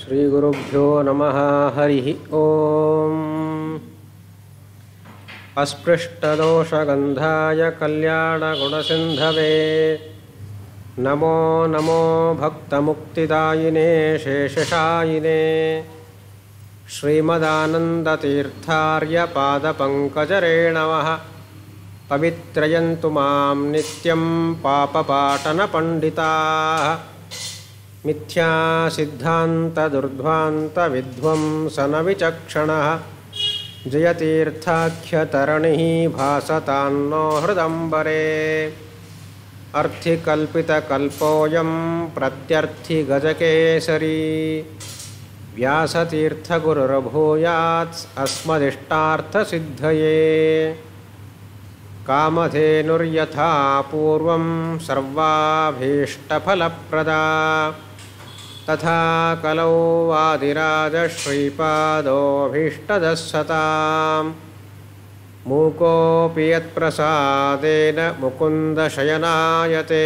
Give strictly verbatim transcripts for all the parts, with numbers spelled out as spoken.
ಶ್ರೀಗುರುಭ್ಯೋ ನಮಃ. ಹರಿ ಓಂ. ಅಸ್ಪೃಷ್ಟದೋಷಗಂಧಾಯ ಕಲ್ಯಾಣಗುಣಸಿಂಧವೇ ನಮೋ ನಮೋ ಭಕ್ತಮುಕ್ತಿದಾಯಿನೇ ಶೇಷಶಾಯಿನೇ ಶ್ರೀಮದಾನಂದತೀರ್ಥಾರ್ಯ ಪಾದಪಂಕಜರೇಣವಃ ಪವಿತ್ರಯಂತು ಮಾಂ ನಿತ್ಯಂ ಪಾಪಪಾಟನಪಂಡಿತಾಃ ಮಿಥ್ಯಾಸಿದ್ಧಾಂತದುರ್ಧ್ವಾಂತವಿಧ್ವಂಸನವಿಚಕ್ಷಣಃ ಜಯತೀರ್ಥಾಖ್ಯತರಣಿಃ ಭಾಸತಾನ್ನೋ ಹೃದಂಬರೇ. ಅರ್ಥಿಕಲ್ಪಿತಕಲ್ಪೋऽಯಂ ಪ್ರತ್ಯರ್ಥಿಗಜಕೇಸರಿ ವ್ಯಾಸತೀರ್ಥಗುರುರ್ಭೂಯಾತ್ ಅಸ್ಮದಿಷ್ಟಾರ್ಥಸಿದ್ಧಯೇ. ಕಾಮಧೇನುರ್ಯಥಾ ಪೂರ್ವಂ ಸರ್ವಾಭೀಷ್ಟಫಲಪ್ರದಾ ತಥಾ ಕಲೌ ವಾದಿರಾಜಶ್ರೀಪಾದೋಭೀಷ್ಟದಸ್ಸತಾಂ. ಮೂಕೋऽಪಿ ಯತ್ಪ್ರಸಾದೇನ ಮುಕುಂದಶಯನಾಯತೆ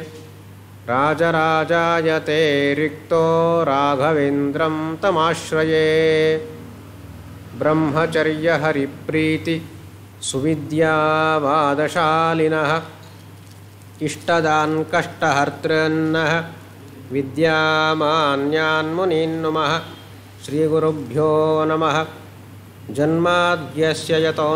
ರಾಜರಾಜಾಯತೆ ರಿಕ್ತೋ ರಾಘವೇಂದ್ರಂ ತಮಾಶ್ರಯೇ. ಬ್ರಹ್ಮಚರ್ಯ ಹರಿಪ್ರೀತಿ ಸುವಿದ್ಯಾವಾದಶಾಲಿನಃ ಇಷ್ಟದಾನ್ ಕಷ್ಟಹರ್ತೃನ್ನಃ ವಿದ್ಯಾಮಾನ್ಯಾನ್ ಮುನೀನ್ ನುಮಃ. ಶ್ರೀಗುರುಭ್ಯೋ ನಮಃ. ಜನ್ಮಾದ್ಯಸ್ಯ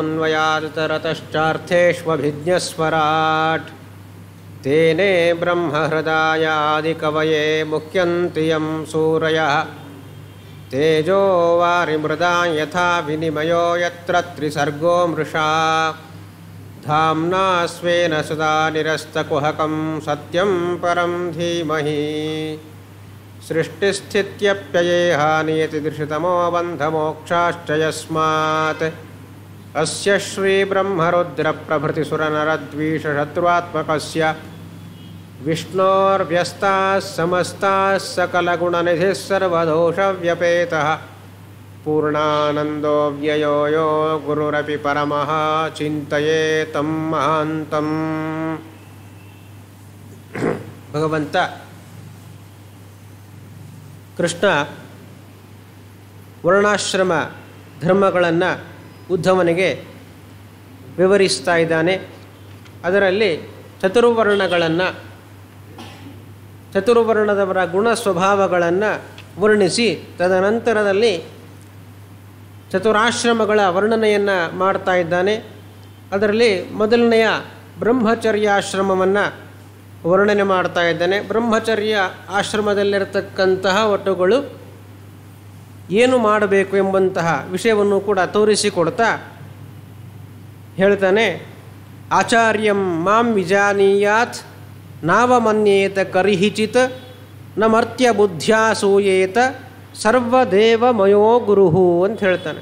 ಯತೋನ್ವಯಾದಿತರತಶ್ಚಾರ್ಥೇಷ್ವಭಿಜ್ಞಸ್ವರಾಟ್ ತೇನೇ ಬ್ರಹ್ಮಹೃದಾಯಾದಿಕವಯೇ ಮುಹ್ಯಂತಿ ಯಂ ಸೂರಯಃ. ತೇಜೋ ವಾರಿಮೃದಾಂ ಯಥಾ ವಿನಿಮಯೋ ಯತ್ರ ತ್ರಿಸರ್ಗೋ ಮೃಷಾ ಧಾಮ್ನಾ ಸ್ವೇನ ಸದಾ ನಿರಸ್ತಕುಹಕಂ ಸತ್ಯಂ ಪರಂ ಧೀಮಹಿ. ಸೃಷ್ಟಿಸ್ಥಿತ್ಯಪ್ಯಯೇಹ ನಿಯತಿದೃಶತಮೋ ಬಂಧಮೋಕ್ಷಾಶ್ಚ ಯಸ್ಮಾತ್ ಅಸ್ಯ ಶ್ರೀಬ್ರಹ್ಮರುದ್ರಪ್ರಭೃತಿಸುರನರದ್ವೀಷಶತ್ರುವಾತ್ಮಕಸ್ಯ ವಿಷ್ಣೋರ್ವ್ಯಸ್ತಾಃ ಸಮಸ್ತಾಃ ಸಕಲಗುಣನಿಧಿಃ ಸರ್ವದೋಷವ್ಯಪೇತಃ ಪೂರ್ಣಾನಂದೋ ವ್ಯಯೋ ಯೋ ಗುರುರಪಿ ಪರಮಃ ಚಿಂತಯೇತಂ ಮಹಾಂತಂ. ಭಗವಂತ ಕೃಷ್ಣ ವರ್ಣಾಶ್ರಮ ಧರ್ಮಗಳನ್ನು ಉದ್ಧವನಿಗೆ ವಿವರಿಸ್ತಾ ಇದ್ದಾನೆ. ಅದರಲ್ಲಿ ಚತುರ್ವರ್ಣಗಳನ್ನು ಚತುರ್ವರ್ಣದವರ ಗುಣ ಸ್ವಭಾವಗಳನ್ನು ವರ್ಣಿಸಿ ತದನಂತರದಲ್ಲಿ ಚತುರಾಶ್ರಮಗಳ ವರ್ಣನೆಯನ್ನು ಮಾಡ್ತಾ ಇದ್ದಾನೆ. ಅದರಲ್ಲಿ ಮೊದಲನೆಯ ಬ್ರಹ್ಮಚರ್ಯಾಶ್ರಮವನ್ನು ವರ್ಣನೆ ಮಾಡ್ತಾ ಇದ್ದಾನೆ. ಬ್ರಹ್ಮಚರ್ಯ ಆಶ್ರಮದಲ್ಲಿರತಕ್ಕಂತಹ ಒಟ್ಟುಗಳು ಏನು ಮಾಡಬೇಕು ಎಂಬಂತಹ ವಿಷಯವನ್ನು ಕೂಡ ತೋರಿಸಿಕೊಡ್ತಾ ಹೇಳ್ತಾನೆ. ಆಚಾರ್ಯಂ ಮಾಂ ವಿಜಾನೀಯಾತ್ ನಾವಮನ್ಯೇತ ಕರಿಹಿಚಿತ್ ನ ಮರ್ತ್ಯ ಬುದ್ಧ್ಯಾಸೂಯೇತ ಸರ್ವದೇವಮಯೋ ಗುರುಹು ಅಂತ ಹೇಳ್ತಾನೆ.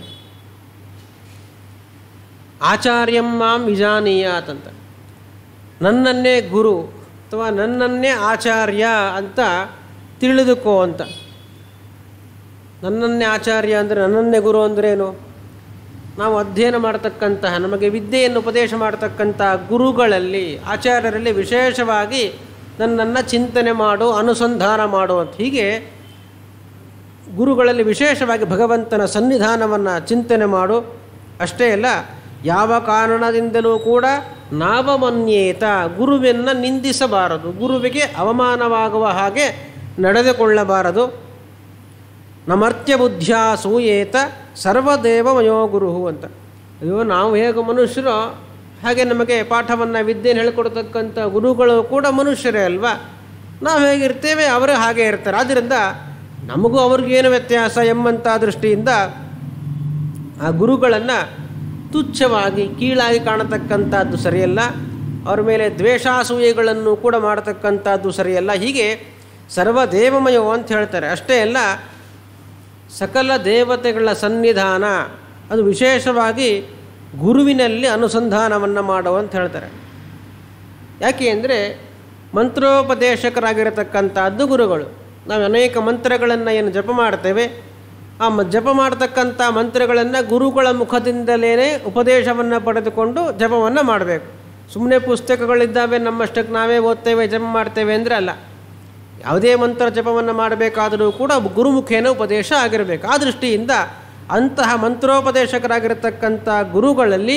ಆಚಾರ್ಯಂ ಮಾಂ ವಿಜಾನೀಯಾತ್ ಅಂತ, ನನ್ನನ್ನೇ ಗುರು ಅಥವಾ ನನ್ನನ್ನೇ ಆಚಾರ್ಯ ಅಂತ ತಿಳಿದುಕೋ ಅಂತ. ನನ್ನನ್ನೇ ಆಚಾರ್ಯ ಅಂದರೆ ನನ್ನನ್ನೇ ಗುರು ಅಂದ್ರೇನು? ನಾವು ಅಧ್ಯಯನ ಮಾಡತಕ್ಕಂತಹ ನಮಗೆ ವಿದ್ಯೆಯನ್ನು ಉಪದೇಶ ಮಾಡತಕ್ಕಂತಹ ಗುರುಗಳಲ್ಲಿ ಆಚಾರ್ಯರಲ್ಲಿ ವಿಶೇಷವಾಗಿ ನನ್ನನ್ನು ಚಿಂತನೆ ಮಾಡು, ಅನುಸಂಧಾನ ಮಾಡು ಅಂತ. ಹೀಗೆ ಗುರುಗಳಲ್ಲಿ ವಿಶೇಷವಾಗಿ ಭಗವಂತನ ಸನ್ನಿಧಾನವನ್ನು ಚಿಂತನೆ ಮಾಡು. ಅಷ್ಟೇ ಅಲ್ಲ, ಯಾವ ಕಾರಣದಿಂದಲೂ ಕೂಡ ನಾವಮನ್ಯೇತ, ಗುರುವನ್ನು ನಿಂದಿಸಬಾರದು, ಗುರುವಿಗೆ ಅವಮಾನವಾಗುವ ಹಾಗೆ ನಡೆದುಕೊಳ್ಳಬಾರದು. ನಮರ್ತ್ಯ ಬುದ್ಧ್ಯಾ ಸೂಯೇತ ಸರ್ವದೇವಮಯೋ ಗುರುಹು ಅಂತ. ಅಯ್ಯೋ, ನಾವು ಹೇಗೆ ಮನುಷ್ಯರೋ ಹಾಗೆ ನಮಗೆ ಪಾಠವನ್ನು ವಿದ್ಯೆಯನ್ನು ಹೇಳಿಕೊಡ್ತಕ್ಕಂಥ ಗುರುಗಳು ಕೂಡ ಮನುಷ್ಯರೇ ಅಲ್ವಾ? ನಾವು ಹೇಗಿರ್ತೇವೆ ಅವರು ಹಾಗೆ ಇರ್ತಾರೆ. ಆದ್ದರಿಂದ ನಮಗೂ ಅವ್ರಿಗೇನು ವ್ಯತ್ಯಾಸ ಎಂಬಂಥ ದೃಷ್ಟಿಯಿಂದ ಆ ಗುರುಗಳನ್ನು ತುಚ್ಛವಾಗಿ ಕೀಳಾಗಿ ಕಾಣತಕ್ಕಂಥದ್ದು ಸರಿಯಲ್ಲ. ಅವ್ರ ಮೇಲೆ ದ್ವೇಷಾಸೂಯೆಗಳನ್ನು ಕೂಡ ಮಾಡತಕ್ಕಂಥದ್ದು ಸರಿಯಲ್ಲ. ಹೀಗೆ ಸರ್ವದೇವಮಯೋ ಅಂತ ಹೇಳ್ತಾರೆ. ಅಷ್ಟೇ ಅಲ್ಲ, ಸಕಲ ದೇವತೆಗಳ ಸನ್ನಿಧಾನ ಅದು ವಿಶೇಷವಾಗಿ ಗುರುವಿನಲ್ಲಿ ಅನುಸಂಧಾನವನ್ನು ಮಾಡುವ ಅಂತ ಹೇಳ್ತಾರೆ. ಯಾಕೆ ಅಂದರೆ ಮಂತ್ರೋಪದೇಶಕರಾಗಿರತಕ್ಕಂಥದ್ದು ಗುರುಗಳು. ನಾವು ಅನೇಕ ಮಂತ್ರಗಳನ್ನು ಏನು ಜಪ ಮಾಡ್ತೇವೆ, ಆ ಜಪ ಮಾಡತಕ್ಕಂಥ ಮಂತ್ರಗಳನ್ನು ಗುರುಗಳ ಮುಖದಿಂದಲೇ ಉಪದೇಶವನ್ನು ಪಡೆದುಕೊಂಡು ಜಪವನ್ನು ಮಾಡಬೇಕು. ಸುಮ್ಮನೆ ಪುಸ್ತಕಗಳಿದ್ದಾವೆ ನಮ್ಮಷ್ಟಕ್ಕೆ ನಾವೇ ಓದ್ತೇವೆ ಜಪ ಮಾಡ್ತೇವೆ ಅಂದರೆ ಅಲ್ಲ. ಯಾವುದೇ ಮಂತ್ರ ಜಪವನ್ನು ಮಾಡಬೇಕಾದರೂ ಕೂಡ ಗುರುಮುಖೇನ ಉಪದೇಶ ಆಗಿರಬೇಕು. ಆ ದೃಷ್ಟಿಯಿಂದ ಅಂತಹ ಮಂತ್ರೋಪದೇಶಕರಾಗಿರತಕ್ಕಂಥ ಗುರುಗಳಲ್ಲಿ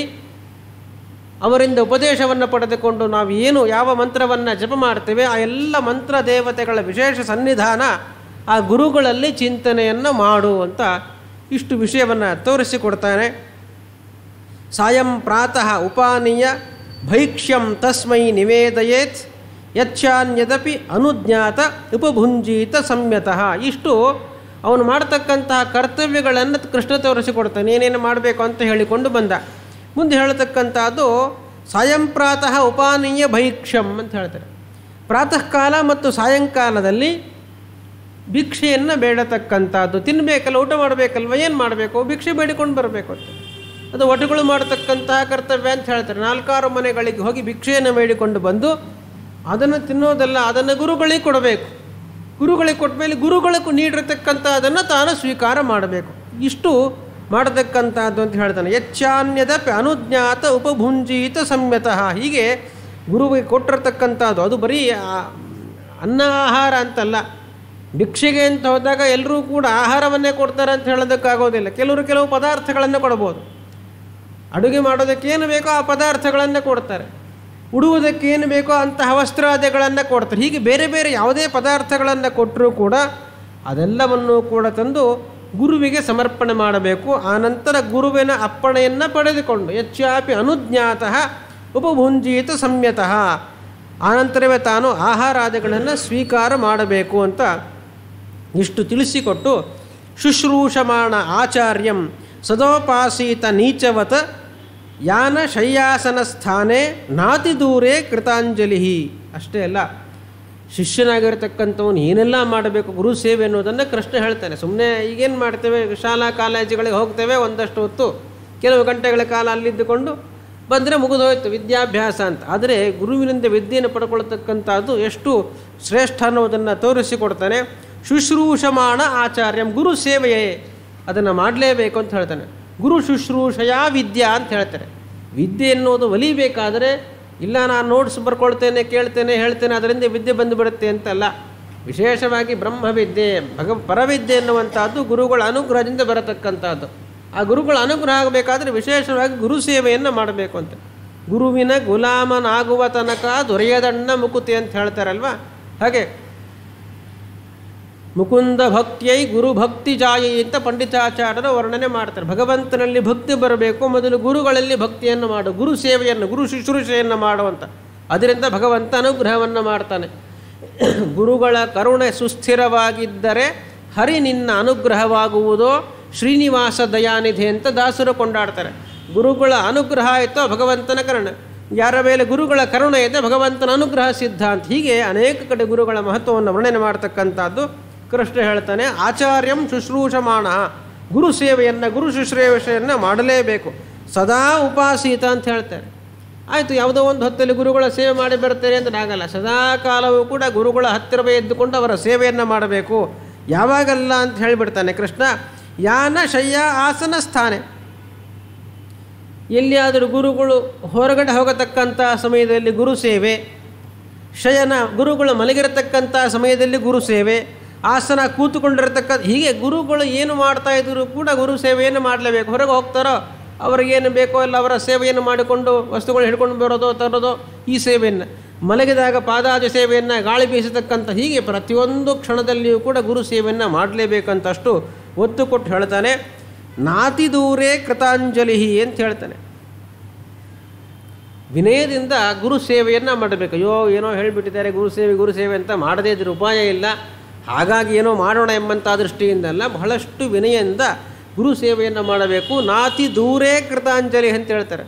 ಅವರಿಂದ ಉಪದೇಶವನ್ನು ಪಡೆದುಕೊಂಡು ನಾವು ಏನು ಯಾವ ಮಂತ್ರವನ್ನು ಜಪ ಮಾಡ್ತೇವೆ ಆ ಎಲ್ಲ ಮಂತ್ರ ದೇವತೆಗಳ ವಿಶೇಷ ಸನ್ನಿಧಾನ ಆ ಗುರುಗಳಲ್ಲಿ ಚಿಂತನೆಯನ್ನು ಮಾಡುವಂಥ ಇಷ್ಟು ವಿಷಯವನ್ನು ತೋರಿಸಿಕೊಡ್ತಾನೆ. ಸಾಯಂ ಪ್ರಾತಃ ಉಪಾನೀಯ ಭೈಕ್ಷ್ಯಂ ತಸ್ಮೈ ನಿವೇದಯೇತ್ ಯಚ್ಚಾನ್ಯದಪಿ ಅನುಜ್ಞಾತ ಉಪಭುಂಜೀತ ಸಂಯತಃ. ಇಷ್ಟು ಅವನು ಮಾಡ್ತಕ್ಕಂತಹ ಕರ್ತವ್ಯಗಳನ್ನು ಕೃಷ್ಣ ತೋರಿಸಿಕೊಡ್ತಾನೆ. ಏನೇನು ಮಾಡಬೇಕು ಅಂತ ಹೇಳಿಕೊಂಡು ಬಂದ. ಮುಂದೆ ಹೇಳತಕ್ಕಂಥದ್ದು ಸಾಯಂ ಪ್ರಾತಃ ಉಪಾನೀಯ ಭೈಕ್ಷ್ಯಂ ಅಂತ ಹೇಳ್ತಾರೆ. ಪ್ರಾತಃ ಕಾಲ ಮತ್ತು ಸಾಯಂಕಾಲದಲ್ಲಿ ಭಿಕ್ಷೆಯನ್ನು ಬೇಡತಕ್ಕಂಥದ್ದು. ತಿನ್ನಬೇಕಲ್ಲ, ಊಟ ಮಾಡಬೇಕಲ್ವ, ಏನು ಮಾಡಬೇಕು, ಭಿಕ್ಷೆ ಬೇಡಿಕೊಂಡು ಬರಬೇಕು ಅಂತ. ಅದು ಒಟುಗಳು ಮಾಡತಕ್ಕಂತಹ ಕರ್ತವ್ಯ ಅಂತ ಹೇಳ್ತಾರೆ. ನಾಲ್ಕಾರು ಮನೆಗಳಿಗೆ ಹೋಗಿ ಭಿಕ್ಷೆಯನ್ನು ಬೇಡಿಕೊಂಡು ಬಂದು ಅದನ್ನು ತಿನ್ನೋದಲ್ಲ, ಅದನ್ನು ಗುರುಗಳಿಗೆ ಕೊಡಬೇಕು. ಗುರುಗಳಿಗೆ ಕೊಟ್ಟ ಮೇಲೆ ಗುರುಗಳಿಗೂ ನೀಡಿರತಕ್ಕಂಥ ಅದನ್ನು ತಾನು ಸ್ವೀಕಾರ ಮಾಡಬೇಕು. ಇಷ್ಟು ಮಾಡತಕ್ಕಂಥದ್ದು ಅಂತ ಹೇಳ್ತಾನೆ. ಯಚ್ಚಾನ್ಯದ ಅನುಜ್ಞಾತ ಉಪಭುಂಜೀತ ಸಂಯತಃ. ಹೀಗೆ ಗುರುವಿಗೆ ಕೊಟ್ಟಿರತಕ್ಕಂಥದ್ದು ಅದು ಬರೀ ಅನ್ನ ಆಹಾರ ಅಂತಲ್ಲ. ಭಿಕ್ಷೆಗೆ ಅಂತ ಹೋದಾಗ ಎಲ್ಲರೂ ಕೂಡ ಆಹಾರವನ್ನೇ ಕೊಡ್ತಾರೆ ಅಂತ ಹೇಳೋದಕ್ಕಾಗೋದಿಲ್ಲ. ಕೆಲವರು ಕೆಲವು ಪದಾರ್ಥಗಳನ್ನು ಕೊಡ್ಬೋದು. ಅಡುಗೆ ಮಾಡೋದಕ್ಕೆ ಏನು ಬೇಕೋ ಆ ಪದಾರ್ಥಗಳನ್ನು ಕೊಡ್ತಾರೆ. ಉಡುವುದಕ್ಕೆ ಏನು ಬೇಕೋ ಅಂತಹ ವಸ್ತ್ರಾದಿಗಳನ್ನು ಕೊಡ್ತಾರೆ. ಹೀಗೆ ಬೇರೆ ಬೇರೆ ಯಾವುದೇ ಪದಾರ್ಥಗಳನ್ನು ಕೊಟ್ಟರೂ ಕೂಡ ಅದೆಲ್ಲವನ್ನೂ ಕೂಡ ತಂದು ಗುರುವಿಗೆ ಸಮರ್ಪಣೆ ಮಾಡಬೇಕು. ಆನಂತರ ಗುರುವಿನ ಅಪ್ಪಣೆಯನ್ನು ಪಡೆದುಕೊಂಡು ಯಚ್ಚಾಪಿ ಅನುಜ್ಞಾತಃ ಉಪಭುಂಜೀತ ಸಂಯತಃ, ಆನಂತರವೇ ತಾನು ಆಹಾರಾದಿಗಳನ್ನು ಸ್ವೀಕಾರ ಮಾಡಬೇಕು ಅಂತ ಇಷ್ಟು ತಿಳಿಸಿಕೊಟ್ಟು ಶುಶ್ರೂಷಮಾಣ ಆಚಾರ್ಯಂ ಸದೋಪಾಸೀತ ನೀಚವತ್ ಯಾನ ಶಯ್ಯಾಸನ ಸ್ಥಾನೇ ನಾತಿ ದೂರೇ ಕೃತಾಂಜಲಿ. ಅಷ್ಟೇ ಅಲ್ಲ, ಶಿಷ್ಯನಾಗಿರ್ತಕ್ಕಂಥವನು ಏನೆಲ್ಲ ಮಾಡಬೇಕು ಗುರು ಸೇವೆ ಅನ್ನೋದನ್ನು ಕೃಷ್ಣ ಹೇಳ್ತಾನೆ. ಸುಮ್ಮನೆ ಈಗೇನು ಮಾಡ್ತೇವೆ, ಶಾಲಾ ಕಾಲೇಜುಗಳಿಗೆ ಹೋಗ್ತೇವೆ, ಒಂದಷ್ಟು ಹೊತ್ತು ಕೆಲವು ಗಂಟೆಗಳ ಕಾಲ ಅಲ್ಲಿದ್ದುಕೊಂಡು ಬಂದರೆ ಮುಗಿದೋಯ್ತು ವಿದ್ಯಾಭ್ಯಾಸ ಅಂತ. ಆದರೆ ಗುರುವಿನಿಂದ ವಿದ್ಯೆಯನ್ನು ಪಡ್ಕೊಳ್ತಕ್ಕಂಥದ್ದು ಎಷ್ಟು ಶ್ರೇಷ್ಠ ಅನ್ನೋದನ್ನು ತೋರಿಸಿಕೊಡ್ತಾನೆ. ಶುಶ್ರೂಷಮಾಣ ಆಚಾರ್ಯಂ, ಗುರು ಸೇವೆಯೇ ಅದನ್ನು ಮಾಡಲೇಬೇಕು ಅಂತ ಹೇಳ್ತಾನೆ. ಗುರು ಶುಶ್ರೂಷೆಯ ವಿದ್ಯಾ ಅಂತ ಹೇಳ್ತಾರೆ. ವಿದ್ಯೆ ಎನ್ನುವುದು ಒಲಿಬೇಕಾದರೆ ಇಲ್ಲ ನಾನು ನೋಟ್ಸ್ ಬರ್ಕೊಳ್ತೇನೆ, ಕೇಳ್ತೇನೆ, ಹೇಳ್ತೇನೆ, ಅದರಿಂದ ವಿದ್ಯೆ ಬಂದುಬಿಡುತ್ತೆ ಅಂತಲ್ಲ. ವಿಶೇಷವಾಗಿ ಬ್ರಹ್ಮವಿದ್ಯೆ, ಭಗ ಪರವಿದ್ಯೆ ಎನ್ನುವಂಥದ್ದು ಗುರುಗಳ ಅನುಗ್ರಹದಿಂದ ಬರತಕ್ಕಂಥದ್ದು. ಆ ಗುರುಗಳ ಅನುಗ್ರಹ ಆಗಬೇಕಾದ್ರೆ ವಿಶೇಷವಾಗಿ ಗುರು ಸೇವೆಯನ್ನು ಮಾಡಬೇಕು ಅಂತ. ಗುರುವಿನ ಗುಲಾಮನಾಗುವ ತನಕ ದೊರೆಯದಣ್ಣ ಮುಕುತಿ ಅಂತ ಹೇಳ್ತಾರಲ್ವ, ಹಾಗೆ ಮುಕುಂದ ಭಕ್ತಿಯೈ ಗುರು ಭಕ್ತಿ ಜಾಯಿ ಅಂತ ಪಂಡಿತಾಚಾರ್ಯರು ವರ್ಣನೆ ಮಾಡ್ತಾರೆ. ಭಗವಂತನಲ್ಲಿ ಭಕ್ತಿ ಬರಬೇಕು, ಮೊದಲು ಗುರುಗಳಲ್ಲಿ ಭಕ್ತಿಯನ್ನು ಮಾಡು, ಗುರು ಸೇವೆಯನ್ನು, ಗುರು ಶುಶ್ರೂಷೆಯನ್ನು ಮಾಡುವಂಥ. ಅದರಿಂದ ಭಗವಂತ ಅನುಗ್ರಹವನ್ನು ಮಾಡ್ತಾನೆ. ಗುರುಗಳ ಕರುಣೆ ಸುಸ್ಥಿರವಾಗಿದ್ದರೆ ಹರಿ ನಿನ್ನ ಅನುಗ್ರಹವಾಗುವುದೋ ಶ್ರೀನಿವಾಸ ದಯಾನಿಧಿ ಅಂತ ದಾಸರು ಕೊಂಡಾಡ್ತಾರೆ. ಗುರುಗಳ ಅನುಗ್ರಹ ಆಯಿತೋ ಭಗವಂತನ ಕರುಣೆ, ಯಾರ ಮೇಲೆ ಗುರುಗಳ ಕರುಣೆ ಇದೆ ಭಗವಂತನ ಅನುಗ್ರಹ ಸಿದ್ಧ ಅಂತ. ಹೀಗೆ ಅನೇಕ ಕಡೆ ಗುರುಗಳ ಮಹತ್ವವನ್ನು ವರ್ಣನೆ ಮಾಡ್ತಕ್ಕಂಥದ್ದು ಕೃಷ್ಣ ಹೇಳ್ತಾನೆ. ಆಚಾರ್ಯಂ ಶುಶ್ರೂಷಮಾಣ, ಗುರು ಸೇವೆಯನ್ನು, ಗುರು ಶುಶ್ರೂಷೆಯನ್ನು ಮಾಡಲೇಬೇಕು. ಸದಾ ಉಪಾಸೀತ ಅಂತ ಹೇಳ್ತಾರೆ. ಆಯಿತು, ಯಾವುದೋ ಒಂದು ಹೊತ್ತಲ್ಲಿ ಗುರುಗಳ ಸೇವೆ ಮಾಡಿ ಬರ್ತೇನೆ ಅಂತ ಆಗಲ್ಲ. ಸದಾ ಕಾಲವೂ ಕೂಡ ಗುರುಗಳ ಹತ್ತಿರವೇ ಎದ್ದುಕೊಂಡು ಅವರ ಸೇವೆಯನ್ನು ಮಾಡಬೇಕು. ಯಾವಾಗಲ್ಲ ಅಂತ ಹೇಳಿಬಿಡ್ತಾನೆ ಕೃಷ್ಣ. ಯಾನ ಶಯ್ಯ ಆಸನ ಸ್ಥಾನೆ, ಎಲ್ಲಿಯಾದರೂ ಗುರುಗಳು ಹೊರಗಡೆ ಹೋಗತಕ್ಕಂಥ ಸಮಯದಲ್ಲಿ ಗುರು ಸೇವೆ, ಶಯನ ಗುರುಗಳು ಮಲಗಿರತಕ್ಕಂಥ ಸಮಯದಲ್ಲಿ ಗುರು ಸೇವೆ, ಆಸನ ಕೂತುಕೊಂಡಿರತಕ್ಕ, ಹೀಗೆ ಗುರುಗಳು ಏನು ಮಾಡ್ತಾಯಿದ್ರು ಕೂಡ ಗುರು ಸೇವೆಯನ್ನು ಮಾಡಲೇಬೇಕು. ಹೊರಗೆ ಹೋಗ್ತಾರೋ ಅವರಿಗೇನು ಬೇಕೋ ಎಲ್ಲ ಅವರ ಸೇವೆಯನ್ನು ಮಾಡಿಕೊಂಡು ವಸ್ತುಗಳು ಹಿಡ್ಕೊಂಡು ಬರೋದೋ ತರೋದೋ ಈ ಸೇವೆಯನ್ನು, ಮಲಗಿದಾಗ ಪಾದಾದಿ ಸೇವೆಯನ್ನು, ಗಾಳಿ ಬೀಸತಕ್ಕಂಥ, ಹೀಗೆ ಪ್ರತಿಯೊಂದು ಕ್ಷಣದಲ್ಲಿಯೂ ಕೂಡ ಗುರು ಸೇವೆಯನ್ನು ಮಾಡಲೇಬೇಕಂತಷ್ಟು ಒತ್ತು ಕೊಟ್ಟು ಹೇಳ್ತಾನೆ. ನಾತಿ ದೂರೇ ಕೃತಾಂಜಲಿ ಅಂತ ಹೇಳ್ತಾನೆ. ವಿನಯದಿಂದ ಗುರು ಸೇವೆಯನ್ನು ಮಾಡಬೇಕು. ಅಯ್ಯೋ ಏನೋ ಹೇಳಿಬಿಟ್ಟಿದ್ದಾರೆ ಗುರು ಸೇವೆ ಗುರು ಸೇವೆ ಅಂತ ಮಾಡದೇ ಇದ್ರೆ ಉಪಾಯ ಇಲ್ಲ, ಹಾಗಾಗಿ ಏನೋ ಮಾಡೋಣ ಎಂಬಂಥ ದೃಷ್ಟಿಯಿಂದಲ್ಲ, ಬಹಳಷ್ಟು ವಿನಯದಿಂದ ಗುರು ಸೇವೆಯನ್ನು ಮಾಡಬೇಕು. ನಾತಿ ದೂರೇ ಕೃತಾಂಜಲಿ ಅಂತ ಹೇಳ್ತಾರೆ.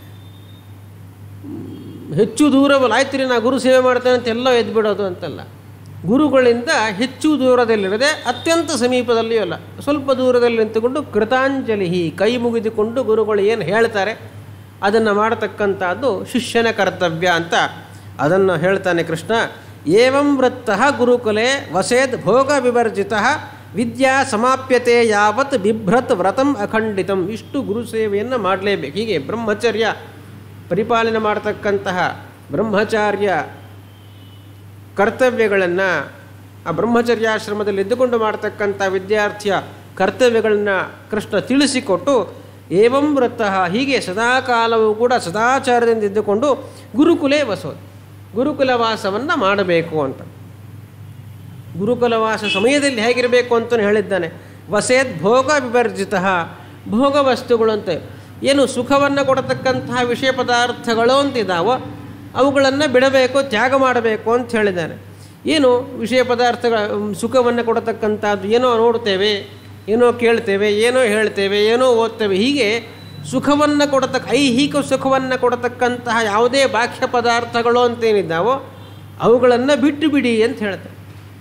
ಹೆಚ್ಚು ದೂರವಲ್ಲ, ಆಯ್ತು ರೀ ನಾ ಗುರು ಸೇವೆ ಮಾಡ್ತೇನೆ ಅಂತ ಎಲ್ಲೋ ಎದ್ಬಿಡೋದು ಅಂತಲ್ಲ. ಗುರುಗಳಿಂದ ಹೆಚ್ಚು ದೂರದಲ್ಲಿರದೆ ಅತ್ಯಂತ ಸಮೀಪದಲ್ಲಿಯೂ ಅಲ್ಲ, ಸ್ವಲ್ಪ ದೂರದಲ್ಲಿ ನಿಂತುಕೊಂಡು ಕೃತಾಂಜಲಿ, ಕೈ ಮುಗಿದುಕೊಂಡು ಗುರುಗಳು ಏನು ಹೇಳ್ತಾರೆ ಅದನ್ನು ಮಾಡತಕ್ಕಂಥದ್ದು ಶಿಷ್ಯನ ಕರ್ತವ್ಯ ಅಂತ ಅದನ್ನು ಹೇಳ್ತಾನೆ ಕೃಷ್ಣ. ಏವಂ ವೃತ್ತಃ ಗುರುಕುಲೆ ವಸೇದ್ ಭೋಗ ವಿವರ್ಜಿತ ವಿದ್ಯಾ ಸಮಾಪ್ಯತೆ ಯಾವತ್ ಬಿಭ್ರತ್ ವ್ರತಂ ಅಖಂಡಿತಂ. ಇಷ್ಟು ಗುರು ಸೇವೆಯನ್ನು ಮಾಡಲೇಬೇಕು. ಹೀಗೆ ಬ್ರಹ್ಮಚರ್ಯ ಪರಿಪಾಲನೆ ಮಾಡತಕ್ಕಂತಹ ಬ್ರಹ್ಮಚಾರ್ಯ ಕರ್ತವ್ಯಗಳನ್ನು ಆ ಬ್ರಹ್ಮಚರ್ಯಾಶ್ರಮದಲ್ಲಿ ಇದ್ದುಕೊಂಡು ಮಾಡ್ತಕ್ಕಂಥ ವಿದ್ಯಾರ್ಥಿಯ ಕರ್ತವ್ಯಗಳನ್ನು ಕೃಷ್ಣ ತಿಳಿಸಿಕೊಟ್ಟು ಏವಂ ವೃತ್ತಃ ಹೀಗೆ ಸದಾಕಾಲವೂ ಕೂಡ ಸದಾಚಾರದಿಂದ ಇದ್ದುಕೊಂಡು ಗುರುಕುಲೇ ವಸೋದು, ಗುರುಕುಲ ವಾಸವನ್ನು ಮಾಡಬೇಕು ಅಂತ. ಗುರುಕುಲವಾಸ ಸಮಯದಲ್ಲಿ ಹೇಗಿರಬೇಕು ಅಂತಲೂ ಹೇಳಿದ್ದಾನೆ. ವಸೇದ್ ಭೋಗ ವಿವರ್ಜಿತ, ಭೋಗ ವಸ್ತುಗಳು ಅಂತ ಏನು ಸುಖವನ್ನು ಕೊಡತಕ್ಕಂತಹ ವಿಷಯ ಪದಾರ್ಥಗಳು ಅಂತಿದ್ದಾವೋ ಅವುಗಳನ್ನು ಬಿಡಬೇಕು, ತ್ಯಾಗ ಮಾಡಬೇಕು ಅಂತ ಹೇಳಿದ್ದಾನೆ. ಏನು ವಿಷಯ ಪದಾರ್ಥಗಳ ಸುಖವನ್ನು ಕೊಡತಕ್ಕಂಥದ್ದು ಏನೋ ನೋಡ್ತೇವೆ, ಏನೋ ಕೇಳ್ತೇವೆ, ಏನೋ ಹೇಳ್ತೇವೆ, ಏನೋ ಓದ್ತೇವೆ, ಹೀಗೆ ಸುಖವನ್ನು ಕೊಡತಕ್ಕ ಐಹಿಕ ಸುಖವನ್ನು ಕೊಡತಕ್ಕಂತಹ ಯಾವುದೇ ಬಾಹ್ಯ ಪದಾರ್ಥಗಳು ಅಂತೇನಿದ್ದಾವೋ ಅವುಗಳನ್ನು ಬಿಟ್ಟು ಬಿಡಿ ಅಂತ ಹೇಳ್ತಾರೆ.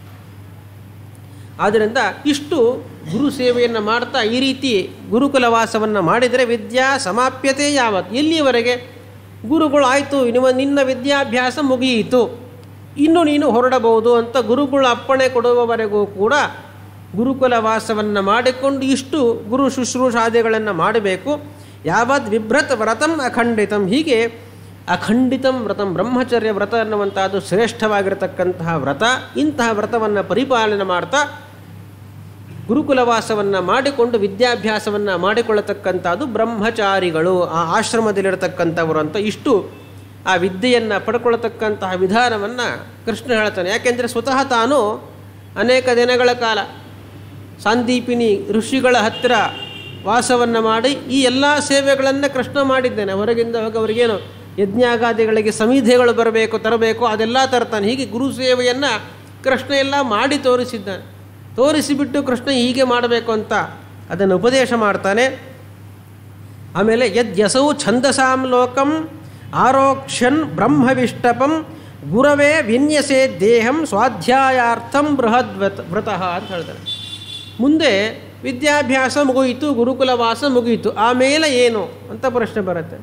ಆದ್ದರಿಂದ ಇಷ್ಟು ಗುರು ಸೇವೆಯನ್ನು ಮಾಡ್ತಾ ಈ ರೀತಿ ಗುರುಕುಲ ವಾಸವನ್ನು ಮಾಡಿದರೆ ವಿದ್ಯಾ ಸಮಾಪ್ಯತೆ ಯಾವತ್ತು, ಎಲ್ಲಿಯವರೆಗೆ ಗುರುಗಳು ಆಯಿತು ನಿನ್ನ ನಿನ್ನ ವಿದ್ಯಾಭ್ಯಾಸ ಮುಗಿಯಿತು, ಇನ್ನು ನೀನು ಹೊರಡಬಹುದು ಅಂತ ಗುರುಗಳ ಅಪ್ಪಣೆ ಕೊಡುವವರೆಗೂ ಕೂಡ ಗುರುಕುಲ ವಾಸವನ್ನು ಮಾಡಿಕೊಂಡು ಇಷ್ಟು ಗುರು ಶುಶ್ರೂಷಾದಿಗಳನ್ನು ಮಾಡಬೇಕು. ಯಾವದ್ ವಿಭ್ರತ್ ವ್ರತಂ ಅಖಂಡಿತಂ, ಹೀಗೆ ಅಖಂಡಿತಂ ವ್ರತಂ ಬ್ರಹ್ಮಚರ್ಯ ವ್ರತ ಅನ್ನುವಂಥದ್ದು ಶ್ರೇಷ್ಠವಾಗಿರತಕ್ಕಂತಹ ವ್ರತ. ಇಂತಹ ವ್ರತವನ್ನು ಪರಿಪಾಲನೆ ಮಾಡ್ತಾ ಗುರುಕುಲವಾಸವನ್ನು ಮಾಡಿಕೊಂಡು ವಿದ್ಯಾಭ್ಯಾಸವನ್ನು ಮಾಡಿಕೊಳ್ಳತಕ್ಕಂಥದ್ದು ಬ್ರಹ್ಮಚಾರಿಗಳು, ಆ ಆಶ್ರಮದಲ್ಲಿರತಕ್ಕಂಥವರು ಅಂತ ಇಷ್ಟು ಆ ವಿದ್ಯೆಯನ್ನು ಪಡ್ಕೊಳ್ಳತಕ್ಕಂತಹ ವಿಧಾನವನ್ನು ಕೃಷ್ಣ ಹೇಳ್ತಾನೆ. ಯಾಕೆಂದರೆ ಸ್ವತಃ ತಾನು ಅನೇಕ ದಿನಗಳ ಕಾಲ ಸಾಂದೀಪಿನಿ ಋಷಿಗಳ ಹತ್ತಿರ ವಾಸವನ್ನು ಮಾಡಿ ಈ ಎಲ್ಲ ಸೇವೆಗಳನ್ನು ಕೃಷ್ಣ ಮಾಡಿದ್ದಾನೆ. ಹೊರಗಿಂದ ಹೋಗಿ ಅವರಿಗೇನು ಯಜ್ಞಾಗಾದಿಗಳಿಗೆ ಸಮಿಧೆಗಳು ಬರಬೇಕು ತರಬೇಕು ಅದೆಲ್ಲ ತರ್ತಾನೆ. ಹೀಗೆ ಗುರು ಸೇವೆಯನ್ನು ಕೃಷ್ಣ ಎಲ್ಲ ಮಾಡಿ ತೋರಿಸಿದ್ದಾನೆ. ತೋರಿಸಿಬಿಟ್ಟು ಕೃಷ್ಣ ಹೀಗೆ ಮಾಡಬೇಕು ಅಂತ ಅದನ್ನು ಉಪದೇಶ ಮಾಡ್ತಾನೆ. ಆಮೇಲೆ ಯದ್ಯಸೌ ಛಂದಸಾಂ ಲೋಕಂ ಆರೋಕ್ಷನ್ ಬ್ರಹ್ಮವಿಷ್ಟಪಂ ಗುರವೇ ವಿನ್ಯಸೇ ದೇಹಂ ಸ್ವಾಧ್ಯಾಯಾರ್ಥಂ ಬೃಹದ್ವತ್ ವ್ರತಃ ಅಂತ ಹೇಳ್ತಾನೆ. ಮುಂದೆ ವಿದ್ಯಾಭ್ಯಾಸ ಮುಗಿಯಿತು, ಗುರುಕುಲವಾಸ ಮುಗಿಯಿತು, ಆಮೇಲೆ ಏನು ಅಂತ ಪ್ರಶ್ನೆ ಬರುತ್ತೆ.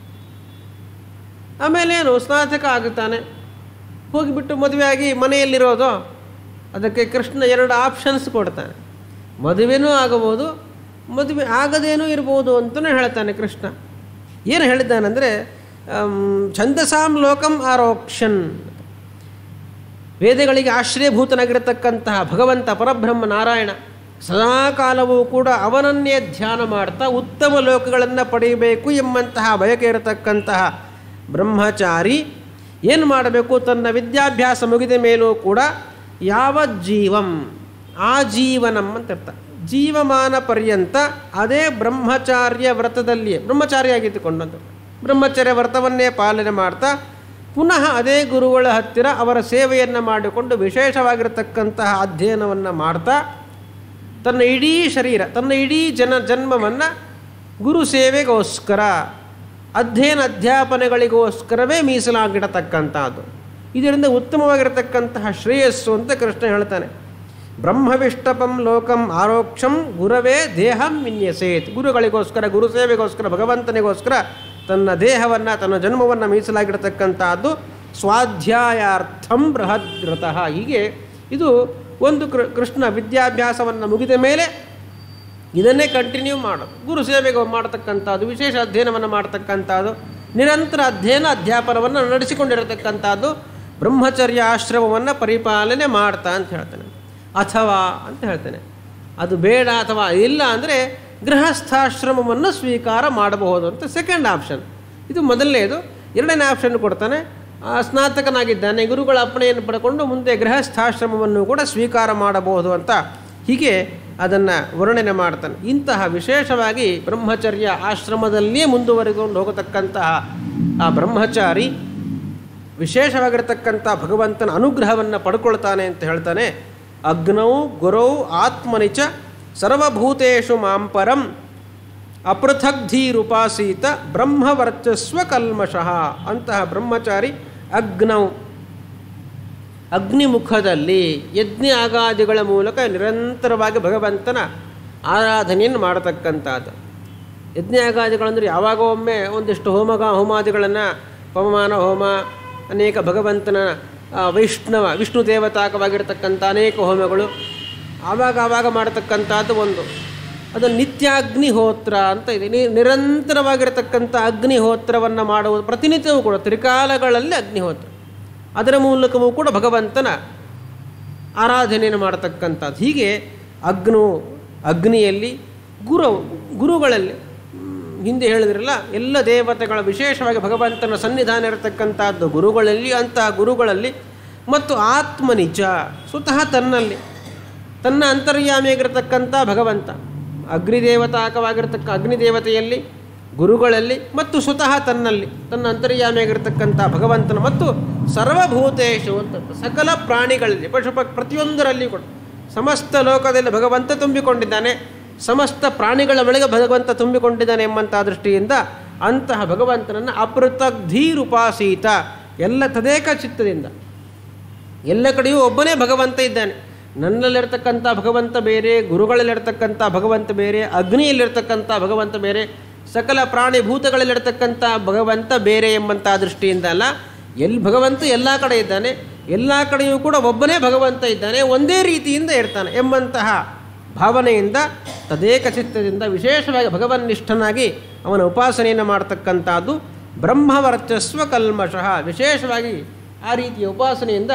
ಆಮೇಲೇನು ಸ್ನಾತಕ ಆಗುತ್ತಾನೆ, ಹೋಗಿಬಿಟ್ಟು ಮದುವೆಯಾಗಿ ಮನೆಯಲ್ಲಿರೋದು. ಅದಕ್ಕೆ ಕೃಷ್ಣ ಎರಡು ಆಪ್ಷನ್ಸ್ ಕೊಡ್ತಾನೆ. ಮದುವೆನೂ ಆಗಬಹುದು, ಮದುವೆ ಆಗದೇನೂ ಇರ್ಬೋದು ಅಂತಲೂ ಹೇಳ್ತಾನೆ ಕೃಷ್ಣ. ಏನು ಹೇಳಿದ್ದಾನೆಂದರೆ ಛಂದಸಾಂ ಲೋಕಂ ಆರೋಕ್ಷನ್, ವೇದಗಳಿಗೆ ಆಶ್ರಯಭೂತನಾಗಿರತಕ್ಕಂತಹ ಭಗವಂತ ಪರಬ್ರಹ್ಮ ನಾರಾಯಣ ಸದಾಕಾಲವೂ ಕೂಡ ಅವನನ್ನೇ ಧ್ಯಾನ ಮಾಡ್ತಾ ಉತ್ತಮ ಲೋಕಗಳನ್ನು ಪಡೆಯಬೇಕು ಎಂಬಂತಹ ಬಯಕೆ ಇರತಕ್ಕಂತಹ ಬ್ರಹ್ಮಚಾರಿ ಏನು ಮಾಡಬೇಕು, ತನ್ನ ವಿದ್ಯಾಭ್ಯಾಸ ಮುಗಿದ ಮೇಲೂ ಕೂಡ ಯಾವ ಜೀವಂ ಆಜೀವನಂ ಅಂತ ಅರ್ಥ, ಜೀವಮಾನ ಪರ್ಯಂತ ಅದೇ ಬ್ರಹ್ಮಚಾರ್ಯ ವ್ರತದಲ್ಲಿಯೇ ಬ್ರಹ್ಮಚಾರಿಯಾಗಿದ್ದುಕೊಂಡಂತ ಬ್ರಹ್ಮಚರ್ಯ ವ್ರತವನ್ನೇ ಪಾಲನೆ ಮಾಡ್ತಾ ಪುನಃ ಅದೇ ಗುರುಗಳ ಹತ್ತಿರ ಅವರ ಸೇವೆಯನ್ನು ಮಾಡಿಕೊಂಡು ವಿಶೇಷವಾಗಿರತಕ್ಕಂತಹ ಅಧ್ಯಯನವನ್ನು ಮಾಡ್ತಾ ತನ್ನ ಇಡೀ ಶರೀರ ತನ್ನ ಇಡೀ ಜನ ಜನ್ಮವನ್ನು ಗುರು ಸೇವೆಗೋಸ್ಕರ ಅಧ್ಯಯನ ಅಧ್ಯಾಪನೆಗಳಿಗೋಸ್ಕರವೇ ಮೀಸಲಾಗಿಡತಕ್ಕಂಥದ್ದು. ಇದರಿಂದ ಉತ್ತಮವಾಗಿರತಕ್ಕಂತಹ ಶ್ರೇಯಸ್ಸು ಅಂತ ಕೃಷ್ಣ ಹೇಳ್ತಾನೆ. ಬ್ರಹ್ಮವಿಷ್ಟಪಂ ಲೋಕಂ ಆರೋಕ್ಷಂ ಗುರವೇ ದೇಹಂ ವಿನ್ಯಸೇತ್, ಗುರುಗಳಿಗೋಸ್ಕರ ಗುರು ಸೇವೆಗೋಸ್ಕರ ಭಗವಂತನಿಗೋಸ್ಕರ ತನ್ನ ದೇಹವನ್ನು ತನ್ನ ಜನ್ಮವನ್ನು ಮೀಸಲಾಗಿಡತಕ್ಕಂಥದ್ದು ಸ್ವಾಧ್ಯಾಯಾರ್ಥಂ ಬೃಹದ್ರತಃ. ಹೀಗೆ ಇದು ಒಂದು ಕೃಷ್ಣ ವಿದ್ಯಾಭ್ಯಾಸವನ್ನು ಮುಗಿದ ಮೇಲೆ ಇದನ್ನೇ ಕಂಟಿನ್ಯೂ ಮಾಡೋದು, ಗುರು ಸೇವೆಗೆ ಮಾಡತಕ್ಕಂಥದ್ದು, ವಿಶೇಷ ಅಧ್ಯಯನವನ್ನು ಮಾಡತಕ್ಕಂಥದ್ದು, ನಿರಂತರ ಅಧ್ಯಯನ ಅಧ್ಯಾಪನವನ್ನು ನಡೆಸಿಕೊಂಡಿರತಕ್ಕಂಥದ್ದು, ಬ್ರಹ್ಮಚರ್ಯ ಆಶ್ರಮವನ್ನು ಪರಿಪಾಲನೆ ಮಾಡ್ತಾ ಅಂತ ಹೇಳ್ತಾನೆ. ಅಥವಾ ಅಂತ ಹೇಳ್ತಾನೆ ಅದು ಬೇಡ ಅಥವಾ ಇಲ್ಲ ಅಂದರೆ ಗೃಹಸ್ಥಾಶ್ರಮವನ್ನು ಸ್ವೀಕಾರ ಮಾಡಬಹುದು ಅಂತ ಸೆಕೆಂಡ್ ಆಪ್ಷನ್. ಇದು ಮೊದಲನೇದು. ಎರಡನೇ ಆಪ್ಷನ್ ಕೊಡ್ತಾನೆ, ಸ್ನಾತಕನಾಗಿದ್ದಾನೆ, ಗುರುಗಳ ಅಪ್ಪಣೆಯನ್ನು ಪಡ್ಕೊಂಡು ಮುಂದೆ ಗೃಹಸ್ಥಾಶ್ರಮವನ್ನು ಕೂಡ ಸ್ವೀಕಾರ ಮಾಡಬಹುದು ಅಂತ ಹೀಗೆ ಅದನ್ನು ವರ್ಣನೆ ಮಾಡ್ತಾನೆ. ಇಂತಹ ವಿಶೇಷವಾಗಿ ಬ್ರಹ್ಮಚರ್ಯ ಆಶ್ರಮದಲ್ಲಿಯೇ ಮುಂದುವರಿಕೊಂಡು ಹೋಗತಕ್ಕಂತಹ ಆ ಬ್ರಹ್ಮಚಾರಿ ವಿಶೇಷವಾಗಿರತಕ್ಕಂಥ ಭಗವಂತನ ಅನುಗ್ರಹವನ್ನು ಪಡ್ಕೊಳ್ತಾನೆ ಅಂತ ಹೇಳ್ತಾನೆ. ಅಗ್ನೌ ಗುರೌ ಆತ್ಮನಿಚ ಸರ್ವಭೂತೇಷು ಮಾಂಪರಂ ಅಪೃಥಗ್ಧೀರುಪಾಸೀತ ಬ್ರಹ್ಮವರ್ಚಸ್ವ ಕಲ್ಮಷಃ. ಅಂತಹ ಬ್ರಹ್ಮಚಾರಿ ಅಗ್ನೌ ಅಗ್ನಿಮುಖದಲ್ಲಿ ಯಜ್ಞ ಆಗಾದಿಗಳ ಮೂಲಕ ನಿರಂತರವಾಗಿ ಭಗವಂತನ ಆರಾಧನೆಯನ್ನು ಮಾಡತಕ್ಕಂಥದ್ದು. ಯಜ್ಞ ಆಗಾದಿಗಳಂದರೆ ಯಾವಾಗ ಒಮ್ಮೆ ಒಂದಿಷ್ಟು ಹೋಮಗ ಹೋಮಾದಿಗಳನ್ನು ಪವಮಾನ ಹೋಮ, ಅನೇಕ ಭಗವಂತನ ವೈಷ್ಣವ ವಿಷ್ಣು ದೇವತಾಕವಾಗಿರ್ತಕ್ಕಂಥ ಅನೇಕ ಹೋಮಗಳು ಆವಾಗ ಆವಾಗ ಮಾಡತಕ್ಕಂಥದ್ದು ಒಂದು. ಅದನ್ನು ನಿತ್ಯಾಗ್ನಿಹೋತ್ರ ಅಂತ ಇದೆ. ನಿರಂತರವಾಗಿರತಕ್ಕಂಥ ಅಗ್ನಿಹೋತ್ರವನ್ನು ಮಾಡುವುದು ಪ್ರತಿನಿತ್ಯವೂ ಕೂಡ ತ್ರಿಕಾಲಗಳಲ್ಲಿ ಅಗ್ನಿಹೋತ್ರ, ಅದರ ಮೂಲಕವೂ ಕೂಡ ಭಗವಂತನ ಆರಾಧನೆಯನ್ನು ಮಾಡತಕ್ಕಂಥದ್ದು. ಹೀಗೆ ಅಗ್ನು ಅಗ್ನಿಯಲ್ಲಿ, ಗುರು ಗುರುಗಳಲ್ಲಿ ಹಿಂದೆ ಹೇಳಿದ್ರಲ್ಲ, ಎಲ್ಲ ದೇವತೆಗಳ ವಿಶೇಷವಾಗಿ ಭಗವಂತನ ಸನ್ನಿಧಾನ ಇರತಕ್ಕಂಥದ್ದು ಗುರುಗಳಲ್ಲಿ, ಅಂತಹ ಗುರುಗಳಲ್ಲಿ ಮತ್ತು ಆತ್ಮನಿಜ ಸ್ವತಃ ತನ್ನಲ್ಲಿ ತನ್ನ ಅಂತರ್ಯಾಮಿಯಾಗಿರ್ತಕ್ಕಂಥ ಭಗವಂತ, ಅಗ್ನಿದೇವತಾಕವಾಗಿರ್ತಕ್ಕ ಅಗ್ನಿದೇವತೆಯಲ್ಲಿ, ಗುರುಗಳಲ್ಲಿ ಮತ್ತು ಸ್ವತಃ ತನ್ನಲ್ಲಿ ತನ್ನ ಅಂತರ್ಯಾಮಿಯಾಗಿರ್ತಕ್ಕಂಥ ಭಗವಂತನ ಮತ್ತು ಸರ್ವಭೂತೇಶು ಅಂತ ಸಕಲ ಪ್ರಾಣಿಗಳಲ್ಲಿ ಪಶು ಪ್ರತಿಯೊಂದರಲ್ಲಿ ಕೂಡ ಸಮಸ್ತ ಲೋಕದಲ್ಲಿ ಭಗವಂತ ತುಂಬಿಕೊಂಡಿದ್ದಾನೆ, ಸಮಸ್ತ ಪ್ರಾಣಿಗಳ ಒಳಗೆ ಭಗವಂತ ತುಂಬಿಕೊಂಡಿದ್ದಾನೆ ಎಂಬಂಥ ದೃಷ್ಟಿಯಿಂದ ಅಂತಹ ಭಗವಂತನನ್ನು ಅಪೃಥಗ್ಧೀರುಪಾಸೀತ, ಎಲ್ಲ ತದೇಕ ಚಿತ್ತದಿಂದ ಎಲ್ಲ ಕಡೆಯೂ ಒಬ್ಬನೇ ಭಗವಂತ ಇದ್ದಾನೆ. ನನ್ನಲ್ಲಿರ್ತಕ್ಕಂಥ ಭಗವಂತ ಬೇರೆ, ಗುರುಗಳಲ್ಲಿರ್ತಕ್ಕಂಥ ಭಗವಂತ ಬೇರೆ, ಅಗ್ನಿಯಲ್ಲಿರ್ತಕ್ಕಂಥ ಭಗವಂತ ಬೇರೆ, ಸಕಲ ಪ್ರಾಣಿಭೂತಗಳಲ್ಲಿರ್ತಕ್ಕಂಥ ಭಗವಂತ ಬೇರೆ ಎಂಬಂಥ ದೃಷ್ಟಿಯಿಂದ ಅಲ್ಲ, ಎಲ್ಲಿ ಭಗವಂತ ಎಲ್ಲ ಕಡೆ ಇದ್ದಾನೆ, ಎಲ್ಲ ಕಡೆಯೂ ಕೂಡ ಒಬ್ಬನೇ ಭಗವಂತ ಇದ್ದಾನೆ, ಒಂದೇ ರೀತಿಯಿಂದ ಇರ್ತಾನೆ ಎಂಬಂತಹ ಭಾವನೆಯಿಂದ ತದೇಕ ಚಿತ್ತದಿಂದ ವಿಶೇಷವಾಗಿ ಭಗವನ್ನಿಷ್ಠನಾಗಿ ಅವನ ಉಪಾಸನೆಯನ್ನು ಮಾಡತಕ್ಕಂಥದ್ದು ಬ್ರಹ್ಮವರ್ಚಸ್ವ ಕಲ್ಮಷಃ. ವಿಶೇಷವಾಗಿ ಆ ರೀತಿಯ ಉಪಾಸನೆಯಿಂದ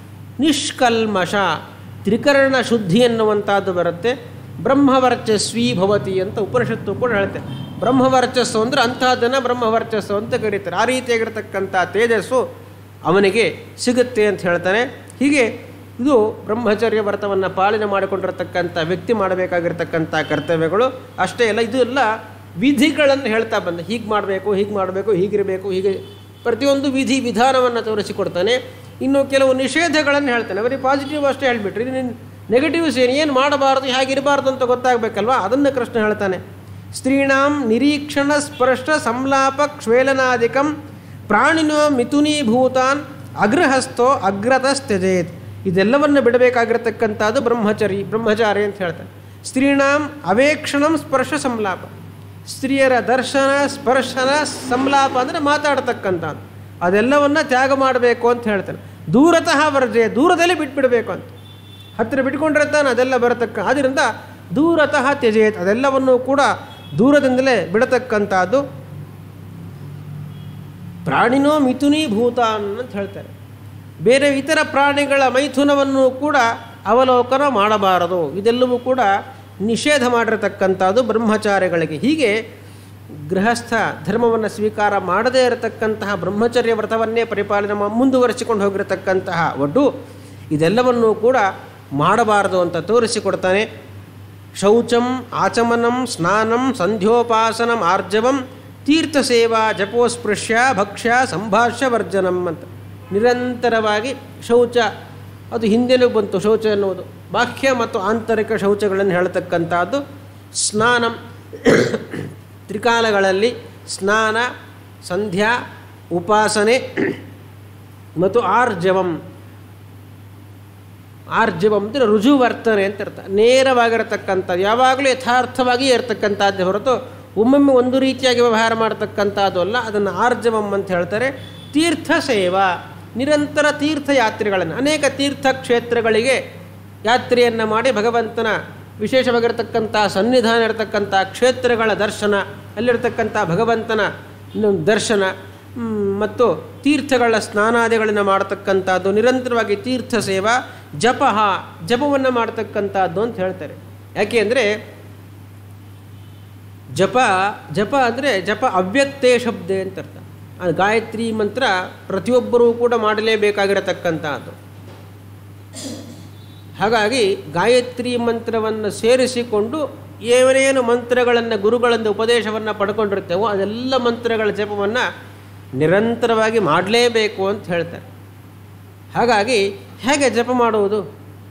ನಿಷ್ಕಲ್ಮಷ ತ್ರಿಕರಣ ಶುದ್ಧಿ ಎನ್ನುವಂಥದ್ದು ಬರುತ್ತೆ. ಬ್ರಹ್ಮವರ್ಚಸ್ವಿ ಭವತಿ ಅಂತ ಉಪನಿಷತ್ತು ಕೂಡ ಹೇಳುತ್ತೆ. ಬ್ರಹ್ಮವರ್ಚಸ್ಸು ಅಂದರೆ ಅಂಥದ್ದನ್ನು ಬ್ರಹ್ಮವರ್ಚಸ್ಸು ಅಂತ ಕರೀತಾರೆ. ಆ ರೀತಿಯಾಗಿರ್ತಕ್ಕಂಥ ತೇಜಸ್ಸು ಅವನಿಗೆ ಸಿಗುತ್ತೆ ಅಂತ ಹೇಳ್ತಾನೆ. ಹೀಗೆ ಇದು ಬ್ರಹ್ಮಚರ್ಯ ವ್ರತವನ್ನು ಪಾಲನೆ ಮಾಡಿಕೊಂಡಿರತಕ್ಕಂಥ ವ್ಯಕ್ತಿ ಮಾಡಬೇಕಾಗಿರ್ತಕ್ಕಂಥ ಕರ್ತವ್ಯಗಳು ಅಷ್ಟೇ ಅಲ್ಲ, ಇದು ಎಲ್ಲ ವಿಧಿಗಳನ್ನು ಹೇಳ್ತಾ ಬಂದ. ಹೀಗೆ ಮಾಡಬೇಕು, ಹೀಗೆ ಮಾಡಬೇಕು, ಹೀಗಿರಬೇಕು, ಹೀಗೆ ಪ್ರತಿಯೊಂದು ವಿಧಿ ವಿಧಾನವನ್ನು ತೋರಿಸಿಕೊಡ್ತಾನೆ. ಇನ್ನು ಕೆಲವು ನಿಷೇಧಗಳನ್ನು ಹೇಳ್ತಾನೆ. ಬರೀ ಪಾಸಿಟಿವ್ ಅಷ್ಟೇ ಹೇಳಿಬಿಟ್ರಿ, ನೀನು ನೆಗೆಟಿವ್ಸ್ ಏನು ಏನು ಮಾಡಬಾರ್ದು, ಹೇಗಿರಬಾರ್ದು ಅಂತ ಗೊತ್ತಾಗಬೇಕಲ್ವ, ಅದನ್ನು ಕೃಷ್ಣ ಹೇಳ್ತಾನೆ. ಸ್ತ್ರೀಣಾಂ ನಿರೀಕ್ಷಣ ಸ್ಪರ್ಶ ಸಂಲಾಪ ಕ್ಷೇಲನಾದಿಕಂ ಪ್ರಾಣಿನೋ ಮಿಥುನೀಭೂತಾನ್ ಅಗ್ರಹಸ್ಥೋ ಅಗ್ರತಸ್ತ್ಯಜೇತ್. ಇದೆಲ್ಲವನ್ನು ಬಿಡಬೇಕಾಗಿರ್ತಕ್ಕಂಥದ್ದು ಬ್ರಹ್ಮಚರಿ ಬ್ರಹ್ಮಚಾರಿ ಅಂತ ಹೇಳ್ತಾನೆ. ಸ್ತ್ರೀಣಾಂ ಅವೇಕ್ಷಣಂ ಸ್ಪರ್ಶ ಸಂಲಾಪ, ಸ್ತ್ರೀಯರ ದರ್ಶನ ಸ್ಪರ್ಶನ ಸಂಲಾಪ ಅಂದರೆ ಮಾತಾಡ್ತಕ್ಕಂಥದ್ದು, ಅದೆಲ್ಲವನ್ನು ತ್ಯಾಗ ಮಾಡಬೇಕು ಅಂತ ಹೇಳ್ತಾನೆ. ದೂರತಃ ವರ್ಜೆ, ದೂರದಲ್ಲಿ ಬಿಟ್ಬಿಡಬೇಕು ಅಂತ. ಹತ್ತಿರ ಬಿಟ್ಕೊಂಡಿರ್ತಾನೆ ಅದೆಲ್ಲ ಬರತಕ್ಕ, ಆದ್ದರಿಂದ ದೂರತಃ ತ್ಯಜೇತ್, ಅದೆಲ್ಲವನ್ನು ಕೂಡ ದೂರದಿಂದಲೇ ಬಿಡತಕ್ಕಂಥದ್ದು. ಪ್ರಾಣಿನೋ ಮಿಥುನೀ ಭೂತಾನ್ ಅಂತ ಹೇಳ್ತಾರೆ. ಬೇರೆ ಇತರ ಪ್ರಾಣಿಗಳ ಮೈಥುನವನ್ನು ಕೂಡ ಅವಲೋಕನ ಮಾಡಬಾರದು, ಇದೆಲ್ಲವೂ ಕೂಡ ನಿಷೇಧ ಮಾಡಿರತಕ್ಕಂಥದ್ದು ಬ್ರಹ್ಮಚಾರಿಗಳಿಗೆ. ಹೀಗೆ ಗೃಹಸ್ಥ ಧರ್ಮವನ್ನು ಸ್ವೀಕಾರ ಮಾಡದೇ ಇರತಕ್ಕಂತಹ ಬ್ರಹ್ಮಚರ್ಯ ವ್ರತವನ್ನೇ ಪರಿಪಾಲನೆ ಮುಂದುವರಿಸಿಕೊಂಡು ಹೋಗಿರತಕ್ಕಂತಹ ಒಟ್ಟು ಇದೆಲ್ಲವನ್ನೂ ಕೂಡ ಮಾಡಬಾರದು ಅಂತ ತೋರಿಸಿಕೊಡ್ತಾನೆ. ಶೌಚಂ ಆಚಮನಂ ಸ್ನಾನಂ ಸಂಧ್ಯೋಪಾಸನಂ ಆರ್ಜವಂ ತೀರ್ಥಸೇವಾ ಜಪೋಸ್ಪೃಶ್ಯ ಭಕ್ಷ್ಯ ಸಂಭಾಷ್ಯ ವರ್ಜನಂ ಅಂತ ನಿರಂತರವಾಗಿ ಶೌಚ, ಅದು ಹಿಂದೆನೂ ಬಂತು ಶೌಚ ಎನ್ನುವುದು, ಬಾಹ್ಯ ಮತ್ತು ಆಂತರಿಕ ಶೌಚಗಳನ್ನು ಹೇಳ್ತಕ್ಕಂಥದ್ದು. ಸ್ನಾನಂ ತ್ರಿಕಾಲಗಳಲ್ಲಿ ಸ್ನಾನ, ಸಂಧ್ಯಾ, ಉಪಾಸನೆ ಮತ್ತು ಆರ್ಜವಂ. ಆರ್ಜವಂ ಅಂದರೆ ರುಜುವರ್ತನೆ ಅಂತ ಇರ್ತಾರೆ, ನೇರವಾಗಿರತಕ್ಕಂಥದ್ದು, ಯಾವಾಗಲೂ ಯಥಾರ್ಥವಾಗಿಯೇ ಇರತಕ್ಕಂಥದ್ದೇ ಹೊರತು ಒಮ್ಮೊಮ್ಮೆ ಒಂದು ರೀತಿಯಾಗಿ ವ್ಯವಹಾರ ಮಾಡತಕ್ಕಂಥದ್ದು ಅಲ್ಲ, ಅದನ್ನು ಆರ್ಜವಂ ಅಂತ ಹೇಳ್ತಾರೆ. ತೀರ್ಥ ಸೇವಾ, ನಿರಂತರ ತೀರ್ಥಯಾತ್ರೆಗಳನ್ನು ಅನೇಕ ತೀರ್ಥಕ್ಷೇತ್ರಗಳಿಗೆ ಯಾತ್ರೆಯನ್ನು ಮಾಡಿ ಭಗವಂತನ ವಿಶೇಷವಾಗಿರತಕ್ಕಂಥ ಸನ್ನಿಧಾನ ಇರತಕ್ಕಂಥ ಕ್ಷೇತ್ರಗಳ ದರ್ಶನ, ಅಲ್ಲಿರ್ತಕ್ಕಂಥ ಭಗವಂತನ ದರ್ಶನ ಮತ್ತು ತೀರ್ಥಗಳ ಸ್ನಾನಾದಿಗಳನ್ನು ಮಾಡತಕ್ಕಂಥದ್ದು, ನಿರಂತರವಾಗಿ ತೀರ್ಥ ಸೇವಾ. ಜಪ, ಜಪವನ್ನು ಮಾಡತಕ್ಕಂಥದ್ದು ಅಂತ ಹೇಳ್ತಾರೆ. ಯಾಕೆ ಅಂದರೆ ಜಪ ಜಪ ಅಂದರೆ ಜಪ ಅವ್ಯಕ್ತೇ ಶಬ್ದೆ ಅಂತ ಅರ್ಥ. ಆ ಗಾಯತ್ರಿ ಮಂತ್ರ ಪ್ರತಿಯೊಬ್ಬರೂ ಕೂಡ ಮಾಡಲೇಬೇಕಾಗಿರತಕ್ಕಂಥದ್ದು. ಹಾಗಾಗಿ ಗಾಯತ್ರಿ ಮಂತ್ರವನ್ನು ಸೇರಿಸಿಕೊಂಡು ಏನೇನು ಮಂತ್ರಗಳನ್ನು ಗುರುಗಳಿಂದ ಉಪದೇಶವನ್ನು ಪಡ್ಕೊಂಡಿರ್ತೇವೋ ಅದೆಲ್ಲ ಮಂತ್ರಗಳ ಜಪವನ್ನು ನಿರಂತರವಾಗಿ ಮಾಡಲೇಬೇಕು ಅಂತ ಹೇಳ್ತಾರೆ. ಹಾಗಾಗಿ ಹೇಗೆ ಜಪ ಮಾಡುವುದು?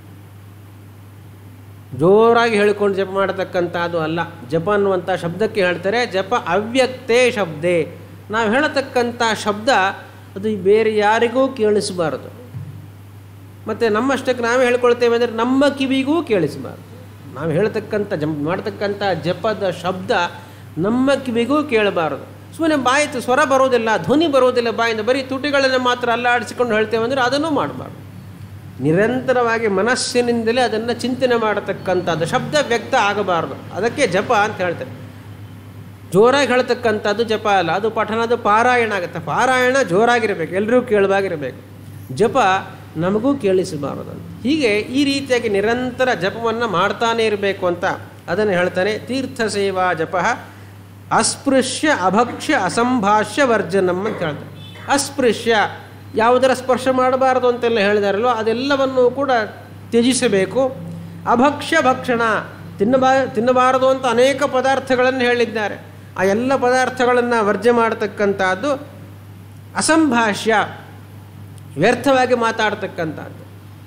ಜೋರಾಗಿ ಹೇಳಿಕೊಂಡು ಜಪ ಮಾಡತಕ್ಕಂಥದ್ದು ಅಲ್ಲ. ಜಪ ಅನ್ನುವಂಥ ಶಬ್ದಕ್ಕೆ ಹೇಳ್ತಾರೆ ಜಪ ಅವ್ಯಕ್ತೇ ಶಬ್ದೇ. ನಾವು ಹೇಳತಕ್ಕಂಥ ಶಬ್ದ ಅದು ಬೇರೆ ಯಾರಿಗೂ ಕೇಳಿಸಬಾರದು, ಮತ್ತು ನಮ್ಮಷ್ಟಕ್ಕೆ ನಾವೇ ಹೇಳ್ಕೊಳ್ತೇವೆ ಅಂದರೆ ನಮ್ಮ ಕಿವಿಗೂ ಕೇಳಿಸಬಾರ್ದು. ನಾವು ಹೇಳ್ತಕ್ಕಂಥ ಜಪ್ ಮಾಡ್ತಕ್ಕಂಥ ಜಪದ ಶಬ್ದ ನಮ್ಮ ಕಿವಿಗೂ ಕೇಳಬಾರದು. ಸುಮ್ಮನೆ ಬಾಯಿ ಸ್ವರ ಬರೋದಿಲ್ಲ, ಧ್ವನಿ ಬರೋದಿಲ್ಲ ಬಾಯಿಂದ, ಬರೀ ತುಟಿಗಳನ್ನು ಮಾತ್ರ ಅಲ್ಲಾಡಿಸಿಕೊಂಡು ಹೇಳ್ತೇವೆ ಅಂದರೆ ಅದನ್ನು ಮಾಡಬಾರ್ದು. ನಿರಂತರವಾಗಿ ಮನಸ್ಸಿನಿಂದಲೇ ಅದನ್ನು ಚಿಂತನೆ ಮಾಡತಕ್ಕಂಥದ್ದು, ಶಬ್ದ ವ್ಯಕ್ತ ಆಗಬಾರ್ದು. ಅದಕ್ಕೆ ಜಪ ಅಂತ ಹೇಳ್ತಾರೆ. ಜೋರಾಗಿ ಹೇಳ್ತಕ್ಕಂಥದ್ದು ಜಪ ಅಲ್ಲ, ಅದು ಪಠಣ, ಅದು ಪಾರಾಯಣ ಆಗುತ್ತೆ. ಪಾರಾಯಣ ಜೋರಾಗಿರಬೇಕು, ಎಲ್ಲರೂ ಕೇಳುವಾಗಿರಬೇಕು. ಜಪ ನಮಗೂ ಕೇಳಿಸಬಾರದಂತ. ಹೀಗೆ ಈ ರೀತಿಯಾಗಿ ನಿರಂತರ ಜಪವನ್ನು ಮಾಡ್ತಾನೇ ಇರಬೇಕು ಅಂತ ಅದನ್ನು ಹೇಳ್ತಾನೆ. ತೀರ್ಥ ಸೇವಾ ಜಪ ಅಸ್ಪೃಶ್ಯ ಅಭಕ್ಷ್ಯ ಅಸಂಭಾಷ್ಯ ವರ್ಜನಂ ಅಂತ ಹೇಳ್ತಾರೆ. ಅಸ್ಪೃಶ್ಯ ಯಾವುದರ ಸ್ಪರ್ಶ ಮಾಡಬಾರದು ಅಂತೆಲ್ಲ ಹೇಳಿದಾರಲ್ಲೋ ಅದೆಲ್ಲವನ್ನೂ ಕೂಡ ತ್ಯಜಿಸಬೇಕು. ಅಭಕ್ಷ್ಯ ಭಕ್ಷಣ ತಿನ್ನಬಾ ತಿನ್ನಬಾರದು ಅಂತ ಅನೇಕ ಪದಾರ್ಥಗಳನ್ನು ಹೇಳಿದ್ದಾರೆ. ಆ ಎಲ್ಲ ಪದಾರ್ಥಗಳನ್ನು ವರ್ಜೆ ಮಾಡತಕ್ಕಂಥದ್ದು. ಅಸಂಭಾಷ್ಯ ವ್ಯರ್ಥವಾಗಿ ಮಾತಾಡ್ತಕ್ಕಂಥದ್ದು.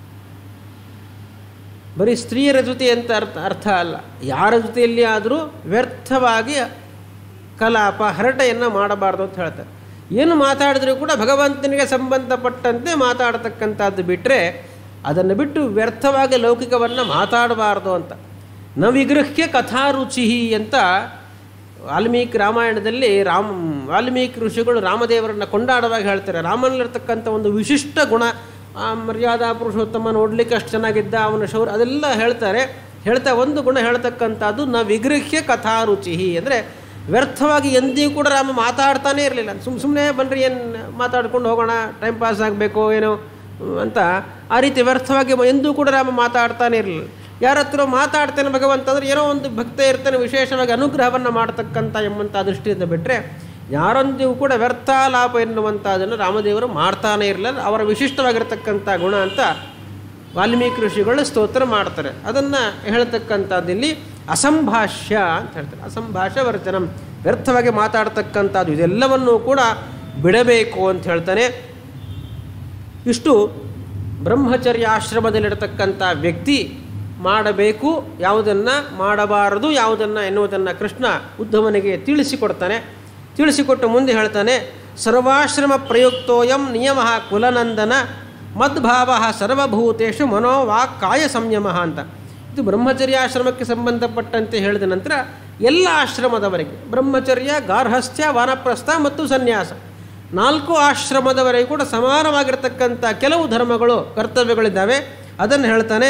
ಬರೀ ಸ್ತ್ರೀಯರ ಜೊತೆ ಅಂತ ಅರ್ಥ ಅರ್ಥ ಅಲ್ಲ, ಯಾರ ಜೊತೆಯಲ್ಲಿ ಆದರೂ ವ್ಯರ್ಥವಾಗಿ ಕಲಾಪ ಹರಟೆಯನ್ನು ಮಾಡಬಾರ್ದು ಅಂತ ಹೇಳ್ತಾರೆ. ಏನು ಮಾತಾಡಿದ್ರೂ ಕೂಡ ಭಗವಂತನಿಗೆ ಸಂಬಂಧಪಟ್ಟಂತೆ ಮಾತಾಡತಕ್ಕಂಥದ್ದು ಬಿಟ್ಟರೆ ಅದನ್ನು ಬಿಟ್ಟು ವ್ಯರ್ಥವಾಗಿ ಲೌಕಿಕವನ್ನು ಮಾತಾಡಬಾರ್ದು ಅಂತ. ನ ವಿಗೃಹ್ಯ ಕಥಾರುಚಿ ಅಂತ ವಾಲ್ಮೀಕಿ ರಾಮಾಯಣದಲ್ಲಿ ರಾಮ ವಾಲ್ಮೀಕಿ ಋಷಿಗಳು ರಾಮದೇವರನ್ನು ಕೊಂಡಾಡುವಾಗ ಹೇಳ್ತಾರೆ. ರಾಮನಲ್ಲಿರ್ತಕ್ಕಂಥ ಒಂದು ವಿಶಿಷ್ಟ ಗುಣ, ಮರ್ಯಾದಾ ಪುರುಷೋತ್ತಮ ನೋಡಲಿಕ್ಕೆ ಅಷ್ಟು ಚೆನ್ನಾಗಿದ್ದ, ಅವನ ಶೌರ್ಯ ಅದೆಲ್ಲ ಹೇಳ್ತಾರೆ. ಹೇಳ್ತಾ ಒಂದು ಗುಣ ಹೇಳ್ತಕ್ಕಂಥದ್ದು ನ ವಿಗೃಹ್ಯ ಕಥಾರುಚಿ ಅಂದರೆ ವ್ಯರ್ಥವಾಗಿ ಎಂದಿಗೂ ಕೂಡ ರಾಮ ಮಾತಾಡ್ತಾನೇ ಇರಲಿಲ್ಲ. ಸುಮ್ಮ ಸುಮ್ಮನೆ ಬನ್ನಿರಿ ಏನು ಮಾತಾಡ್ಕೊಂಡು ಹೋಗೋಣ, ಟೈಮ್ ಪಾಸ್ ಆಗಬೇಕು ಏನೋ ಅಂತ ಆ ರೀತಿ ವ್ಯರ್ಥವಾಗಿ ಎಂದೂ ಕೂಡ ರಾಮ ಮಾತಾಡ್ತಾನೆ ಇರಲಿಲ್ಲ. ಯಾರ ಹತ್ರ ಮಾತಾಡ್ತೇನೆ ಭಗವಂತ ಅಂದರೆ ಏನೋ ಒಂದು ಭಕ್ತ ಇರ್ತಾನೆ, ವಿಶೇಷವಾಗಿ ಅನುಗ್ರಹವನ್ನು ಮಾಡ್ತಕ್ಕಂಥ ಎಂಬಂಥ ದೃಷ್ಟಿಯಿಂದ ಬಿಟ್ಟರೆ ಯಾರೊಂದಿಗೂ ಕೂಡ ವ್ಯರ್ಥಾಲಾಪ ಎನ್ನುವಂಥದ್ದನ್ನು ರಾಮದೇವರು ಮಾಡ್ತಾನೆ ಇರಲಿಲ್ಲ. ಅವರ ವಿಶಿಷ್ಟವಾಗಿರ್ತಕ್ಕಂಥ ಗುಣ ಅಂತ ವಾಲ್ಮೀಕಿ ಋಷಿಗಳು ಸ್ತೋತ್ರ ಮಾಡ್ತಾರೆ. ಅದನ್ನು ಹೇಳ್ತಕ್ಕಂಥದ್ದಿಲ್ಲಿ ಅಸಂಭಾಷ್ಯ ಅಂತ ಹೇಳ್ತಾರೆ. ಅಸಂಭಾಷ್ಯ ವರ್ಜನಂ ವ್ಯರ್ಥವಾಗಿ ಮಾತಾಡ್ತಕ್ಕಂಥದ್ದು ಇದೆಲ್ಲವನ್ನೂ ಕೂಡ ಬಿಡಬೇಕು ಅಂತ ಹೇಳ್ತಾನೆ. ಇಷ್ಟು ಬ್ರಹ್ಮಚರ್ಯ ಆಶ್ರಮದಲ್ಲಿರತಕ್ಕಂಥ ವ್ಯಕ್ತಿ ಮಾಡಬೇಕು, ಯಾವುದನ್ನು ಮಾಡಬಾರದು ಯಾವುದನ್ನು ಎನ್ನುವುದನ್ನು ಕೃಷ್ಣ ಉದ್ಧವನಿಗೆ ತಿಳಿಸಿಕೊಡ್ತಾನೆ. ತಿಳಿಸಿಕೊಟ್ಟು ಮುಂದೆ ಹೇಳ್ತಾನೆ, ಸರ್ವಾಶ್ರಮ ಪ್ರಯುಕ್ತೋಯಂ ನಿಯಮ ಕುಲನಂದನ ಮದ್ಭಾವ ಸರ್ವಭೂತೇಷು ಮನೋವಾಕ್ ಕಾಯ ಸಂಯಮ ಅಂತ. ಇದು ಬ್ರಹ್ಮಚರ್ಯಾಶ್ರಮಕ್ಕೆ ಸಂಬಂಧಪಟ್ಟಂತೆ ಹೇಳಿದ ನಂತರ ಎಲ್ಲ ಆಶ್ರಮದವರೆಗೆ ಬ್ರಹ್ಮಚರ್ಯ, ಗಾರ್ಹಸ್ಥ್ಯ, ವಾನಪ್ರಸ್ಥ ಮತ್ತು ಸನ್ಯಾಸ ನಾಲ್ಕು ಆಶ್ರಮದವರೆಗೂ ಕೂಡ ಸಮಾನವಾಗಿರ್ತಕ್ಕಂಥ ಕೆಲವು ಧರ್ಮಗಳು ಕರ್ತವ್ಯಗಳಿದ್ದಾವೆ. ಅದನ್ನು ಹೇಳ್ತಾನೆ.